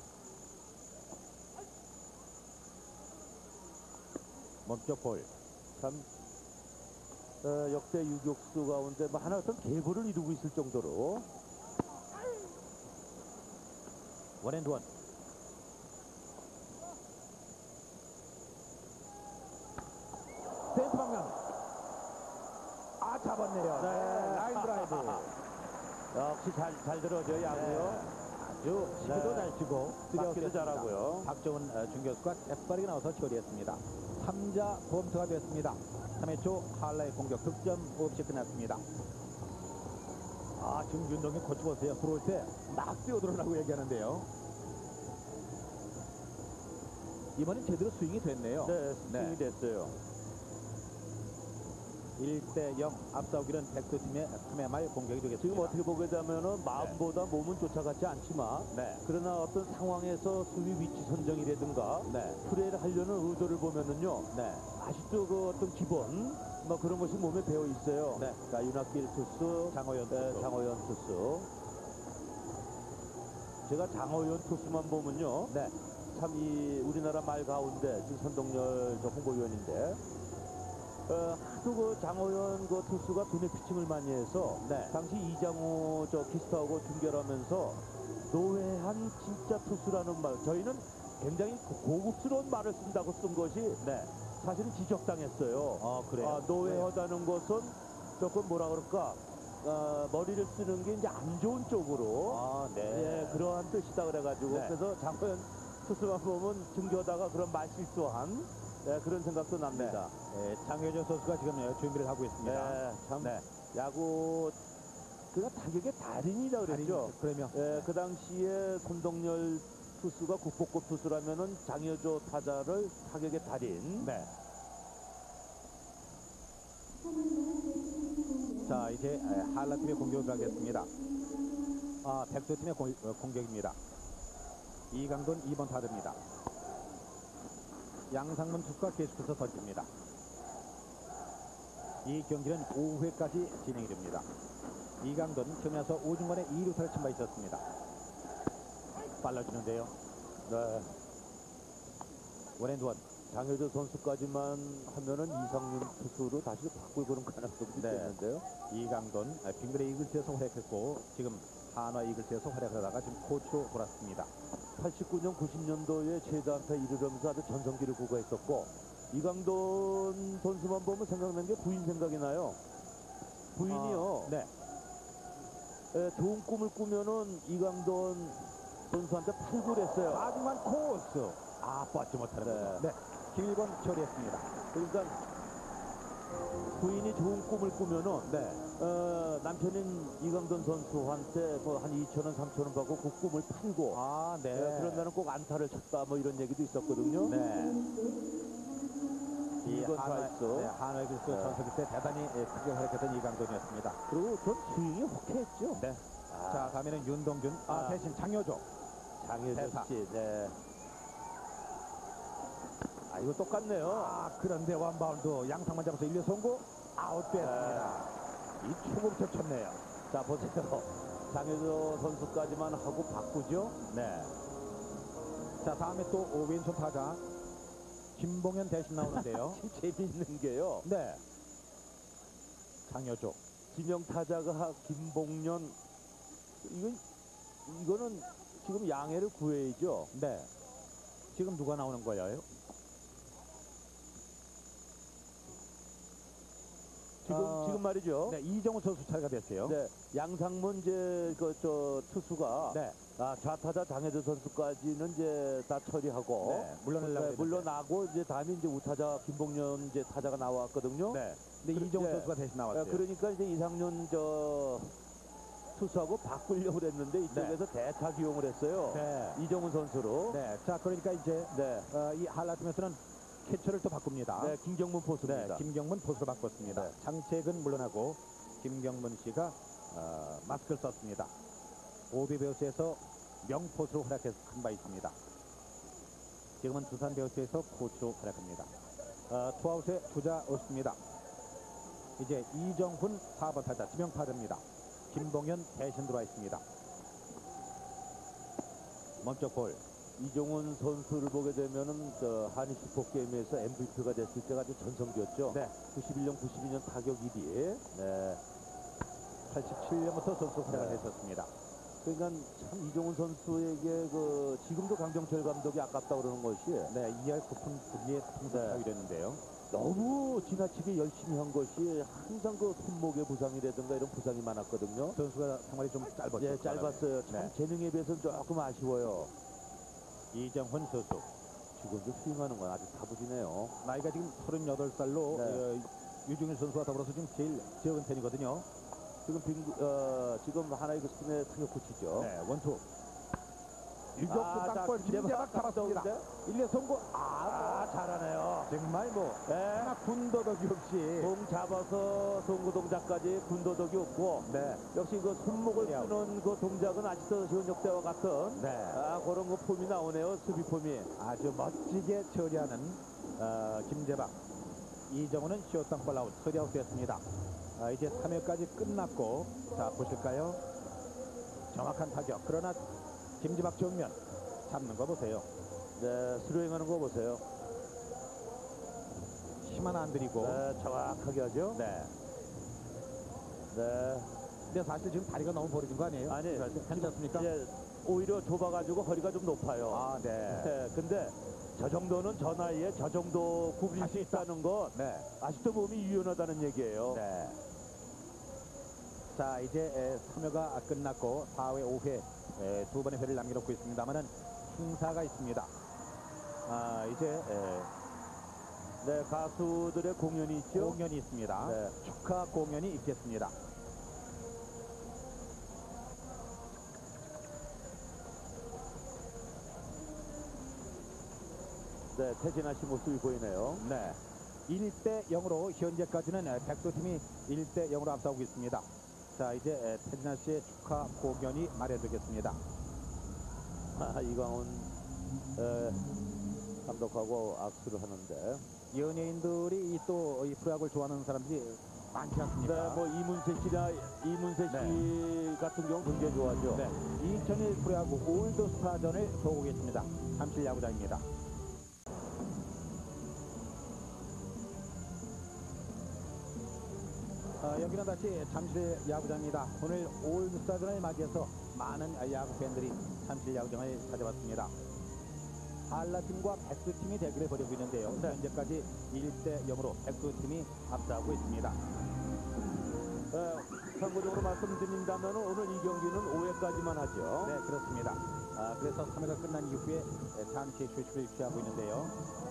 Speaker 1: 멈쪽 볼.
Speaker 2: 참 어, 역대 유격수 가운데 뭐 하나 어떤 계보를 이루고 있을 정도로
Speaker 1: 원앤원. 센터 방향. 아, 잡았네요. 네, 라인 드라이브.
Speaker 2: 역시 잘, 잘 들어져 야구요.
Speaker 1: 아주 시기도
Speaker 2: 네.
Speaker 1: 잘 치고
Speaker 2: 맞기도 잘하고요.
Speaker 1: 박정훈 어, 중교수가 재빠르게 나와서 처리했습니다. 삼 자 범투가 됐습니다. 삼 회 초 한라의 공격 득점 없이 끝났습니다. 아, 지금 윤동이 코치 보세요. 들어올 때 막 뛰어들어라고 얘기하는데요. 이번엔 제대로 스윙이 됐네요.
Speaker 2: 네, 스윙이 됐어요.
Speaker 1: 일 대 영 앞서오기는 백두팀의 삼 회 말 공격이 되겠습니다.
Speaker 2: 지금 어떻게 보게 되면은 마음보다 몸은 쫓아가지 않지만
Speaker 1: 네.
Speaker 2: 그러나 어떤 상황에서 수비 위치 선정이라든가
Speaker 1: 네.
Speaker 2: 플레이를 하려는 의도를 보면은요.
Speaker 1: 네.
Speaker 2: 아직도 그 어떤 기본 뭐 그런 것이 몸에 배어 있어요.
Speaker 1: 네.
Speaker 2: 자, 윤학길 투수,
Speaker 1: 장호연
Speaker 2: 네,
Speaker 1: 투수.
Speaker 2: 장호연 투수. 제가 장호연 투수만 보면요.
Speaker 1: 네.
Speaker 2: 참 이 우리나라 말 가운데 지금 선동열 저 홍보위원인데 어, 하도 그 장호연 그 투수가 두뇌 피칭을 많이 해서
Speaker 1: 네.
Speaker 2: 당시 이장호 저 키스트하고 중결하면서 노회한 진짜 투수라는 말 저희는 굉장히 고- 고급스러운 말을 쓴다고 쓴 것이
Speaker 1: 네.
Speaker 2: 사실은 지적당했어요.
Speaker 1: 아, 그래요?
Speaker 2: 아, 노회하다는 것은 조금 뭐라 그럴까 어, 머리를 쓰는 게 이제 안 좋은 쪽으로
Speaker 1: 아, 네.
Speaker 2: 예, 그러한 뜻이다 그래가지고
Speaker 1: 네.
Speaker 2: 그래서 장호연 투수만 보면 중교다가 그런 말 실수한 예, 그런 생각도 납니다.
Speaker 1: 네, 장효준 선수가 지금 예, 준비를 하고 있습니다.
Speaker 2: 네, 참
Speaker 1: 네.
Speaker 2: 야구 그가 타격의 달인이다 그랬죠.
Speaker 1: 그러면
Speaker 2: 예, 그 당시에 손동열 투수가 국보급 투수라면은 장효조 타자를 타격의 달인.
Speaker 1: 네. 자, 이제 한라팀의 공격을 하겠습니다. 아, 백두팀의 공, 어, 공격입니다. 이강돈 이 번 타자입니다. 양상문 투수가 계속해서 던집니다. 이 경기는 오 회까지 진행이 됩니다. 이강돈 지금에서 오중간에 이 루타를 친 바 있었습니다. 빨라지는데요.
Speaker 2: 네.
Speaker 1: 원앤원.
Speaker 2: 장효조 선수까지만 하면은 이상윤 투수로 다시 바꿀 그런 가능성도
Speaker 1: 네.
Speaker 2: 있겠는데요.
Speaker 1: 이강돈 아, 빙그레 이글스에서 활약했고 지금 한화 이글스에서 활약하다가 지금 코치로 돌아왔습니다.
Speaker 2: 팔십구 년, 구십 년도에 최다한테 이르면서 아주 전성기를 구가했었고 이강돈 선수만 보면 생각나는 게 부인 생각이 나요. 부인이요.
Speaker 1: 아, 네.
Speaker 2: 예, 좋은 꿈을 꾸면은 이강돈 선수한테 팔구를 했어요.
Speaker 1: 하지만 코스 아 뻗지 못하는
Speaker 2: 네.
Speaker 1: 거죠. 네. 길건 처리했습니다.
Speaker 2: 그러니까 부인이 좋은 꿈을 꾸면은
Speaker 1: 네.
Speaker 2: 어, 남편인 이강돈 선수한테 뭐 한 이천 원, 삼천 원 받고 그 꿈을 팔고
Speaker 1: 아, 네.
Speaker 2: 예, 그런다는 꼭 안타를 쳤다 뭐 이런 얘기도 있었거든요.
Speaker 1: 네. 이
Speaker 2: 이건
Speaker 1: 한화,
Speaker 2: 다 있어.
Speaker 1: 네, 한화 이글스
Speaker 2: 네.
Speaker 1: 전성기 때 대단히 예, 크게 활약했던 이강돈이었습니다.
Speaker 2: 그리고 전 스윙이 호쾌했죠.
Speaker 1: 네.
Speaker 2: 아,
Speaker 1: 자, 다음에는 윤동준. 아,
Speaker 2: 아.
Speaker 1: 대신 장효조.
Speaker 2: 장효조
Speaker 1: 대타.
Speaker 2: 씨. 네. 아, 이거 똑같네요.
Speaker 1: 아, 그런데 원바운드 양상만 잡아서 일 루 송구 아웃됐습니다. 이 초급적 쳤네요.
Speaker 2: 자, 보세요. 장효조 선수까지만 하고 바꾸죠.
Speaker 1: 네. 자, 다음에 또 오, 왼손 타자 김봉현 대신 나오는데요.
Speaker 2: 재미있는 게요.
Speaker 1: 네. 장효조.
Speaker 2: 지명 타자가 김봉년 이건 이거는 지금 양해를 구해야죠.
Speaker 1: 네. 지금 누가 나오는 거예요?
Speaker 2: 지금
Speaker 1: 어,
Speaker 2: 지금 말이죠.
Speaker 1: 네, 이정우 선수 차례가 됐어요.
Speaker 2: 네, 양상문 이제 그 저 투수가
Speaker 1: 네.
Speaker 2: 아, 좌타자 장혜주 선수까지는 이제 다 처리하고
Speaker 1: 네, 물러나려고
Speaker 2: 네,
Speaker 1: 했는데.
Speaker 2: 물러나고 이제 다음에 이제 우타자 김봉년 이제 타자가 나왔거든요.
Speaker 1: 네. 근데
Speaker 2: 그래-
Speaker 1: 이정우
Speaker 2: 네.
Speaker 1: 선수가 대신 나왔어요.
Speaker 2: 네, 그러니까 이제 이상윤 저 투수하고 바꾸려고 그랬는데 이쪽에서 대타 기용을 했어요.
Speaker 1: 네.
Speaker 2: 이정훈 선수로.
Speaker 1: 네. 자, 그러니까 이제
Speaker 2: 네.
Speaker 1: 어, 이 한라팀에서는 캐처를 또 바꿉니다.
Speaker 2: 네, 김경문
Speaker 1: 네,
Speaker 2: 포수입니다.
Speaker 1: 김경문 포수로 바꿨습니다.
Speaker 2: 네.
Speaker 1: 장책은 물러나고 김경문 씨가 어, 마스크를 썼습니다. 오비 베어스에서 명포수로 활약한 바 있습니다. 지금은 두산 베어스에서 코치로 활약합니다. 어, 투아웃에 주자 없습니다. 이제 이정훈 사 번 타자 지명 타자입니다. 김봉현 대신 들어와 있습니다. 멈춰 볼.
Speaker 2: 이종훈 선수를 보게 되면은 저 한일 슈퍼게임에서 엠브이피가 됐을 때가 아주 전성기였죠.
Speaker 1: 네.
Speaker 2: 구십일 년, 구십이 년 타격 일 위. 네.
Speaker 1: 팔십칠 년부터 선수 활약을
Speaker 2: 네.
Speaker 1: 했었습니다.
Speaker 2: 그러니까 참 이종훈 선수에게 그 지금도 강정철 감독이 아깝다 그러는 것이
Speaker 1: 네, 이할 높은 분위기에 통솔하게 됐는데요.
Speaker 2: 너무 지나치게 열심히 한 것이 항상 그 손목에 부상이라든가 이런 부상이 많았거든요.
Speaker 1: 선수가 생활이 좀 짧았죠.
Speaker 2: 예, 짧았어요. 참
Speaker 1: 네.
Speaker 2: 재능에 비해서는 조금 아쉬워요.
Speaker 1: 이정훈 선수.
Speaker 2: 지금도 스윙하는 건 아주 다부지네요.
Speaker 1: 나이가 지금 서른여덟 살로
Speaker 2: 네.
Speaker 1: 어, 유중일 선수와 더불어서 지금 제일 적은 편이거든요.
Speaker 2: 지금 빙, 어, 지금 하나의 그 팀의 타격 코치죠.
Speaker 1: 네, 원투. 유격수
Speaker 2: 아, 자,
Speaker 1: 땅볼
Speaker 2: 김재박
Speaker 1: 김재박 잡았습니다.
Speaker 2: 잡았는데?
Speaker 1: 일 루 성공.
Speaker 2: 아,
Speaker 1: 아,
Speaker 2: 잘하네요.
Speaker 1: 정말 뭐
Speaker 2: 네.
Speaker 1: 하나 군더더기 없이.
Speaker 2: 공 잡아서 송구 동작까지 군더더기 없고
Speaker 1: 네,
Speaker 2: 역시 그 손목을
Speaker 1: 그래요.
Speaker 2: 쓰는 그 동작은 아직도 현역 때와 같은
Speaker 1: 네.
Speaker 2: 아, 그런 거 폼이 나오네요. 수비 폼이.
Speaker 1: 아주 멋지게 처리하는 어, 김재박. 이정훈은 쇼 땅볼 아웃, 서리아웃 됐습니다. 아, 이제 삼 회까지 끝났고, 자 보실까요? 정확한 타격. 그러나 김재박 정면 잡는 거 보세요.
Speaker 2: 네, 스로잉하는 거 보세요.
Speaker 1: 힘 하나 안 들이고.
Speaker 2: 네, 정확하게 하죠.
Speaker 1: 네.
Speaker 2: 네.
Speaker 1: 근데 사실 지금 다리가 너무 벌어진 거 아니에요?
Speaker 2: 아니,
Speaker 1: 괜찮습니까?
Speaker 2: 이제 오히려 좁아가지고 허리가 좀 높아요.
Speaker 1: 아, 네.
Speaker 2: 네, 근데 저 정도는 저 나이에 저 정도 구부릴
Speaker 1: 할수
Speaker 2: 수
Speaker 1: 있다.
Speaker 2: 있다는 건
Speaker 1: 네.
Speaker 2: 아직도 몸이 유연하다는 얘기예요.
Speaker 1: 네. 자, 이제 삼 회가 끝났고 사 회, 오 회 에, 두 번의 회를 남겨놓고 있습니다만은 행사가 있습니다. 아, 이제 에,
Speaker 2: 네, 가수들의 공연이 있죠.
Speaker 1: 공연이 있습니다.
Speaker 2: 네.
Speaker 1: 축하 공연이 있겠습니다.
Speaker 2: 네, 태진아 씨 모습이 보이네요.
Speaker 1: 네. 일 대 영으로 현재까지는 에, 백두팀이 일 대 영으로 앞서고 있습니다. 자, 이제 에, 태진아 씨의 축하 공연이 마련되겠습니다.
Speaker 2: 아, 이광훈 에, 감독하고 악수를 하는데.
Speaker 1: 연예인들이 또 이 프로야구를 좋아하는 사람들이 많지 않습니까?
Speaker 2: 네, 뭐 이문세 씨나 이문세 씨
Speaker 1: 네.
Speaker 2: 같은 경우 굉장히 좋아하죠.
Speaker 1: 네, 이천일 프로야구 올드스타전을 보고 계십니다. 잠실 야구장입니다. 어, 여기는 다시 잠실 야구장입니다. 오늘 올드스타전을 맞이해서 많은 야구 팬들이 잠실 야구장을 찾아왔습니다. 한라팀과 백두팀이 대결을 벌이고 있는데요.
Speaker 2: 네.
Speaker 1: 현재까지 일 대 영으로 백두팀이 앞서고 있습니다.
Speaker 2: 네, 참고적으로 말씀드린다면 오늘 이 경기는 오 회까지만 하죠.
Speaker 1: 네, 그렇습니다. 아, 그래서 삼 회가 끝난 이후에 잠시 휴식을 취하고 있는데요.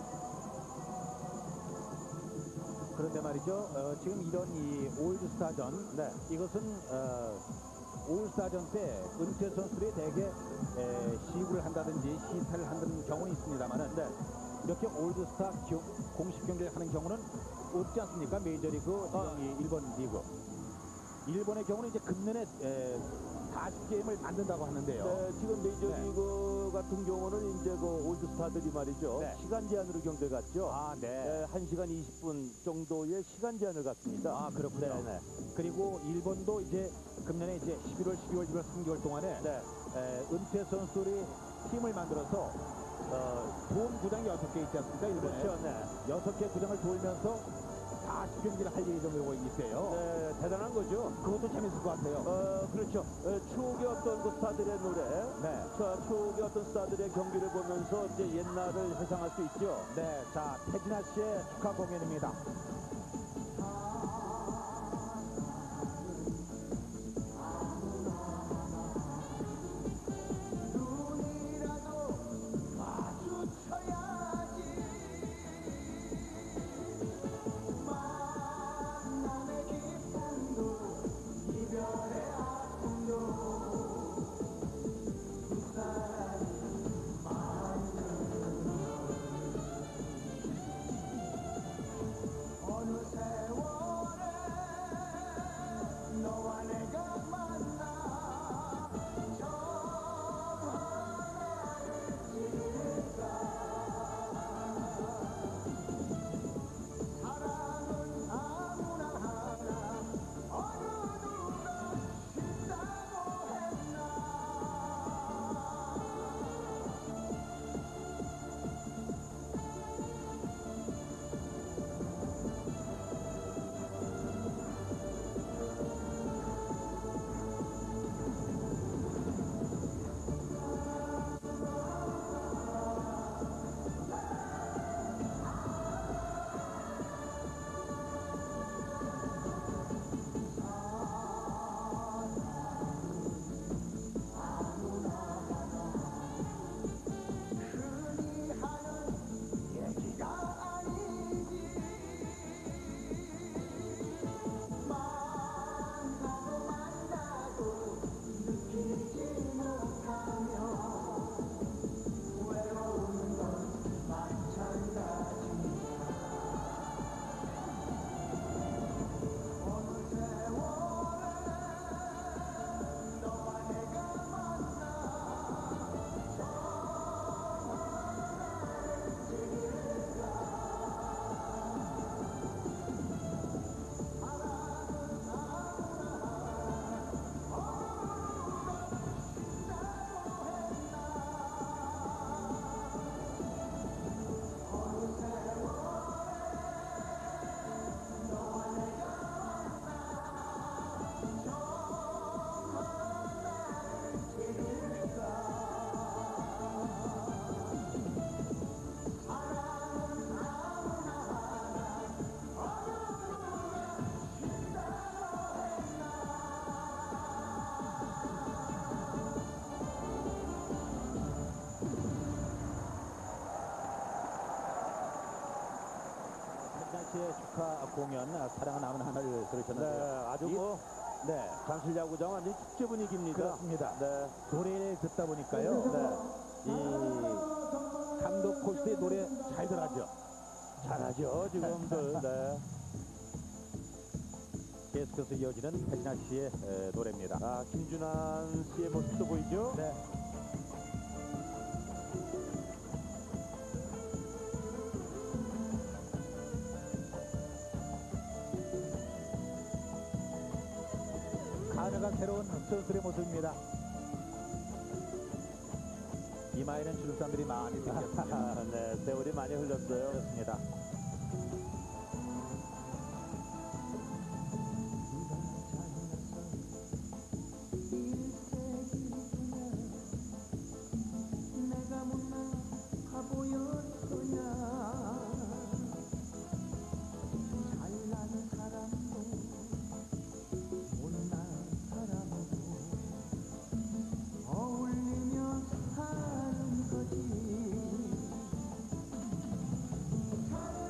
Speaker 1: 그런데 말이죠. 어, 지금 이런 이 올스타전, 네, 이것은 어, 올스타전 때 은퇴 선수들이 대개 에, 시구를 한다든지 시타를 하는 경우는 있습니다만은, 네, 이렇게 올드스타 기, 공식 경기를 하는 경우는 없지 않습니까? 메이저리그,
Speaker 2: 아.
Speaker 1: 이 일본 리그. 일본의 경우는 이제 금년에 에, 사십 게임을 만든다고 하는데요.
Speaker 2: 네, 지금 메이저리그 같은 경우는 이제 그 올드스타들이 말이죠.
Speaker 1: 네.
Speaker 2: 시간 제한으로 경기를 갔죠.
Speaker 1: 아, 네.
Speaker 2: 네, 한 시간 이십 분 정도의 시간 제한을 갖습니다.
Speaker 1: 아, 그렇군요.
Speaker 2: 네, 네.
Speaker 1: 그리고 일본도 이제 금년에 이제 십일월, 십이월, 일월 삼 개월 동안에
Speaker 2: 네.
Speaker 1: 에, 은퇴 선수들이 팀을 만들어서 어, 도움 구장이 여섯 개 있지 않습니까? 일본에.
Speaker 2: 그렇죠. 네.
Speaker 1: 여섯 개 구장을 돌면서 사십 경기를 할 예정이라고 있어요.
Speaker 2: 네, 대단한 거죠.
Speaker 1: 그것도 재밌을 것 같아요.
Speaker 2: 어, 그렇죠. 어, 추억의 어떤 그 스타들의 노래,
Speaker 1: 네.
Speaker 2: 자, 추억의 어떤 스타들의 경기를 보면서 이제 옛날을 회상할 수 있죠.
Speaker 1: 네, 자, 태진아 씨의 축하 공연입니다. 씨의 축하 공연 사랑은 남은 하나를 들으셨는데요.
Speaker 2: 네, 아주
Speaker 1: 이-
Speaker 2: 뭐
Speaker 1: 네,
Speaker 2: 잠실야구장 완전 축제 분위기입니다.
Speaker 1: 그렇습니다.
Speaker 2: 네.
Speaker 1: 노래를 듣다 보니까요. 네, 이 감독 코스의 노래 잘 들어가죠.
Speaker 2: 잘하죠, 지금들. 네.
Speaker 1: 계속해서 이어지는 태진아 씨의 에, 노래입니다.
Speaker 2: 아, 김준환 씨의 모습도 보이죠?
Speaker 1: 네. 가느가 새로운 선수의 모습입니다. 이마에는 주름살들이 많이 생겼습니다.
Speaker 2: 네, 세월이 많이 흘렀어요.
Speaker 1: 그렇습니다.
Speaker 4: 내가 못난 바보였으냐 잘난 사람도 못난 사람도 어울리며 사는 거지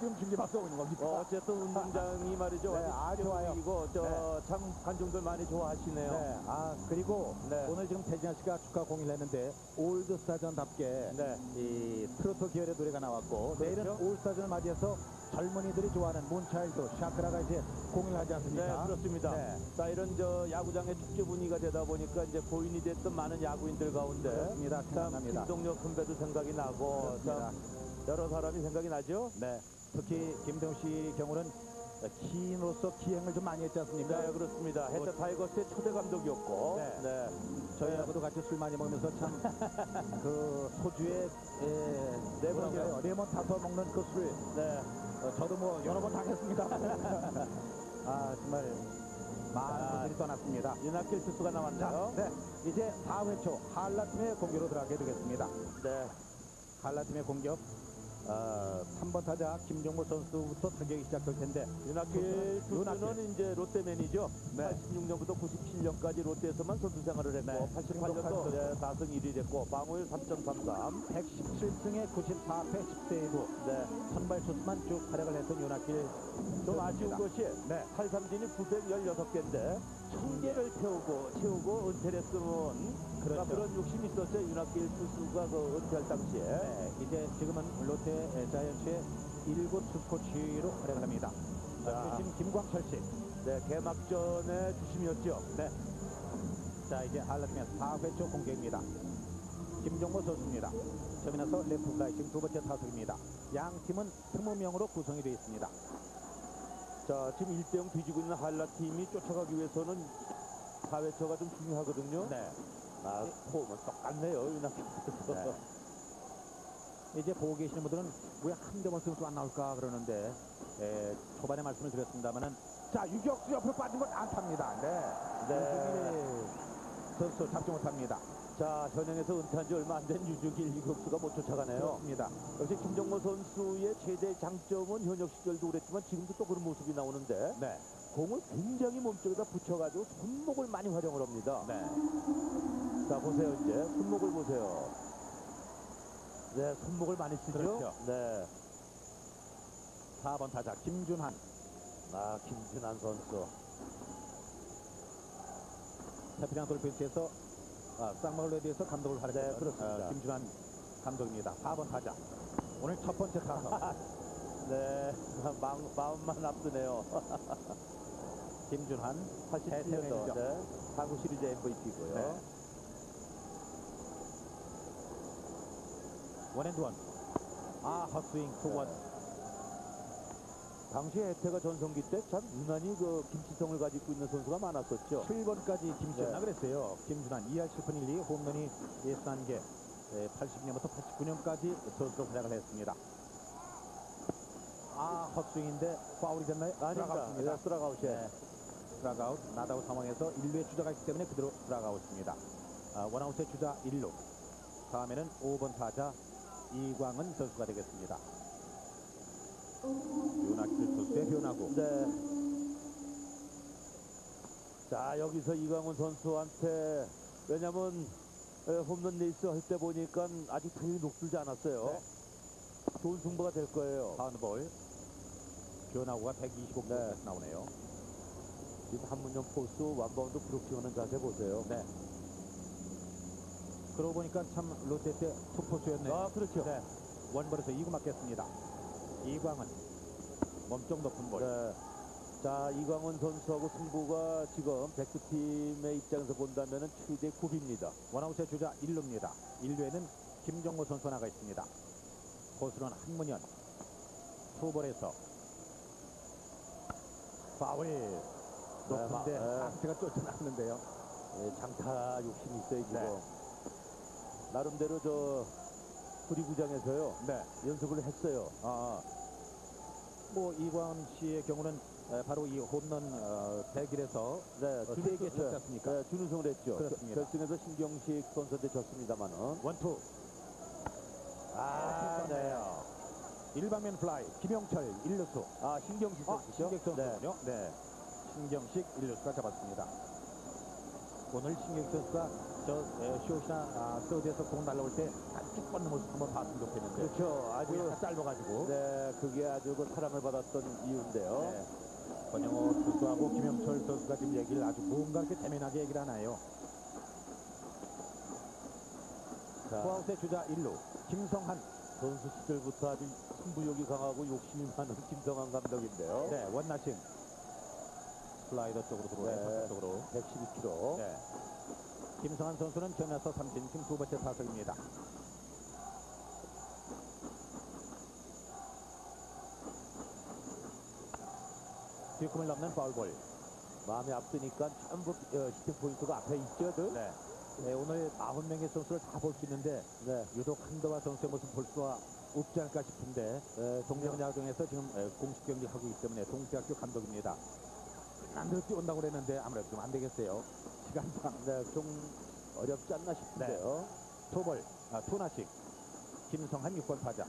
Speaker 1: 지금 김기박 쏘고 있는 겁니까?
Speaker 2: 어, 어쨌든 운동장이 말이죠.
Speaker 1: 네, 아, 좋아요.
Speaker 2: 이거 저참 관중들 많이 좋아하시네요.
Speaker 1: 네, 아 그리고
Speaker 2: 네.
Speaker 1: 오늘 지금 태진아 씨가 축하 공연을 했는데 올드스타전답게
Speaker 2: 네.
Speaker 1: 이 트로트 계열의 노래가 나왔고
Speaker 2: 그렇죠.
Speaker 1: 내일은 올스타전을 맞이해서 젊은이들이 좋아하는 문차일드, 샤크라가 이제 공연을 하지
Speaker 2: 네,
Speaker 1: 않습니까?
Speaker 2: 그렇습니다.
Speaker 1: 네.
Speaker 2: 자, 이런 저 야구장의 축제 분위기가 되다 보니까 이제 고인이 됐던 많은 야구인들 가운데
Speaker 1: 그렇습니다.
Speaker 2: 참
Speaker 1: 생각납니다.
Speaker 2: 김동력 선배도 생각이 나고
Speaker 1: 그렇습니다.
Speaker 2: 참 여러 사람이 생각이 나죠.
Speaker 1: 네, 특히 김대웅 씨 경우는 키인으로서 기행을 좀 많이 했지 않습니까?
Speaker 2: 네, 그렇습니다. 해태 타이거스의 초대 감독이었고,
Speaker 1: 네.
Speaker 2: 네,
Speaker 1: 저희하고도 같이 술 많이 먹으면서 참 그 소주에 에,
Speaker 2: 레몬이요.
Speaker 1: 뭐라고요? 레몬 타서 먹는 그 술,
Speaker 2: 네,
Speaker 1: 어, 저도 뭐 여러 번 당했습니다. 아 정말 많은 분들이 떠났습니다.
Speaker 2: 윤학길 투수가
Speaker 1: 자,
Speaker 2: 나왔나요?
Speaker 1: 네, 이제 사 회 초 한라팀의 공격으로 들어가게 되겠습니다.
Speaker 2: 네,
Speaker 1: 한라팀의 공격, 어, 삼 번 타자 김종모 선수부터 타격이 시작될 텐데
Speaker 2: 윤학길
Speaker 1: 윤학길.
Speaker 2: 투수는 이제 롯데맨이죠.
Speaker 1: 네.
Speaker 2: 팔십육 년부터 구십칠 년까지 롯데에서만 선수 생활을 했고,
Speaker 1: 네.
Speaker 2: 팔십팔 년도 네, 다승 일 위 됐고, 방어율 삼 점 삼삼.
Speaker 1: 백십칠 승에 구십사 패 십 세이브
Speaker 2: 네,
Speaker 1: 선발 투수만 쭉 활약을 했던 윤학길
Speaker 2: 좀 아쉬운
Speaker 1: 선수입니다.
Speaker 2: 것이
Speaker 1: 네.
Speaker 2: 탈삼진이 구백십육 개인데 천 개를 태우고 채우고 은퇴를 했으면
Speaker 1: 그렇죠.
Speaker 2: 그런 욕심이 있었어요. 윤학길 투수가 그 은퇴할 당시에.
Speaker 1: 네, 이제 지금은 롯데 자이언츠의 일 구 투코치로 활약을 합니다.
Speaker 2: 자.
Speaker 1: 자, 주심 김광철 씨.
Speaker 2: 네, 개막전의 주심이었죠.
Speaker 1: 네. 자, 이제 한라팀의 사 회 초 공격입니다. 김종모 선수입니다. 저면에서 레프트 플라이 지금 두 번째 타석입니다. 양 팀은 스무 명으로 구성이 되어 있습니다.
Speaker 2: 자, 지금 일 대 영 뒤지고 있는 한라 팀이 쫓아가기 위해서는 사 회초가 좀 중요하거든요.
Speaker 1: 네.
Speaker 2: 아, 폼은 똑같네요. 윤학길 투수.
Speaker 1: 네. 이제 보고 계시는 분들은 왜 한대원 선수 안 나올까 그러는데 에, 초반에 말씀을 드렸습니다만은 자 유격수 옆으로 빠진 건 안타입니다. 네.
Speaker 2: 네.
Speaker 1: 유승일 선수 잡지 못합니다.
Speaker 2: 자, 현역에서 은퇴한 지 얼마 안 된 유중길 유격수가 못 쫓아가네요.
Speaker 1: 그렇습니다.
Speaker 2: 역시 김정모 선수의 최대 장점은 현역 시절도 그랬지만 지금도 또 그런 모습이 나오는데
Speaker 1: 네.
Speaker 2: 공을 굉장히 몸쪽에다 붙여가지고 손목을 많이 활용을 합니다.
Speaker 1: 네.
Speaker 2: 자, 보세요. 이제 손목을 보세요. 네, 손목을 많이 쓰죠.
Speaker 1: 그렇죠.
Speaker 2: 네.
Speaker 1: 사 번 타자 김준환.
Speaker 2: 아, 김준환 선수.
Speaker 1: 태평양 돌핀스에서 아, 쌍마을로에 대해서 감독을 활약했던
Speaker 2: 네, 그렇습니다.
Speaker 1: 어, 김준환 감독입니다. 사 번 타자. 오늘 첫 번째 타석.
Speaker 2: 네, 마음, 마음만 앞서네요.
Speaker 1: 김준환
Speaker 2: 팔십칠 년도 네, 한국 시리즈 엠브이피고요.
Speaker 1: 네. 원앤드원. 아 헛스윙 투원.
Speaker 2: 당시 혜태가 전성기 때 참 유난히 그 김치성을 가지고 있는 선수가 많았었죠.
Speaker 1: 칠 번까지 김준환
Speaker 2: 네.
Speaker 1: 그랬어요. 김준환 이 할 칠 푼 일 리 홈런이 예순한 개. 팔십 년부터 팔십구 년까지 선수로 활약을 했습니다. 아 헛스윙인데 파울이 됐나요?
Speaker 2: 아닙니다.
Speaker 1: 들어갔습니다.
Speaker 2: 스트라가웃이에요.
Speaker 1: 네. 스트라가웃 나다웃 상황에서 일 루에 주자가 있기 때문에 그대로 스트라가웃입니다. 아, 원아웃의 주자 일 루. 다음에는 오 번 타자 이광은 선수가 되겠습니다. 윤학길 투수의 변화구.
Speaker 2: 네. 자, 여기서 이광훈 선수한테 왜냐면 에, 홈런 레이스 할 때 보니까 아직 타율이 높지 않았어요.
Speaker 1: 네.
Speaker 2: 좋은 승부가 될 거예요.
Speaker 1: 파운드볼. 변화구가 백이십오 킬로미터
Speaker 2: 네.
Speaker 1: 나오네요.
Speaker 2: 지금 한문영 포스 완바운드 브로킹하는 자세 보세요.
Speaker 1: 네. 그러고 보니까 참 롯데 때 투포수였네요.
Speaker 2: 아, 그렇죠.
Speaker 1: 네. 원볼에서 이 구 맞겠습니다. 이광은 몸쪽 높은 볼.
Speaker 2: 네. 자, 이광훈 선수하고 승부가 지금 백두팀의 입장에서 본다면 최대 구비입니다.
Speaker 1: 원아웃의 주자 일 루입니다. 일 루에는 김정모 선수가 나가 있습니다. 포수는 한문현. 투볼에서 파울. 높은데
Speaker 2: 네.
Speaker 1: 상태가 쫓아났는데요.
Speaker 2: 예, 장타 욕심이 있어요, 지금.
Speaker 1: 네.
Speaker 2: 나름대로 저 구리구장에서요.
Speaker 1: 네.
Speaker 2: 연습을 했어요.
Speaker 1: 아, 뭐 이광훈 씨의 경우는 에, 바로 이 홈런 어, 백일에서
Speaker 2: 네,
Speaker 1: 어, 세개 쳤지 않습니까?
Speaker 2: 네, 준우승을 했죠.
Speaker 1: 그렇습니다.
Speaker 2: 결- 결승에서 신경식 선수한테 졌습니다만은.
Speaker 1: 원투.
Speaker 2: 아, 네.
Speaker 1: 일방면 플라이 김영철 일 루수.
Speaker 2: 아, 신경식
Speaker 1: 아,
Speaker 2: 선수죠?
Speaker 1: 신경
Speaker 2: 네.
Speaker 1: 선수군요. 네. 신경식 일 루수가 잡았습니다. 오늘 신경 선수가 저 쇼시나 아, 서드에서 공 날라올 때 쭉 뻗는 모습 한번 봤으면 좋겠는데.
Speaker 2: 그렇죠.
Speaker 1: 아주
Speaker 2: 아주
Speaker 1: 약간 짧아가지고.
Speaker 2: 네, 그게 아주 그 사랑을 받았던 이유인데요.
Speaker 1: 네. 권영호 선수하고 김영철 선수가 지금 얘기를 아주 뭔가 이렇게 재미나게 얘기를 하나요.
Speaker 2: 자,
Speaker 1: 투아웃의 주자 일 루 김성한.
Speaker 2: 선수 시절부터 아주 승부욕이 강하고 욕심이 많은 김성한 감독인데요.
Speaker 1: 네, 원나싱. 슬라이더 쪽으로 들어오네,
Speaker 2: 네.
Speaker 1: 쪽으로.
Speaker 2: 백십이 킬로그램.
Speaker 1: 네. 김성한 선수는 전에서 삼진 지금 두 번째 타석입니다. 뒷꿈을 넘는 파울볼.
Speaker 2: 마음이 앞서니까 전부 어, 히팅 포인트가 앞에 있죠. 저?
Speaker 1: 네. 네, 오늘 아홉 명의 선수를 다 볼 수 있는데
Speaker 2: 네.
Speaker 1: 유독 한더와 선수의 모습 볼 수가 없지 않을까 싶은데
Speaker 2: 네,
Speaker 1: 동명야동에서 지금 에, 공식 경기 하고 있기 때문에 동대학교 감독입니다. 끝난 대로 뛰어온다고 그랬는데 아무래도 좀 안 되겠어요. 시간상.
Speaker 2: 네, 좀 어렵지 않나 싶은데요.
Speaker 1: 투볼, 아, 투나씩 김성한 육 번 타자.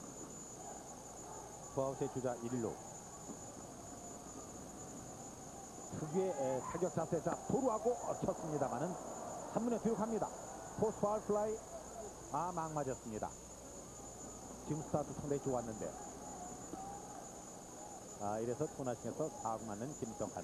Speaker 1: 투아웃의 주자 일 루. 특유의 에, 타격 자세. 자, 도루하고 어, 쳤습니다만은 삼 루에 뒤로 갑니다. 포스 파울 플라이. 아, 막 맞았습니다. 지금 스타트 상당히 좋았는데. 아, 이래서 투나싱에서 사 구 맞는 김성한.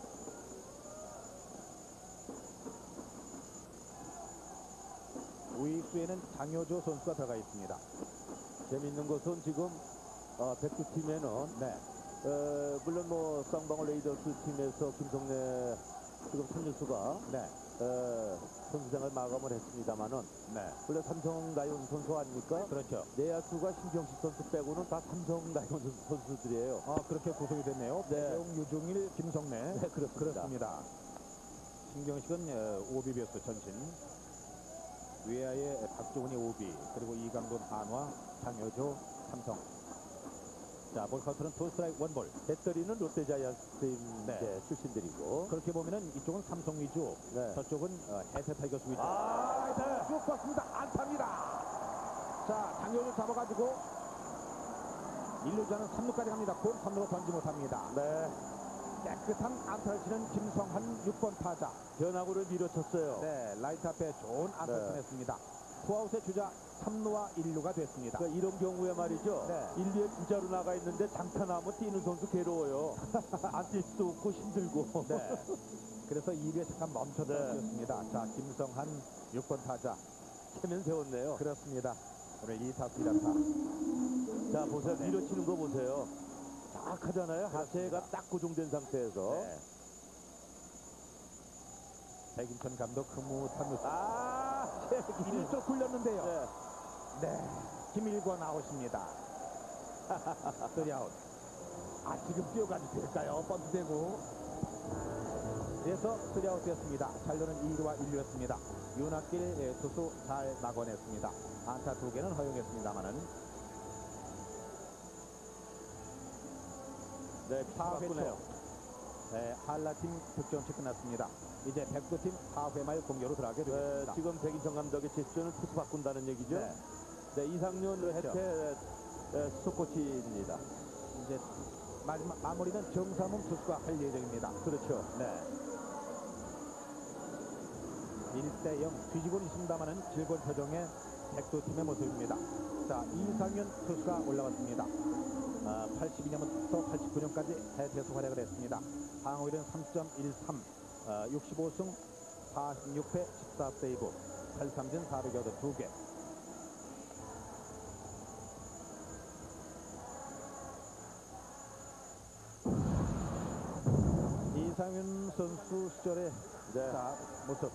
Speaker 1: 우익수에는 장효조 선수가 들어가 있습니다.
Speaker 2: 재밌는 것은 지금 어, 백두 팀에는
Speaker 1: 네.
Speaker 2: 어, 물론 뭐 쌍방울 레이더스 팀에서 김성래 지금 삼루수가
Speaker 1: 네.
Speaker 2: 어, 선수생활 마감을 했습니다만은
Speaker 1: 네.
Speaker 2: 원래 삼성 라이온 선수 아닙니까?
Speaker 1: 그렇죠.
Speaker 2: 내야수가 신경식 선수 빼고는 다 삼성 라이온 선수들이에요.
Speaker 1: 아, 그렇게 구속이 됐네요.
Speaker 2: 네.
Speaker 1: 배용, 유종일, 김성래.
Speaker 2: 네, 그렇습니다.
Speaker 1: 그렇습니다. 신경식은 어, 오비비어스 전신. 외야의 박종훈이 오비, 그리고 이강돈 한화, 장효조, 삼성. 자, 볼 카운트는 투 스트라이크 원 볼.
Speaker 2: 배터리는 롯데자이언츠 팀
Speaker 1: 네.
Speaker 2: 이제 출신들이고.
Speaker 1: 그렇게 보면은 이쪽은 삼성 위주,
Speaker 2: 네.
Speaker 1: 저쪽은 어, 해태 타이거스 위주.
Speaker 2: 아, 네.
Speaker 1: 쭉 봤습니다. 안타입니다. 자, 장효조 잡아가지고 일 루자는 삼 루까지 갑니다. 공 삼 루로 던지 못합니다.
Speaker 2: 네.
Speaker 1: 깨끗한 안타를 치는 김성한 육 번 타자.
Speaker 2: 변화구를 밀어쳤어요.
Speaker 1: 네, 라이트 앞에 좋은 안타를
Speaker 2: 네.
Speaker 1: 보냈습니다. 투아웃의 주자 삼 루와 일 루가 됐습니다.
Speaker 2: 그러니까 이런 경우에 말이죠.
Speaker 1: 네.
Speaker 2: 일, 이에 진짜로 나가 있는데 장타 나면 뛰는 선수 괴로워요. 안 뛸 수도 없고 힘들고.
Speaker 1: 네. 그래서 이 루에 잠깐 멈췄다
Speaker 2: 네.
Speaker 1: 뛰었습니다. 자, 김성한 육 번 타자.
Speaker 2: 체면 세웠네요.
Speaker 1: 그렇습니다. 오늘 이 타수 일 안타.
Speaker 2: 자, 보세요. 밀어치는 거 보세요. 정확하잖아요. 하체가 딱 고정된 상태에서.
Speaker 1: 네. 백인천 감독 흐뭇한 모습.
Speaker 2: 아,
Speaker 1: 일 점 굴렸는데요.
Speaker 2: 네.
Speaker 1: 네. 김일권 아웃입니다. 쓰리 아웃. 아, 지금 뛰어가도 될까요? 번트되고. 그래서 쓰리 아웃 되었습니다. 잘루는 이 루와 일 루였습니다. 윤학길 투수 잘 막아냈습니다. 안타 두 개는 허용했습니다만은
Speaker 2: 네,
Speaker 1: 사 회
Speaker 2: 바꾸네요.
Speaker 1: 초. 네, 한라팀 득점치 끝났습니다. 이제 백두팀 사 회 말 공격으로 들어가게
Speaker 2: 네,
Speaker 1: 되겠습니다.
Speaker 2: 지금 백인천 감독의 제스처는 투수 바꾼다는 얘기죠.
Speaker 1: 네.
Speaker 2: 네, 이상윤
Speaker 1: 그렇죠.
Speaker 2: 해태 네, 수코치입니다.
Speaker 1: 이제 마지막 마무리는 정삼훈 투수가 할 예정입니다.
Speaker 2: 그렇죠.
Speaker 1: 네. 일 대 영 뒤지고는 있습니다만은 즐거운 표정의 백두팀의 모습입니다. 자, 이상윤 투수가 올라왔습니다. 아, 팔십이 년부터 팔십구 년까지 해태에서 활약을 했습니다. 방어율은 삼 점 일삼, 아, 육십오 승 사십육 패 십사 세이브, 팔 삼진 사백여덟 개. 이상윤 선수 시절의
Speaker 2: 네.
Speaker 1: 자, 모습.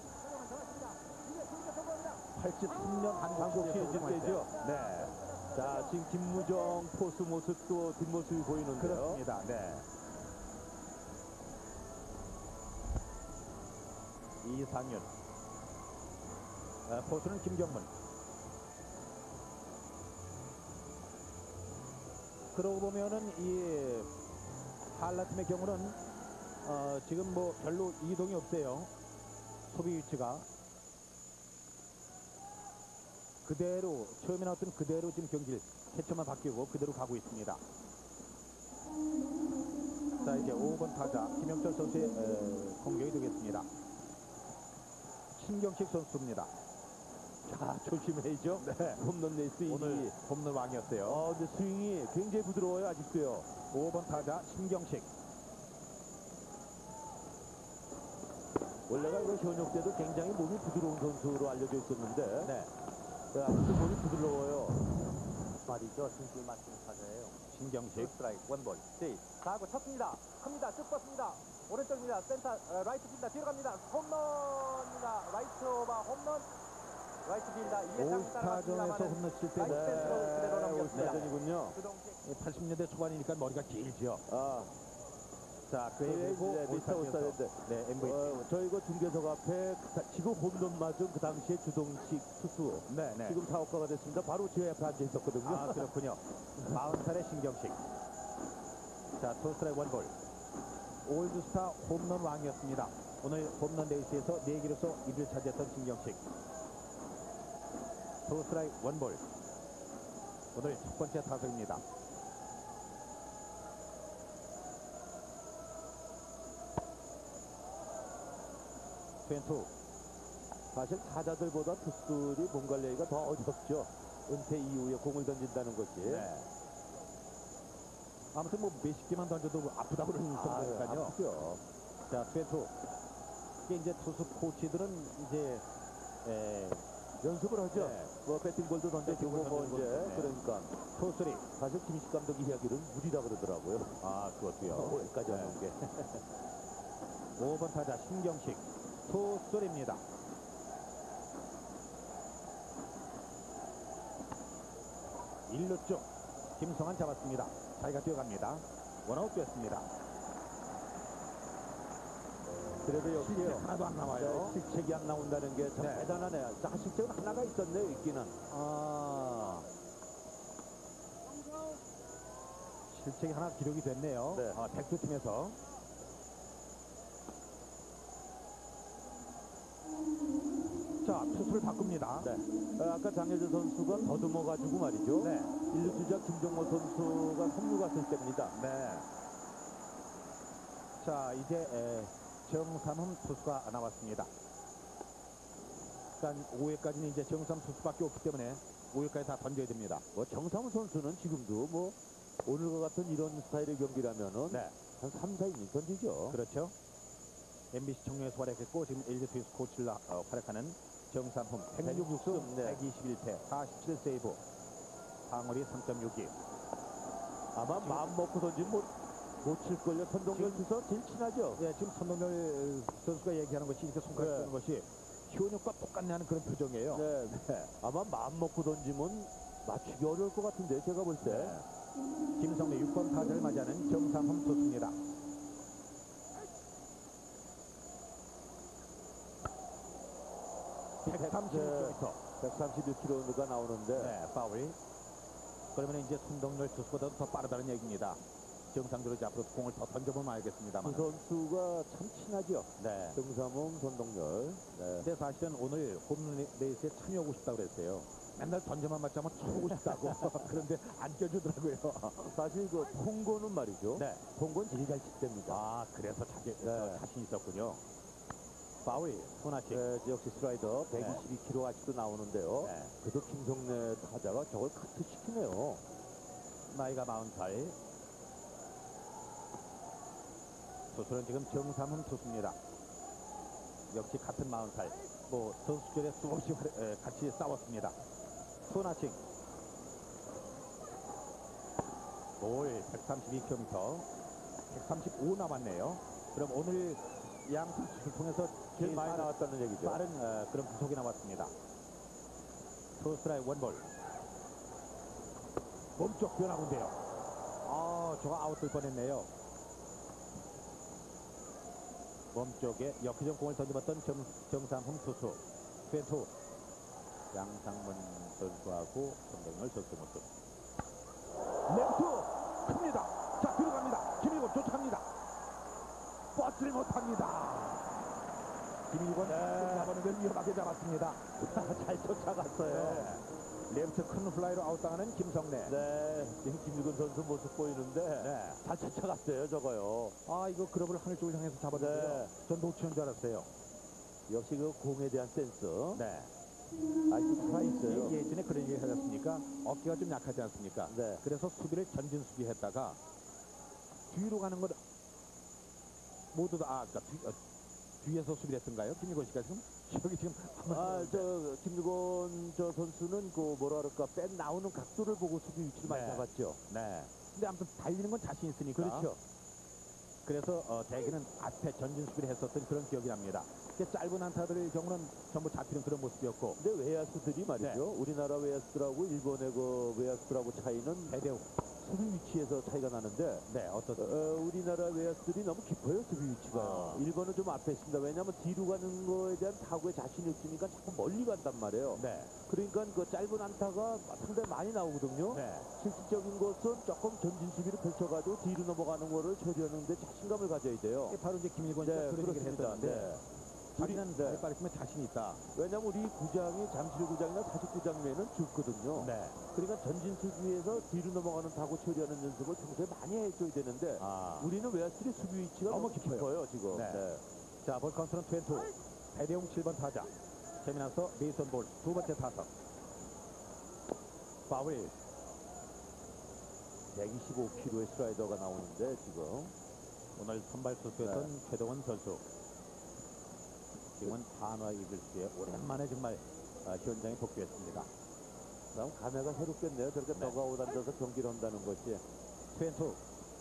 Speaker 1: 팔십삼 년 한국 시리즈
Speaker 2: 때죠.
Speaker 1: 네,
Speaker 2: 자, 지금 김무정 포수 모습도 뒷모습이 보이는데요.
Speaker 1: 그렇습니다. 네. 이상윤. 아, 포수는 김경문. 그러고 보면은 이 한라팀의 경우는 어, 지금 뭐 별로 이동이 없어요. 소비 위치가 그대로 처음에 나왔던 그대로 지금 경기를 캐쳐만 바뀌고 그대로 가고 있습니다. 자, 이제 오 번 타자 김영철 선수의 에, 공격이 되겠습니다. 신경식 선수입니다.
Speaker 2: 자, 조심해야죠.
Speaker 1: 네.
Speaker 2: 홈런 레이스
Speaker 1: 오늘
Speaker 2: 오늘
Speaker 1: 홈런 왕이었어요.
Speaker 2: 어, 근데 스윙이 굉장히 부드러워요, 아직도요.
Speaker 1: 오 번 타자 신경식.
Speaker 2: 원래가 이거 현역 때도 굉장히 몸이 부드러운 선수로 알려져 있었는데
Speaker 1: 네.
Speaker 2: 네, 아직도 몸이 부드러워요.
Speaker 5: 말이죠. 승질 맞춘 타자예요.
Speaker 1: 신경식.
Speaker 5: 스트라이크 원볼 스테이 사구 쳤습니다. 큽니다. 쭉 뻗습니다. 오른쪽입니다. 센터 어, 라이트 필다 뒤로 갑니다. 홈런입니다. 라이트 오버 홈런. 라이트 필다 이해상
Speaker 1: 올스타전에서 홈런 칠 때
Speaker 5: 라이트 펜스로 그대로 넘겼습니다.
Speaker 2: 올스타전이군요.
Speaker 5: 주동식
Speaker 1: 팔십 년대 초반이니까 머리가 길죠.
Speaker 2: 아,
Speaker 1: 자,
Speaker 2: 그게
Speaker 1: 그리고
Speaker 2: 이제 미스터
Speaker 1: 올스타전에서
Speaker 2: 올스타전인데
Speaker 1: 네, 엠브이피.
Speaker 2: 어, 저희 그 중계석 앞에 그 다- 지금 홈런 맞은 그 당시에 주동식 투수
Speaker 1: 네, 네.
Speaker 2: 지금 사업가가 됐습니다. 바로 제 옆에 앉아 있었거든요.
Speaker 1: 아, 그렇군요. 마흔 살의 신경식. 자, 투 스트라이크 원볼. 올드스타 홈런 왕이었습니다. 오늘 홈런 레이스에서 네 개로서 일 위를 차지했던 신경식. 투 스트라이크 원볼. 오늘 첫 번째 타석입니다. 트웬투.
Speaker 2: 사실 타자들보다 투수들이 몸 관리가 더 어렵죠. 은퇴 이후에 공을 던진다는 것이.
Speaker 1: 네. 아무튼 뭐 몇십 개만 던져도 아프다 그러는 정도니까요.
Speaker 2: 아프죠.
Speaker 1: 자, 트웬투. 이게 이제 투수 코치들은 이제 에,
Speaker 2: 연습을 하죠.
Speaker 1: 네.
Speaker 2: 뭐 배팅볼도 던져주고
Speaker 1: 배팅볼
Speaker 2: 뭐
Speaker 1: 던져주고,
Speaker 2: 이제
Speaker 1: 네.
Speaker 2: 그러니까
Speaker 1: 투 쓰리.
Speaker 2: 사실 김희식 감독 이야기는 무리다 그러더라고요.
Speaker 1: 아, 그것도요.
Speaker 2: 올해까지
Speaker 1: 네.
Speaker 2: 하는 게.
Speaker 1: 오 번 타자 신경식. 투 쓰리입니다. 일 루 쪽 김성환 잡았습니다. 자기가 뛰어갑니다. 원아웃 됐습니다.
Speaker 2: 그래도 역시요.
Speaker 1: 하나도 안 나와요.
Speaker 2: 네, 실책이 안 나온다는 게 참
Speaker 1: 네.
Speaker 2: 대단하네요. 자, 실책은 하나가 있었네요, 있기는.
Speaker 1: 아, 실책이 하나 기록이 됐네요.
Speaker 2: 네.
Speaker 1: 아, 백두 팀에서. 자, 투수를 바꿉니다.
Speaker 2: 네. 어, 아까 장혜재 선수가 더듬어가지고 말이죠.
Speaker 1: 네.
Speaker 2: 일 루 주자 김종모 선수가 삼 루 갔을 때입니다.
Speaker 1: 네. 자, 이제 에, 정삼흠 투수가 나왔습니다. 그러니까 오 회까지는 이제 정삼 투수밖에 없기 때문에 오 회까지 다 던져야 됩니다.
Speaker 2: 뭐 정상훈 선수는 지금도 뭐 오늘과 같은 이런 스타일의 경기라면은
Speaker 1: 네.
Speaker 2: 한 삼, 사 이닝 던지죠.
Speaker 1: 그렇죠. 엠비씨 청룡에서 활약했고 지금 엘지 트윈스 코치를 어, 활약하는 정삼흠 백육 승
Speaker 2: 네.
Speaker 1: 백이십일 패 사십칠 세이브 방어리 삼 점 육이.
Speaker 2: 아마
Speaker 1: 지금-
Speaker 2: 마음 먹고 던지면 못, 못 칠걸요. 선동열
Speaker 1: 지금-
Speaker 2: 투수 제일 친하죠.
Speaker 1: 예, 지금 선동열 선수가 얘기하는 것이 이렇게 손가락
Speaker 2: 네.
Speaker 1: 쓰는 것이 효력과 똑같네 하는 그런 표정이에요.
Speaker 2: 네.
Speaker 1: 네.
Speaker 2: 아마 마음 먹고 던지면 맞추기 어려울 것 같은데 제가 볼 때.
Speaker 1: 네. 김성래 육 번 타자를 맞이하는 정삼흠 투수입니다. 백삼십육 킬로미터.
Speaker 2: 백삼십일 킬로미터가 나오는데
Speaker 1: 네, 파울이. 그러면 이제 손동열 투수보다도 더 빠르다는 얘기입니다. 정상적으로 이제 앞으로 공을 더 던져보면 알겠습니다만.
Speaker 2: 두 선수가 참 친하죠.
Speaker 1: 네.
Speaker 2: 정삼훈, 손동열. 네.
Speaker 1: 근데 사실은 오늘 홈런 레이스에 참여하고 싶다고 그랬어요. 맨날 던져만 맞자면 쳐보고 싶다고. 그런데 안 껴주더라고요.
Speaker 2: 사실 그 통고는 말이죠.
Speaker 1: 네.
Speaker 2: 통고는 제일 잘 칠 때입니다.
Speaker 1: 아, 그래서 자기,
Speaker 2: 네.
Speaker 1: 어, 자신 있었군요. 파울이, 손아치.
Speaker 2: 네, 역시 슬라이더 백이십이 킬로미터 아직도 나오는데요.
Speaker 1: 네.
Speaker 2: 그래도 김성래 타자가 저걸 카트 시키네요.
Speaker 1: 나이가 마흔 살. 투수는 지금 정삼흠 투수입니다. 역시 같은 마흔 살. 뭐 선수들의 수없이 활- 에, 같이 싸웠습니다. 손아칭. 볼 백삼십이 킬로미터. 백삼십오 남았네요. 그럼 오늘 양 선수를 통해서
Speaker 2: 제일 많이
Speaker 1: 빠른-
Speaker 2: 나왔다는 얘기죠.
Speaker 1: 빠른 어, 그런 구속이 나왔습니다. 투 스트라이크 원볼. 몸쪽 변화군데요. 아, 저거 아웃될 뻔했네요. 몸쪽에 역회전 공을 던져봤던 정, 정상훈 투수. 트웬투. 양상문 선수하고 손동열 선수 모습. 레프트 큽니다. 자, 들어갑니다. 김일곤 쫓아갑니다. 버티를 못합니다. 김일곤 잡아는 걸 위험하게 잡았습니다.
Speaker 2: 잘 쫓아갔어요.
Speaker 1: 네. 레프트 큰 플라이로 아웃당하는 김성래.
Speaker 2: 네, 지금 김유근 선수 모습 보이는데
Speaker 1: 네.
Speaker 2: 잘 쫓아갔어요, 저거요.
Speaker 1: 아, 이거 글러브를 하늘 쪽을 향해서 잡았는데요.
Speaker 2: 네.
Speaker 1: 전 놓치는 줄 알았어요.
Speaker 2: 역시 그 공에 대한 센스
Speaker 1: 네.
Speaker 2: 아주 살아있어요.
Speaker 1: 예- 예전에 그런 얘기 하지 않습니까? 어깨가 좀 약하지 않습니까?
Speaker 2: 네.
Speaker 1: 그래서 수비를 전진 수비했다가 뒤로 가는 걸 모두 다 아, 그러니까 뒤, 어, 뒤에서 수비를 했던가요? 김일권 씨가 지금 여기 지금
Speaker 2: 아, 저 김유건 저 선수는 그 뭐라 그럴까 뺀 나오는 각도를 보고 수비 위치를 많이
Speaker 1: 네.
Speaker 2: 잡았죠.
Speaker 1: 네. 근데 아무튼 달리는 건 자신 있으니까.
Speaker 2: 그렇죠.
Speaker 1: 그래서 어, 대개는 앞에 전진 수비를 했었던 그런 기억이 납니다. 이렇게 짧은 안타들의 경우는 전부 잡히는 그런 모습이었고.
Speaker 2: 근데 외야수들이 말이죠.
Speaker 1: 네.
Speaker 2: 우리나라 외야수들하고 일본의 그 외야수들하고 차이는
Speaker 1: 배대우.
Speaker 2: 수비 위치에서 차이가 나는데
Speaker 1: 네, 어떤
Speaker 2: 어, 우리나라 외야수들이 너무 깊어요, 수비 위치가.
Speaker 1: 아.
Speaker 2: 일본은 좀 앞에 있습니다. 왜냐하면 뒤로 가는 거에 대한 타구에 자신이 없으니까 자꾸 멀리 간단 말이에요.
Speaker 1: 네.
Speaker 2: 그러니까 그 짧은 안타가 상당히 많이 나오거든요.
Speaker 1: 네.
Speaker 2: 실질적인 것은 조금 전진 수비를 펼쳐가지고 뒤로 넘어가는 거를 처리하는데 자신감을 가져야 돼요.
Speaker 1: 이게 바로 이제 김일권 씨가
Speaker 2: 네,
Speaker 1: 그런 얘기를
Speaker 2: 그렇습니다.
Speaker 1: 했었는데
Speaker 2: 네.
Speaker 1: 자기는
Speaker 2: 네.
Speaker 1: 네. 빠르면 자신 있다.
Speaker 2: 왜냐면 우리 구장이 잠실 구장이나 사십 구장면은 좁거든요.
Speaker 1: 네.
Speaker 2: 그러니까 전진 수비에서 뒤로 넘어가는 타구 처리하는 연습을 평소에 많이 해줘야 되는데
Speaker 1: 아.
Speaker 2: 우리는 외야수들이 수비 위치가
Speaker 1: 너무
Speaker 2: 너무
Speaker 1: 깊어요.
Speaker 2: 깊어요, 지금.
Speaker 1: 네.
Speaker 2: 네.
Speaker 1: 자, 볼 카운트는 이십이. 배대용 칠 번 타자. 재미나서 메이선 볼 두 번째 타석. 파울.
Speaker 2: 백이십오 킬로그램의 슬라이더가 나오는데 지금
Speaker 1: 오늘 선발 투수였던 최동원 선수. 지금은 한화 이글스에 오랜만에 정말 어, 현장에 복귀했습니다.
Speaker 2: 그럼 감회가 새롭겠네요. 저렇게
Speaker 1: 네.
Speaker 2: 너가웃 앉아서 경기를 한다는 것이.
Speaker 1: 트웬투.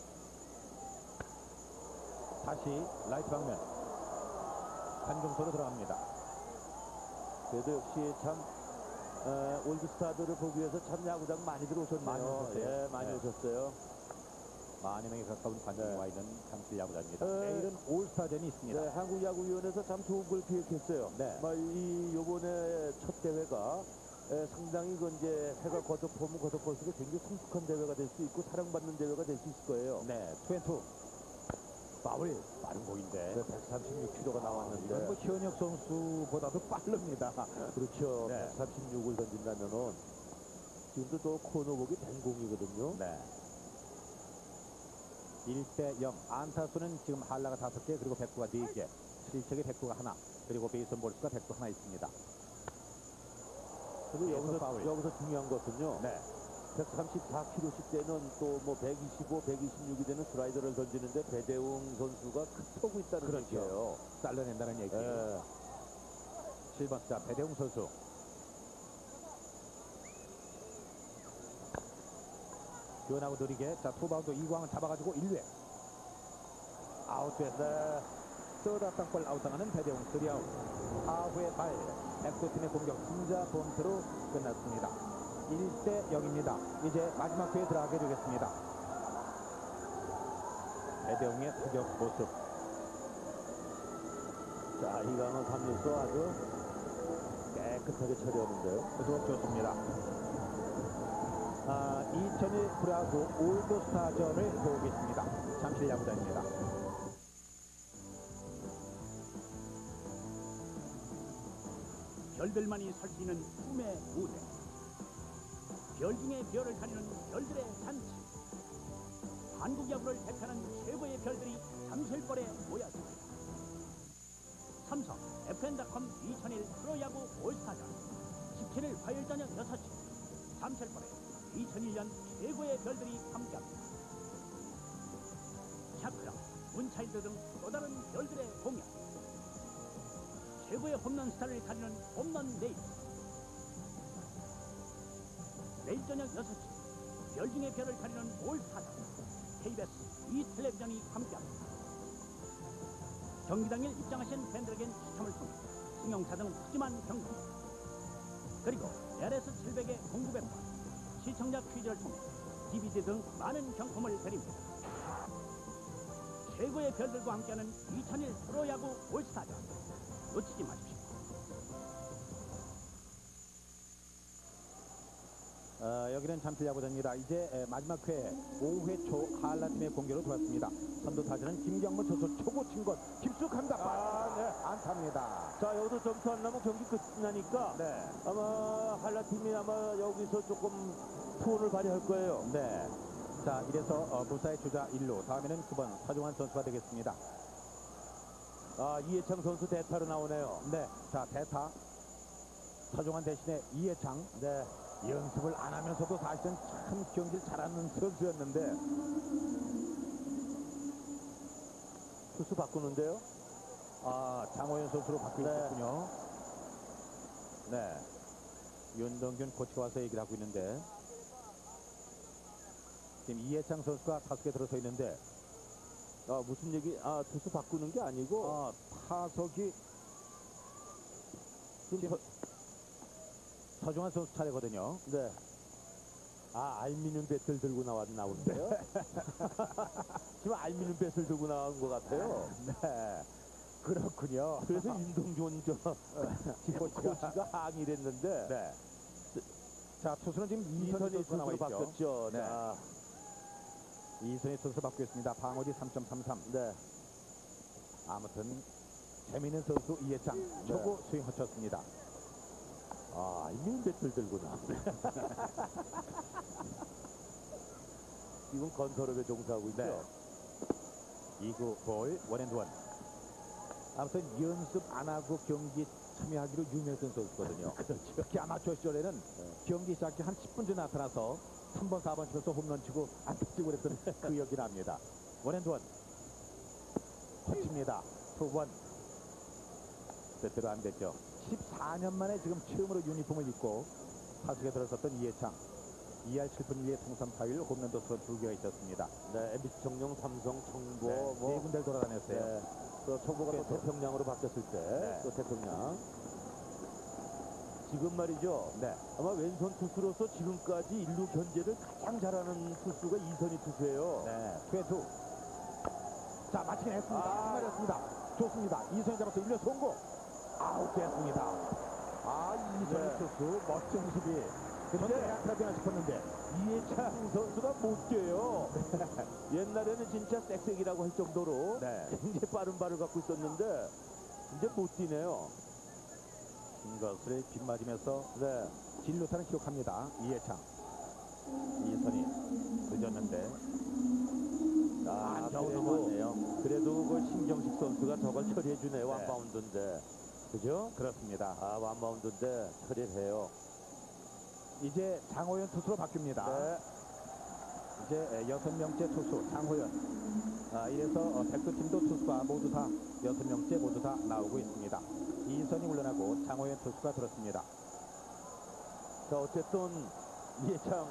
Speaker 1: 다시 라이트 방면. 한중소로 들어갑니다.
Speaker 2: 그래도 역시 참 어, 올드스타들을 보기 위해서 참 야구장 많이들 오셨네요.
Speaker 1: 많이 오셨어요.
Speaker 2: 예, 많이
Speaker 1: 네.
Speaker 2: 오셨어요.
Speaker 1: 만여 명에 가까운 관중이
Speaker 2: 네.
Speaker 1: 와 있는 잠실 야구장입니다.
Speaker 2: 네.
Speaker 1: 내일은 올스타전이 있습니다.
Speaker 2: 네, 한국야구위원회에서 참 좋은 걸 기획했어요.
Speaker 1: 네.
Speaker 2: 뭐, 이 요번에 첫 대회가 에, 상당히 그 이제 해가 거듭보면 거듭볼수록 굉장히 성숙한 대회가 될 수 있고 사랑받는 대회가 될 수 있을 거예요.
Speaker 1: 네, 트웬투. 파울. 빠른 공인데.
Speaker 2: 네, 백삼십육 킬로그램가 나왔는데
Speaker 1: 이건 뭐 현역 선수보다도 빠릅니다.
Speaker 2: 그렇죠.
Speaker 1: 네.
Speaker 2: 백삼십육을 던진다면은 지금도 또 코너복이 된 공이거든요.
Speaker 1: 네. 일 대 영. 안타수는 지금 한라가 다섯 개, 그리고 백구가 네 개. 실책이 백구가 하나, 그리고 베이선 볼수가 백구 하나 있습니다.
Speaker 2: 근데 여기서,
Speaker 1: 파울.
Speaker 2: 여기서 중요한 것은요.
Speaker 1: 네.
Speaker 2: 백삼십사 킬로그램씩 되는 또 뭐 백이십오, 백이십육이 되는 슬라이더를 던지는데 배대웅 선수가 급하고 있다는
Speaker 1: 그렇죠.
Speaker 2: 얘기예요.
Speaker 1: 잘라낸다는 얘기.
Speaker 2: 예.
Speaker 1: 칠 번 자, 배대웅 선수. 변하고 느리게. 자, 투바운드 이광을 잡아가지고 일 회. 아웃됐어. 서다 땅볼 아웃당하는 배대웅 쓰리 아웃. 사 후의 발. 백도팀의 공격 승자 범퇴로 끝났습니다. 일 대 영입니다. 이제 마지막 회에 들어가게 되겠습니다. 배대웅의 타격 모습.
Speaker 2: 자, 이강은 삼 루수 아주 깨끗하게 처리하는데요.
Speaker 1: 그래서 좋습니다. 아, 이천일 프로야구 올드스타전을 보고 있습니다. 잠실 야구장입니다.
Speaker 6: 별들만이 설 수 있는 꿈의 무대. 별 중에 별을 가리는 별들의 잔치. 한국 야구를 대표하는 최고의 별들이 잠실벌에 모였습니다. 삼성 에프엔닷컴 이천일 프로야구 올스타전 십칠 일 화요일 저녁 여섯 시 잠실벌에 이천일 년 최고의 별들이 함께합니다. 샤크라, 문차일드 등 또 다른 별들의 공연. 최고의 홈런 스타를 가리는 홈런 레이스. 내일 저녁 여섯 시 별 중에 별을 가리는 올스타전 케이비에스 이 텔레비전이 함께합니다. 경기 당일 입장하신 팬들에겐 추첨을 통해 승용차 등 푸짐한 경품 그리고 엘에스 칠백의 공구백권 시청자 퀴즈를 통해 디비디 등 많은 경품을 드립니다. 최고의 별들과 함께하는 이천일 프로야구 올스타전 놓치지 마십시오.
Speaker 1: 어, 여기는 잠실 야구장입니다. 이제 에, 마지막 회 오 회 초 한라팀의 공격으로 들어왔습니다. 선두 타자는 김경문 투수 초구 친 것 깊숙합니다.
Speaker 2: 아, 네.
Speaker 1: 안타입니다.
Speaker 2: 자, 여기서 점수 안 나면 경기 끝나니까
Speaker 1: 네.
Speaker 2: 아마 한라팀이 아마 여기서 조금 투혼을 발휘할 거예요.
Speaker 1: 네. 자, 이래서 어, 무사의 주자 일 루. 다음에는 구 번 서종환 선수가 되겠습니다.
Speaker 2: 아, 이해창 선수 대타로 나오네요.
Speaker 1: 네, 자 대타 서종환 대신에 이해창.
Speaker 2: 네.
Speaker 1: 연습을 안 하면서도 사실은 참 경기를 잘하는 선수였는데
Speaker 2: 투수 바꾸는데요.
Speaker 1: 아 장호연 선수로 바뀌고
Speaker 2: 네.
Speaker 1: 있군요. 네, 윤동균 코치가 와서 얘기를 하고 있는데 지금 이해창 선수가 타석에 들어서 있는데
Speaker 2: 아, 무슨 얘기? 아, 투수 바꾸는 게 아니고
Speaker 1: 아, 타석이
Speaker 2: 지금 저-
Speaker 1: 서종환 선수 차례거든요.
Speaker 2: 네. 아, 알미늄 배틀 들고 나왔 나오는데요. 지금 알미늄 배틀 들고 나온 것 같아요.
Speaker 1: 네, 그렇군요.
Speaker 2: 그래서 윤동준 저 지금 코치가 항의를 했는데
Speaker 1: 네. 자 투수는 지금 이선희
Speaker 2: 이선희
Speaker 1: 선수가 나와
Speaker 2: 선수로
Speaker 1: 있죠.
Speaker 2: 바뀌었죠.
Speaker 1: 네.
Speaker 2: 자,
Speaker 1: 이선희 선수 바뀌고 있습니다. 방어지 삼 점 삼삼.
Speaker 2: 네.
Speaker 1: 아무튼 재미있는 선수 이해창
Speaker 2: 네.
Speaker 1: 초구 스윙 허쳤습니다.
Speaker 2: 아, 알미늄 배틀 들고 나. 지금 건설업에 종사하고 있죠.
Speaker 1: 네. 이 구 볼 원앤드원. 아무튼 연습 안 하고 경기 참여하기로 유명했던 선수거든요.
Speaker 2: 그렇죠.
Speaker 1: 특히 아마추어 시절에는 경기 시작기 한 십 분 전에 나타나서 삼 번, 사 번 치면서 홈런 치고 안타 치고 그랬던 그 기억이 납니다. 원앤드원. 거칩니다. 투원. 뜻대로 안 됐죠. 십사 년 만에 지금 처음으로 유니폼을 입고 타석에 들어섰던 이해창. 이 할 칠 분 일 리 통산 타율 홈런도 두 개가 있었습니다.
Speaker 2: 네, 엠비씨 청룡, 삼성, 청보,
Speaker 1: 네,
Speaker 2: 뭐
Speaker 1: 네 군데를 돌아다녔어요.
Speaker 2: 네. 그 청보가 또
Speaker 1: 그래서-
Speaker 2: 태평양으로 바뀌었을 때, 또
Speaker 1: 네.
Speaker 2: 태평양. 지금 말이죠.
Speaker 1: 네.
Speaker 2: 아마 왼손 투수로서 지금까지 일루 견제를 가장 잘하는 투수가 이선희 투수예요.
Speaker 1: 네, 투에투. 자, 마치긴 했습니다.
Speaker 2: 아.
Speaker 1: 끝말렸습니다. 좋습니다. 이선희 잡아서 일 루 송구. 아웃 됐습니다. 아, 이선희
Speaker 2: 네.
Speaker 1: 투수 멋진 수비. 근데 약하게나 싶었는데.
Speaker 2: 이해창 선수가 못 뛰어요. 옛날에는 진짜 쌕쌕이라고 할 정도로
Speaker 1: 네.
Speaker 2: 굉장히 빠른 발을 갖고 있었는데 이제 못 뛰네요.
Speaker 1: 김거슬의 빗맞으면서
Speaker 2: 네.
Speaker 1: 진루타는 기록합니다. 이해창. 이선희 늦었는데.
Speaker 2: 아,
Speaker 1: 아, 겨우
Speaker 2: 그래도,
Speaker 1: 넘어왔네요.
Speaker 2: 그래도 그 신경식 선수가 저걸 처리해주네요.
Speaker 1: 네.
Speaker 2: 완바운드인데. 그죠?
Speaker 1: 그렇습니다.
Speaker 2: 아, 완바운드인데 처리를 해요.
Speaker 1: 이제 장호연 투수로 바뀝니다.
Speaker 2: 네.
Speaker 1: 이제 여섯 명째 투수 장호연. 아, 이래서 어, 백두팀도 투수가 모두 다 여섯 명째 모두 다 나오고 있습니다. 이선이 물러나고 장호연 투수가 들었습니다.
Speaker 2: 자, 어쨌든 이해창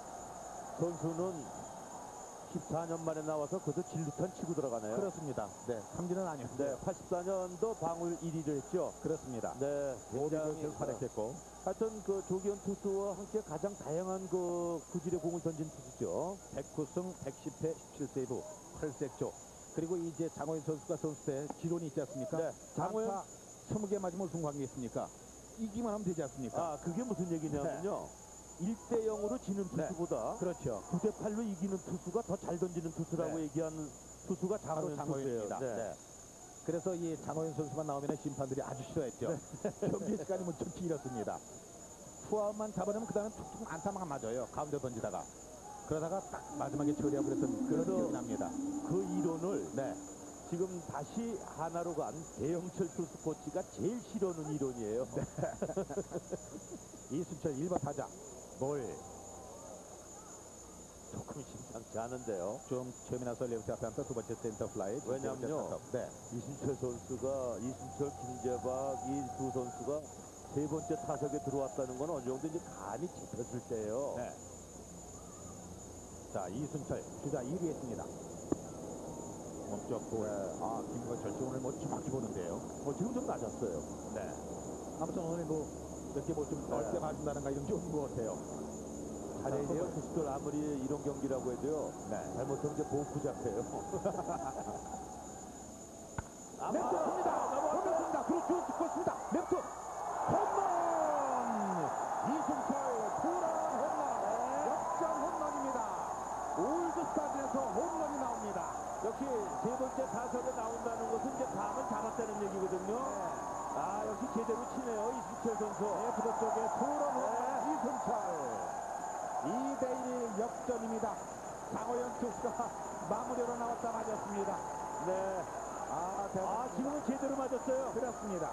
Speaker 2: 선수는 십사 년 만에 나와서 그것도 진루탄 치고 들어가네요.
Speaker 1: 그렇습니다. 네, 삼진은 아니었는데
Speaker 2: 네, 팔십사 년도 방울 일 위를 했죠.
Speaker 1: 그렇습니다.
Speaker 2: 네, 굉장히
Speaker 1: 모두 활약했고
Speaker 2: 하여튼 그 조기현 투수와 함께 가장 다양한 그 구질의 공을 던진 투수죠.
Speaker 1: 백구 승 백십 회 십칠 세이브 팔 색조. 그리고 이제 장호연 선수가 선수 때 기론이 있지 않습니까?
Speaker 2: 네, 장호연-
Speaker 1: 장호연 스무 개 맞으면 우승 관계 있습니까? 이기만 하면 되지 않습니까?
Speaker 2: 아, 그게 무슨 얘기냐면요. 일 대 영으로 지는
Speaker 1: 네.
Speaker 2: 투수보다
Speaker 1: 그렇죠.
Speaker 2: 구 대 팔로 이기는 투수가 더 잘 던지는 투수라고
Speaker 1: 네.
Speaker 2: 얘기하는 투수가
Speaker 1: 바로
Speaker 2: 장호연 투수예요.
Speaker 1: 장호연입니다.
Speaker 2: 네.
Speaker 1: 네. 그래서 이 장호연 선수만 나오면 심판들이 아주 싫어했죠. 경기 시간이 무척 길었습니다. 투아웃만 잡아내면 그 다음에 툭툭 안타만 맞아요. 가운데 던지다가. 그러다가 딱 마지막에 처리하고 그랬던 그런
Speaker 2: 그래서-
Speaker 1: 기억이 납니다.
Speaker 2: 그 이론을
Speaker 1: 네.
Speaker 2: 지금 다시 하나로 간 배영철 투수 코치가 제일 싫어하는 이론이에요.
Speaker 1: 네. 이순철 일 번 타자. 볼.
Speaker 2: 조금 심상치 않은데요.
Speaker 1: 좀 처음에 나서 레프트 앞에 안타 두 번째 센터 플라이. 두 번째
Speaker 2: 왜냐면요.
Speaker 1: 타석. 네.
Speaker 2: 이순철 선수가 이순철, 김재박 이 두 선수가 세 번째 타석에 들어왔다는 건 어느 정도 이제 감이 잡혔을 때예요.
Speaker 1: 네. 자, 이순철 주자 이 위 했습니다. 몸쪽 볼. 아, 김구가 절대 오늘 뭐 정확히 보는데요.
Speaker 2: 뭐 지금 좀 낮았어요.
Speaker 1: 네. 아무튼 오늘 뭐 이렇게 뭐좀 넓게
Speaker 2: 네.
Speaker 1: 봐준다는가 이런 게 좋은 것 같아요.
Speaker 2: 잘해야 돼요. 투수들 아무리 이런 경기라고 해도요.
Speaker 1: 네.
Speaker 2: 잘못하면 이제 보고 잡혀요. 아,
Speaker 1: 랩트 봅니다. 넘어갔습니다. 그렇죠. 듣고 있습니다. 랩트 홈런. 이순철 투런 홈런. 역전 홈런입니다. 올드스타즈에서 홈런이 나옵니다.
Speaker 2: 역시 세 번째 타석에 나온다는 것은 이제 감을 잡았다는 얘기거든요. 아, 역시 제대로 치네요. 이순철 선수.
Speaker 1: 레프트 쪽에 투런 홈런 이순철. 이 대 일 역전입니다. 장호연 투수가 마무리로 나왔다 맞았습니다.
Speaker 2: 네.
Speaker 1: 아, 같아요.
Speaker 2: 아, 지금은 제대로 맞았어요.
Speaker 1: 그렇습니다.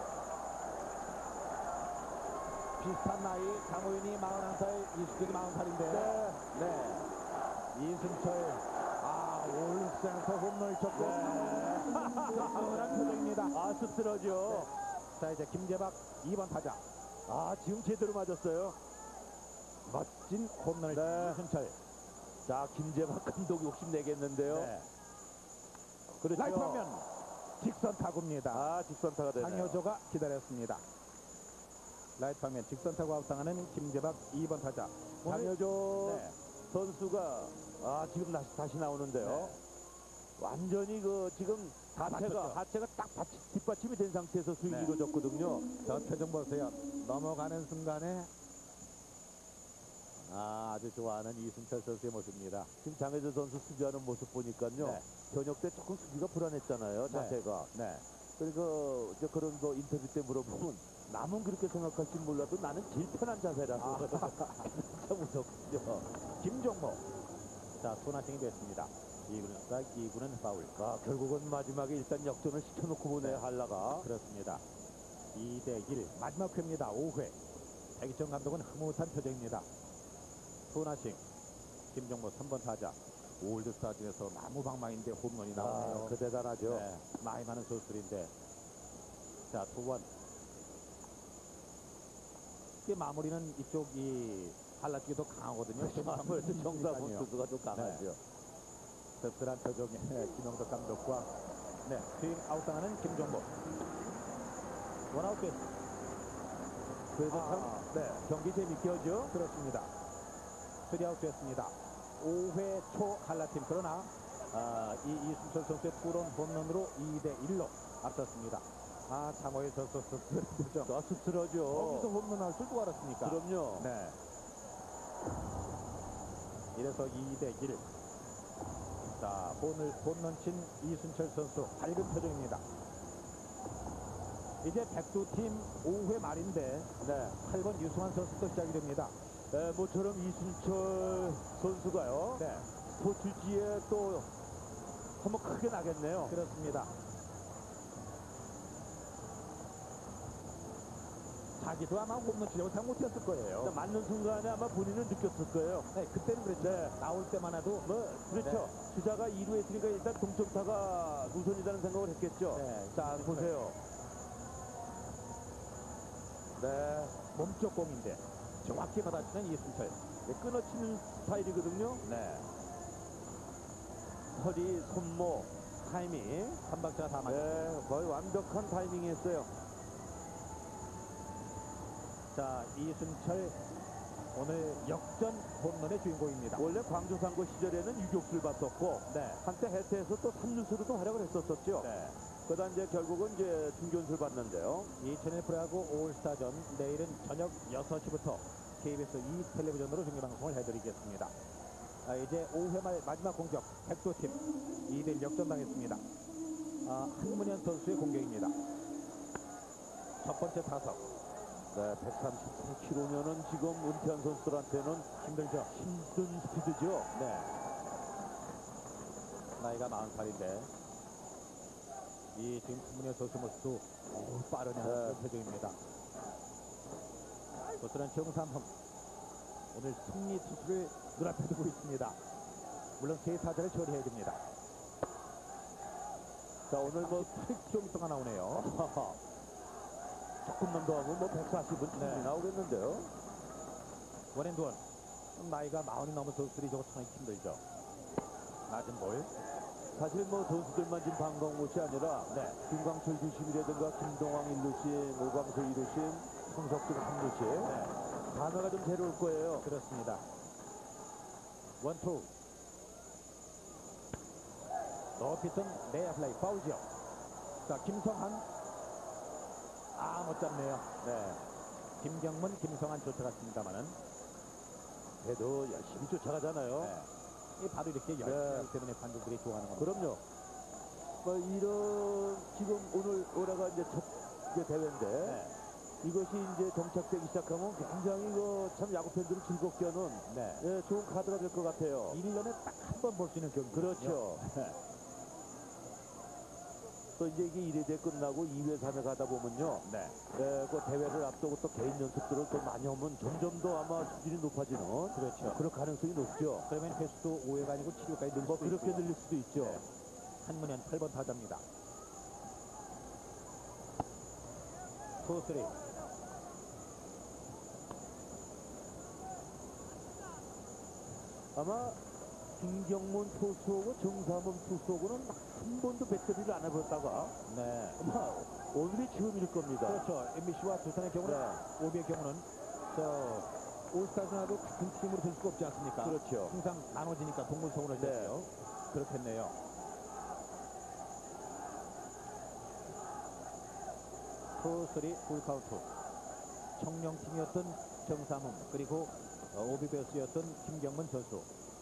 Speaker 1: 비슷한 나이 장호윤이 마흔한 살, 이수근이 마흔 살인데
Speaker 2: 네.
Speaker 1: 네. 이순철 아 올센터 홈런을 쳤고 씁쓸한 표정입니다.
Speaker 2: 아, 씁쓸하죠.
Speaker 1: 자 이제 김재박 이 번 타자
Speaker 2: 아, 지금 제대로 맞았어요.
Speaker 1: 멋진 홈런을
Speaker 2: 네.
Speaker 1: 이순철.
Speaker 2: 자, 김재박 감독 욕심내겠는데요.
Speaker 1: 네.
Speaker 2: 그렇죠.
Speaker 1: 라이트 하면 직선 타구입니다.
Speaker 2: 아, 직선타가 되네요.
Speaker 1: 장효조가 기다렸습니다. 라이트 하면 직선 타구 아웃당하는 김재박 이 번 타자. 오늘-
Speaker 2: 장효조
Speaker 1: 네.
Speaker 2: 선수가 아, 지금 다시, 다시 나오는데요.
Speaker 1: 네.
Speaker 2: 완전히 그 지금
Speaker 1: 다
Speaker 2: 하체가
Speaker 1: 맞췄죠.
Speaker 2: 하체가 딱 받치, 뒷받침이 된 상태에서 스윙이
Speaker 1: 네.
Speaker 2: 이루어졌거든요.
Speaker 1: 저 표정 보세요. 넘어가는 순간에 아, 아주 좋아하는 이순철 선수의 모습입니다.
Speaker 2: 지금 장혜조 선수 수비하는 모습 보니까요.
Speaker 1: 네.
Speaker 2: 저녁 때 조금 수비가 불안했잖아요. 자세가.
Speaker 1: 네.
Speaker 2: 그리고 이제 그런 거 인터뷰 때 물어보면 남은 그렇게 생각할지 몰라도 나는 제일 편한 자세라서
Speaker 1: 아.
Speaker 2: 진짜 무섭죠.
Speaker 1: 김종모. 자, 손아싱이 됐습니다. 이 구는 스트라이크, 이 구는 파울.
Speaker 2: 아, 결국은 마지막에 일단 역전을 시켜놓고 보네요. 한라가.
Speaker 1: 그렇습니다. 이 대 일. 마지막 회입니다. 오 회. 백이천 감독은 흐뭇한 표정입니다. 손아싱. 김종모 삼 번 타자. 올드스타즈에서 나무방망인데 홈런이 나오네요.
Speaker 2: 아, 그 대단하죠.
Speaker 1: 네, 나이 많은 선수들인데. 자, 투원. 이 마무리는 이쪽이 한라 쪽이 더 강하거든요.
Speaker 2: 아무래도 정다운
Speaker 1: 그러니까요.
Speaker 2: 선수가 좀 강하죠.
Speaker 1: 씁쓸한 표정의 김영덕 감독과 네, 스윙 아웃당하는 김종모. 원아웃 됐
Speaker 2: 그래서
Speaker 1: 아,
Speaker 2: 참
Speaker 1: 네,
Speaker 2: 경기 재밌게 하죠.
Speaker 1: 그렇습니다. 쓰리아웃 됐습니다. 오 회 초 한라팀. 그러나 아, 이 이순철 선수의 투런 홈런으로 이 대 일로 앞섰습니다. 아, 장호의 선수 씁쓸한 표정.
Speaker 2: 아, 씁쓸하죠.
Speaker 1: 거기서 홈런 할 줄 누가 알았습니까?
Speaker 2: 그럼요.
Speaker 1: 네. 이래서 이 대 일. 자, 홈을, 홈런 친 이순철 선수 밝은 표정입니다. 이제 백두팀 오 회 말인데
Speaker 2: 네.
Speaker 1: 팔 번 유승환 선수도 시작이 됩니다.
Speaker 2: 네, 모처럼 이순철 선수가요.
Speaker 1: 네,
Speaker 2: 스포츠지에 또 한번 크게 나겠네요.
Speaker 1: 그렇습니다. 자기도 아마 홈런 치려고 생각 못했을 거예요.
Speaker 2: 맞는 순간에 아마 본인은 느꼈을 거예요.
Speaker 1: 네, 그때는 그랬죠.
Speaker 2: 네.
Speaker 1: 나올 때만 해도
Speaker 2: 뭐 그렇죠. 주자가 이 루 했으니까 일단 동점타가 우선이라는 생각을 했겠죠.
Speaker 1: 네,
Speaker 2: 자, 보세요. 네,
Speaker 1: 몸쪽 공인데 정확히 받아치는 이순철.
Speaker 2: 네, 끊어치는 스타일이거든요.
Speaker 1: 네,
Speaker 2: 허리, 손목, 타이밍.
Speaker 1: 한 박자가 다 맞.
Speaker 2: 네, 거의 완벽한 타이밍이었어요.
Speaker 1: 자, 이순철 오늘 역전 홈런의 주인공입니다.
Speaker 2: 원래 광주 상고 시절에는 유격수를 봤었고
Speaker 1: 네,
Speaker 2: 한때 해태에서 또 삼루수로도 활약을 했었었죠.
Speaker 1: 네.
Speaker 2: 그러다 이제 결국은 이제 중견수를 봤는데요.
Speaker 1: 이천일 프로야구 올스타전 내일은 저녁 여섯 시부터 케이비에스 이 텔레비전으로 중계방송을 해드리겠습니다. 아, 이제 오 회 말 마지막 공격 백두팀 이 대 일 역전당했습니다. 아, 한문현 선수의 공격입니다. 첫 번째 타석
Speaker 2: 네, 백삼십구 킬로미터면은 지금 은퇴한 선수들한테는
Speaker 1: 힘들죠.
Speaker 2: 힘든 스피드죠.
Speaker 1: 네. 나이가 마흔 살인데 이 지금 한문현 선수 모습도 오, 빠르냐
Speaker 2: 네.
Speaker 1: 그런 표정입니다. 고스란 정삼흠 오늘 승리 투수를 눈앞에 두고 있습니다. 물론 세 타자를 처리해야 됩니다.
Speaker 2: 자, 오늘 뭐
Speaker 1: 팔 킬로미터가 나오네요.
Speaker 2: 조금만 더 하면 뭐 백사십은 충분히
Speaker 1: 네.
Speaker 2: 나오겠는데요.
Speaker 1: 원앤드원. 나이가 마흔이 넘은 선수들이 저거 참 힘들죠. 낮은 볼.
Speaker 2: 사실 뭐 선수들만 지금 반가운 것이 아니라
Speaker 1: 네.
Speaker 2: 김광철 주심이라든가 김동왕 일루심, 오광수 이루심, 홍석준 삼루심
Speaker 1: 네.
Speaker 2: 단어가 좀 새로울 거예요.
Speaker 1: 그렇습니다. 원투. 높이던 내야플라이 파울이죠. 자, 김성한. 아, 못 잡네요. 네. 김경문, 김성한 쫓아갔습니다만은.
Speaker 2: 그래도 열심히 쫓아가잖아요.
Speaker 1: 네. 이 바로 이렇게 열심히
Speaker 2: 네.
Speaker 1: 하기 때문에 관중들이 좋아하는 겁니다.
Speaker 2: 그럼요. 뭐 이런 지금 오늘 올해가 이제 첫 이제 대회인데
Speaker 1: 네.
Speaker 2: 이것이 이제 정착되기 시작하면 굉장히 그 참 야구 팬들을 즐겁게 하는
Speaker 1: 네.
Speaker 2: 예, 좋은 카드가 될 것 같아요.
Speaker 1: 일 년에 딱 한 번 볼 수 있는 경기.
Speaker 2: 그렇죠.
Speaker 1: 네.
Speaker 2: 또 이제 이게 일 회 대 끝나고 이 회, 삼 회 가다 보면요.
Speaker 1: 네.
Speaker 2: 에, 그 대회를 앞두고 또 개인 연습들을 또 많이 하면 점점 더 아마 수준이 높아지는
Speaker 1: 그렇죠.
Speaker 2: 그럴 가능성이 높죠.
Speaker 1: 그러면 횟수도 오 회가 아니고 칠 회까지 늘
Speaker 2: 뭐
Speaker 1: 수도
Speaker 2: 그렇게
Speaker 1: 있고요.
Speaker 2: 늘릴 수도 있죠.
Speaker 1: 네. 한문현 팔 번 타자입니다. 투, 쓰리.
Speaker 2: 아마 김경문 투수하고 정삼원 투수하고는 한 번도 배터리를 안 해봤다가
Speaker 1: 네.
Speaker 2: 아마 오늘이 처음일 겁니다.
Speaker 1: 그렇죠. 엠비씨와 두산의 경우는,
Speaker 2: 네.
Speaker 1: 오비의 경우는, 저, 올스타전하고 같은 팀으로 될 수가 없지 않습니까?
Speaker 2: 그렇죠.
Speaker 1: 항상 나눠지니까 동물성으로
Speaker 2: 네.
Speaker 1: 되죠. 그렇겠네요. 투, 쓰리, 풀카운트. 청룡팀이었던 정삼훈, 그리고 어, 오비베어스였던 김경문 선수.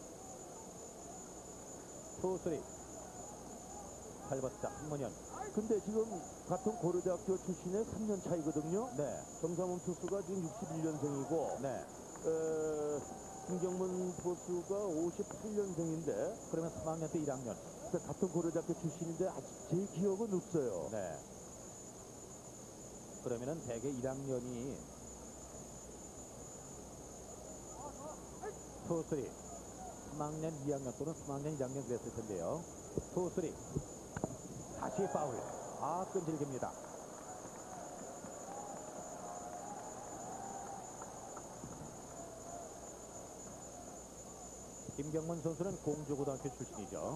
Speaker 1: 투, 쓰리. 팔 번자 한문현.
Speaker 2: 근데 지금 같은 고려대학교 출신의 삼 년 차이거든요.
Speaker 1: 네.
Speaker 2: 정삼훈 투수가 지금 육십일 년생이고
Speaker 1: 네.
Speaker 2: 에, 김경문 투수가 오십팔 년생인데
Speaker 1: 그러면 삼 학년 때 일 학년.
Speaker 2: 같은 고려대학교 출신인데 아직 제 기억은 없어요.
Speaker 1: 네. 그러면은 대개 일 학년이 투, 쓰리. 삼 학년, 이 학년 또는 삼 학년, 일 학년 그랬을 텐데요. 투, 쓰리. 다시 파울. 아, 끈질깁니다. 김경문 선수는 공주고등학교 출신이죠.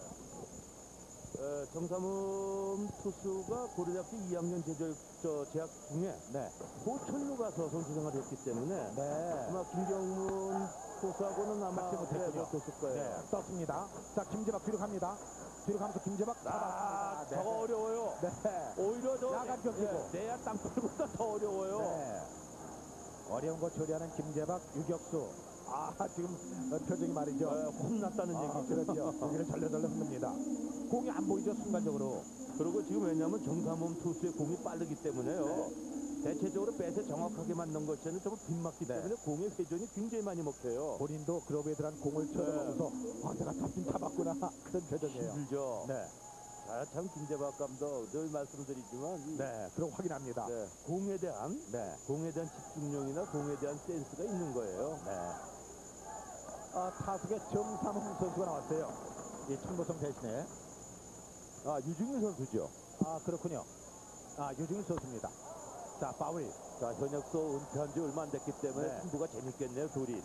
Speaker 2: 에, 정삼훈 투수가 고려대학교 이 학년 제절, 저 재학 중에
Speaker 1: 네.
Speaker 2: 호천로 가서 선수 생활을 했기 때문에
Speaker 1: 네.
Speaker 2: 아마 김경문 투수하고는 아마
Speaker 1: 같이 못했군요.
Speaker 2: 네, 못했을 거예요.
Speaker 1: 네. 떴습니다. 자, 김재박 뒤로 갑니다. 뒤로 가면서 김재박
Speaker 2: 아,
Speaker 1: 잡았습니다.
Speaker 2: 더 어려워요.
Speaker 1: 네.
Speaker 2: 오히려 저
Speaker 1: 야간 격투고.
Speaker 2: 네, 내야 땅볼보다 더 어려워요.
Speaker 1: 네. 어려운 거 처리하는 김재박, 유격수. 아, 지금 어, 표정이 말이죠.
Speaker 2: 네, 혼났다는
Speaker 1: 아,
Speaker 2: 얘기죠.
Speaker 1: 그렇죠. 고개를 절레절레 흔듭니다. 공이 안 보이죠, 순간적으로.
Speaker 2: 그리고 지금 왜냐하면 정삼훈 투수의 공이 빠르기 때문에요. 대체적으로 배에 정확하게 맞는 것에는 좀 빗맞기
Speaker 1: 네.
Speaker 2: 때문에 공의 회전이 굉장히 많이 먹혀요.
Speaker 1: 본인도 글러브에 들어간 공을 쳐다보면서 아, 내가 잡긴 잡았구나. 그런 표정이에요.
Speaker 2: 힘들죠.
Speaker 1: 네.
Speaker 2: 아, 참 김재박 감독 늘 말씀드리지만 이,
Speaker 1: 네. 그럼 확인합니다.
Speaker 2: 네, 공에 대한
Speaker 1: 네.
Speaker 2: 공에 대한 집중력이나 공에 대한 센스가 있는 거예요.
Speaker 1: 네. 아, 타석에 정삼훈 선수가 나왔어요. 이 천보성 대신에.
Speaker 2: 아, 유중일 선수죠.
Speaker 1: 아, 그렇군요. 아, 유중일 선수입니다. 자, 파울.
Speaker 2: 자, 현역도 은퇴한 지 얼마 안 됐기 때문에
Speaker 1: 네.
Speaker 2: 승부가 재밌겠네요, 둘이.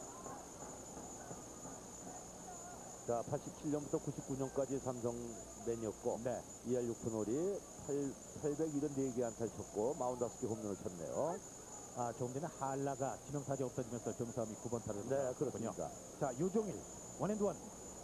Speaker 2: 자, 팔십칠 년부터 구십구 년까지 삼성맨이었고
Speaker 1: 네.
Speaker 2: 이 할 육 푼 홀이 팔백칠십사 개 안타를 쳤고 사십오 개 홈런을 쳤네요.
Speaker 1: 아, 조금 전에 한라가 지명타지 없어지면서 정삼이 구 번 타를
Speaker 2: 네, 그렇습니다.
Speaker 1: 자, 유종일 원앤드원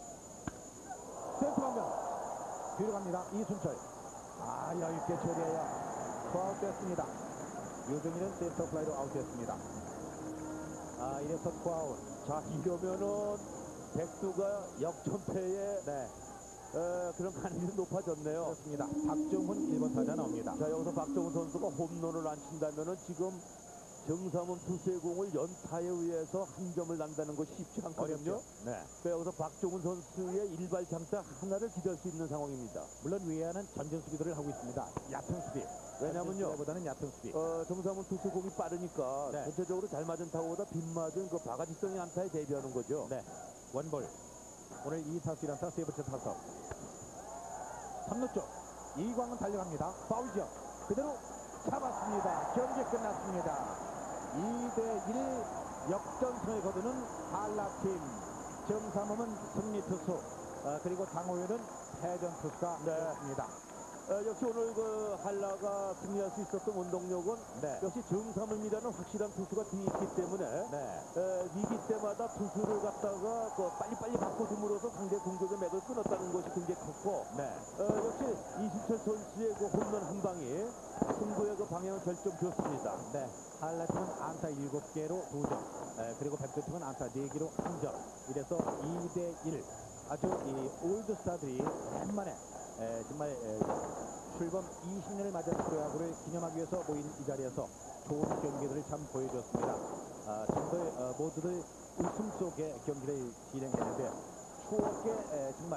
Speaker 1: 센터 방면 뒤로 갑니다. 이순철. 아, 여유있게 처리해요. 투아웃됐습니다. 유종일은 센터 플라이로 아웃됐습니다. 아, 이래서 투아웃.
Speaker 2: 자, 이러면은 백두가 역전패에
Speaker 1: 네,
Speaker 2: 에, 그런 가능성이 높아졌네요.
Speaker 1: 그렇습니다. 박정훈 일 번 타자 나옵니다.
Speaker 2: 자, 여기서 박정훈 선수가 홈런을 안 친다면은 지금 정삼훈 투수의 공을 연타에 의해서 한 점을 난다는 것이 쉽지 않거든요.
Speaker 1: 어렵죠. 네.
Speaker 2: 그러니까 여기서 박정훈 선수의 일발 장타 하나를 기대할 수 있는 상황입니다.
Speaker 1: 물론 외야는 전진 수비들을 하고 있습니다. 얕은 수비.
Speaker 2: 왜냐면요,
Speaker 1: 보다는 얕은 수비.
Speaker 2: 어, 정삼훈 투수 공이 빠르니까
Speaker 1: 네.
Speaker 2: 전체적으로 잘 맞은 타구보다 빗맞은 그 바가지성의 안타에 대비하는 거죠.
Speaker 1: 네. 원볼. 오늘 이 타수 일 안타 세 번째 타석. 삼 루 쪽. 이광은 달려갑니다. 파울 지역. 그대로 잡았습니다. 경기 끝났습니다. 이 대 일 역전승을 거두는 한라팀. 정삼범은 승리 투수. 어, 그리고 장호연은 패전 투수가
Speaker 2: 네.
Speaker 1: 되었습니다.
Speaker 2: 어, 역시 오늘 그 한라가 승리할 수 있었던 원동력은
Speaker 1: 네.
Speaker 2: 역시 정삼훈이라는 확실한 투수가 뒤에 있기 때문에
Speaker 1: 네.
Speaker 2: 에, 위기 때마다 투수를 갖다가 그 빨리빨리 바꿔줌으로써 상대 공격의 맥을 끊었다는 것이 굉장히 컸고
Speaker 1: 네.
Speaker 2: 어, 역시 이순철 선수의 그 홈런 한 방이 승부의 그 방향을 결정지었습니다.
Speaker 1: 네. 한라팀은 안타 일곱 개로 두 점. 에, 그리고 백두팀은 안타 네 개로 한 점. 이래서 이 대 일. 아주 이 올드스타들이 오랜만에 에, 정말 에, 출범 이십 년을 맞은 프로야구를 기념하기 위해서 모인 이 자리에서 좋은 경기들을 참 보여줬습니다. 아, 정말 어, 모두들 웃음 속에 경기를 진행했는데 추억의 에, 정말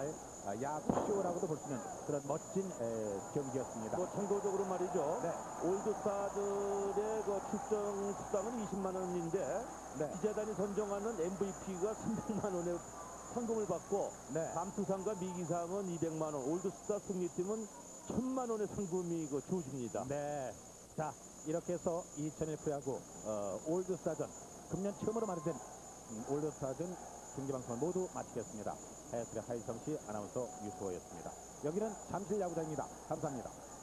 Speaker 1: 아, 야구쇼라고도 볼 수 있는 그런 멋진 에, 경기였습니다.
Speaker 2: 뭐 참고적으로 말이죠.
Speaker 1: 네.
Speaker 2: 올드스타들의 그 출전 수당은 이십만 원인데
Speaker 1: 네.
Speaker 2: 기재단이 선정하는 엠브이피가 삼백만 원의 상금을 받고
Speaker 1: 네.
Speaker 2: 감투상과 미기상은 이백만 원, 올드스타 승리팀은 천만 원의 상금이 그 주어집니다.
Speaker 1: 네. 자, 이렇게 해서 이천일 프로야구 어, 올드스타전 금년 처음으로 마련된 음, 올드스타전 중계방송을 모두 마치겠습니다. 해설의 하이성 씨, 아나운서 유수호였습니다. 여기는 잠실 야구장입니다. 감사합니다.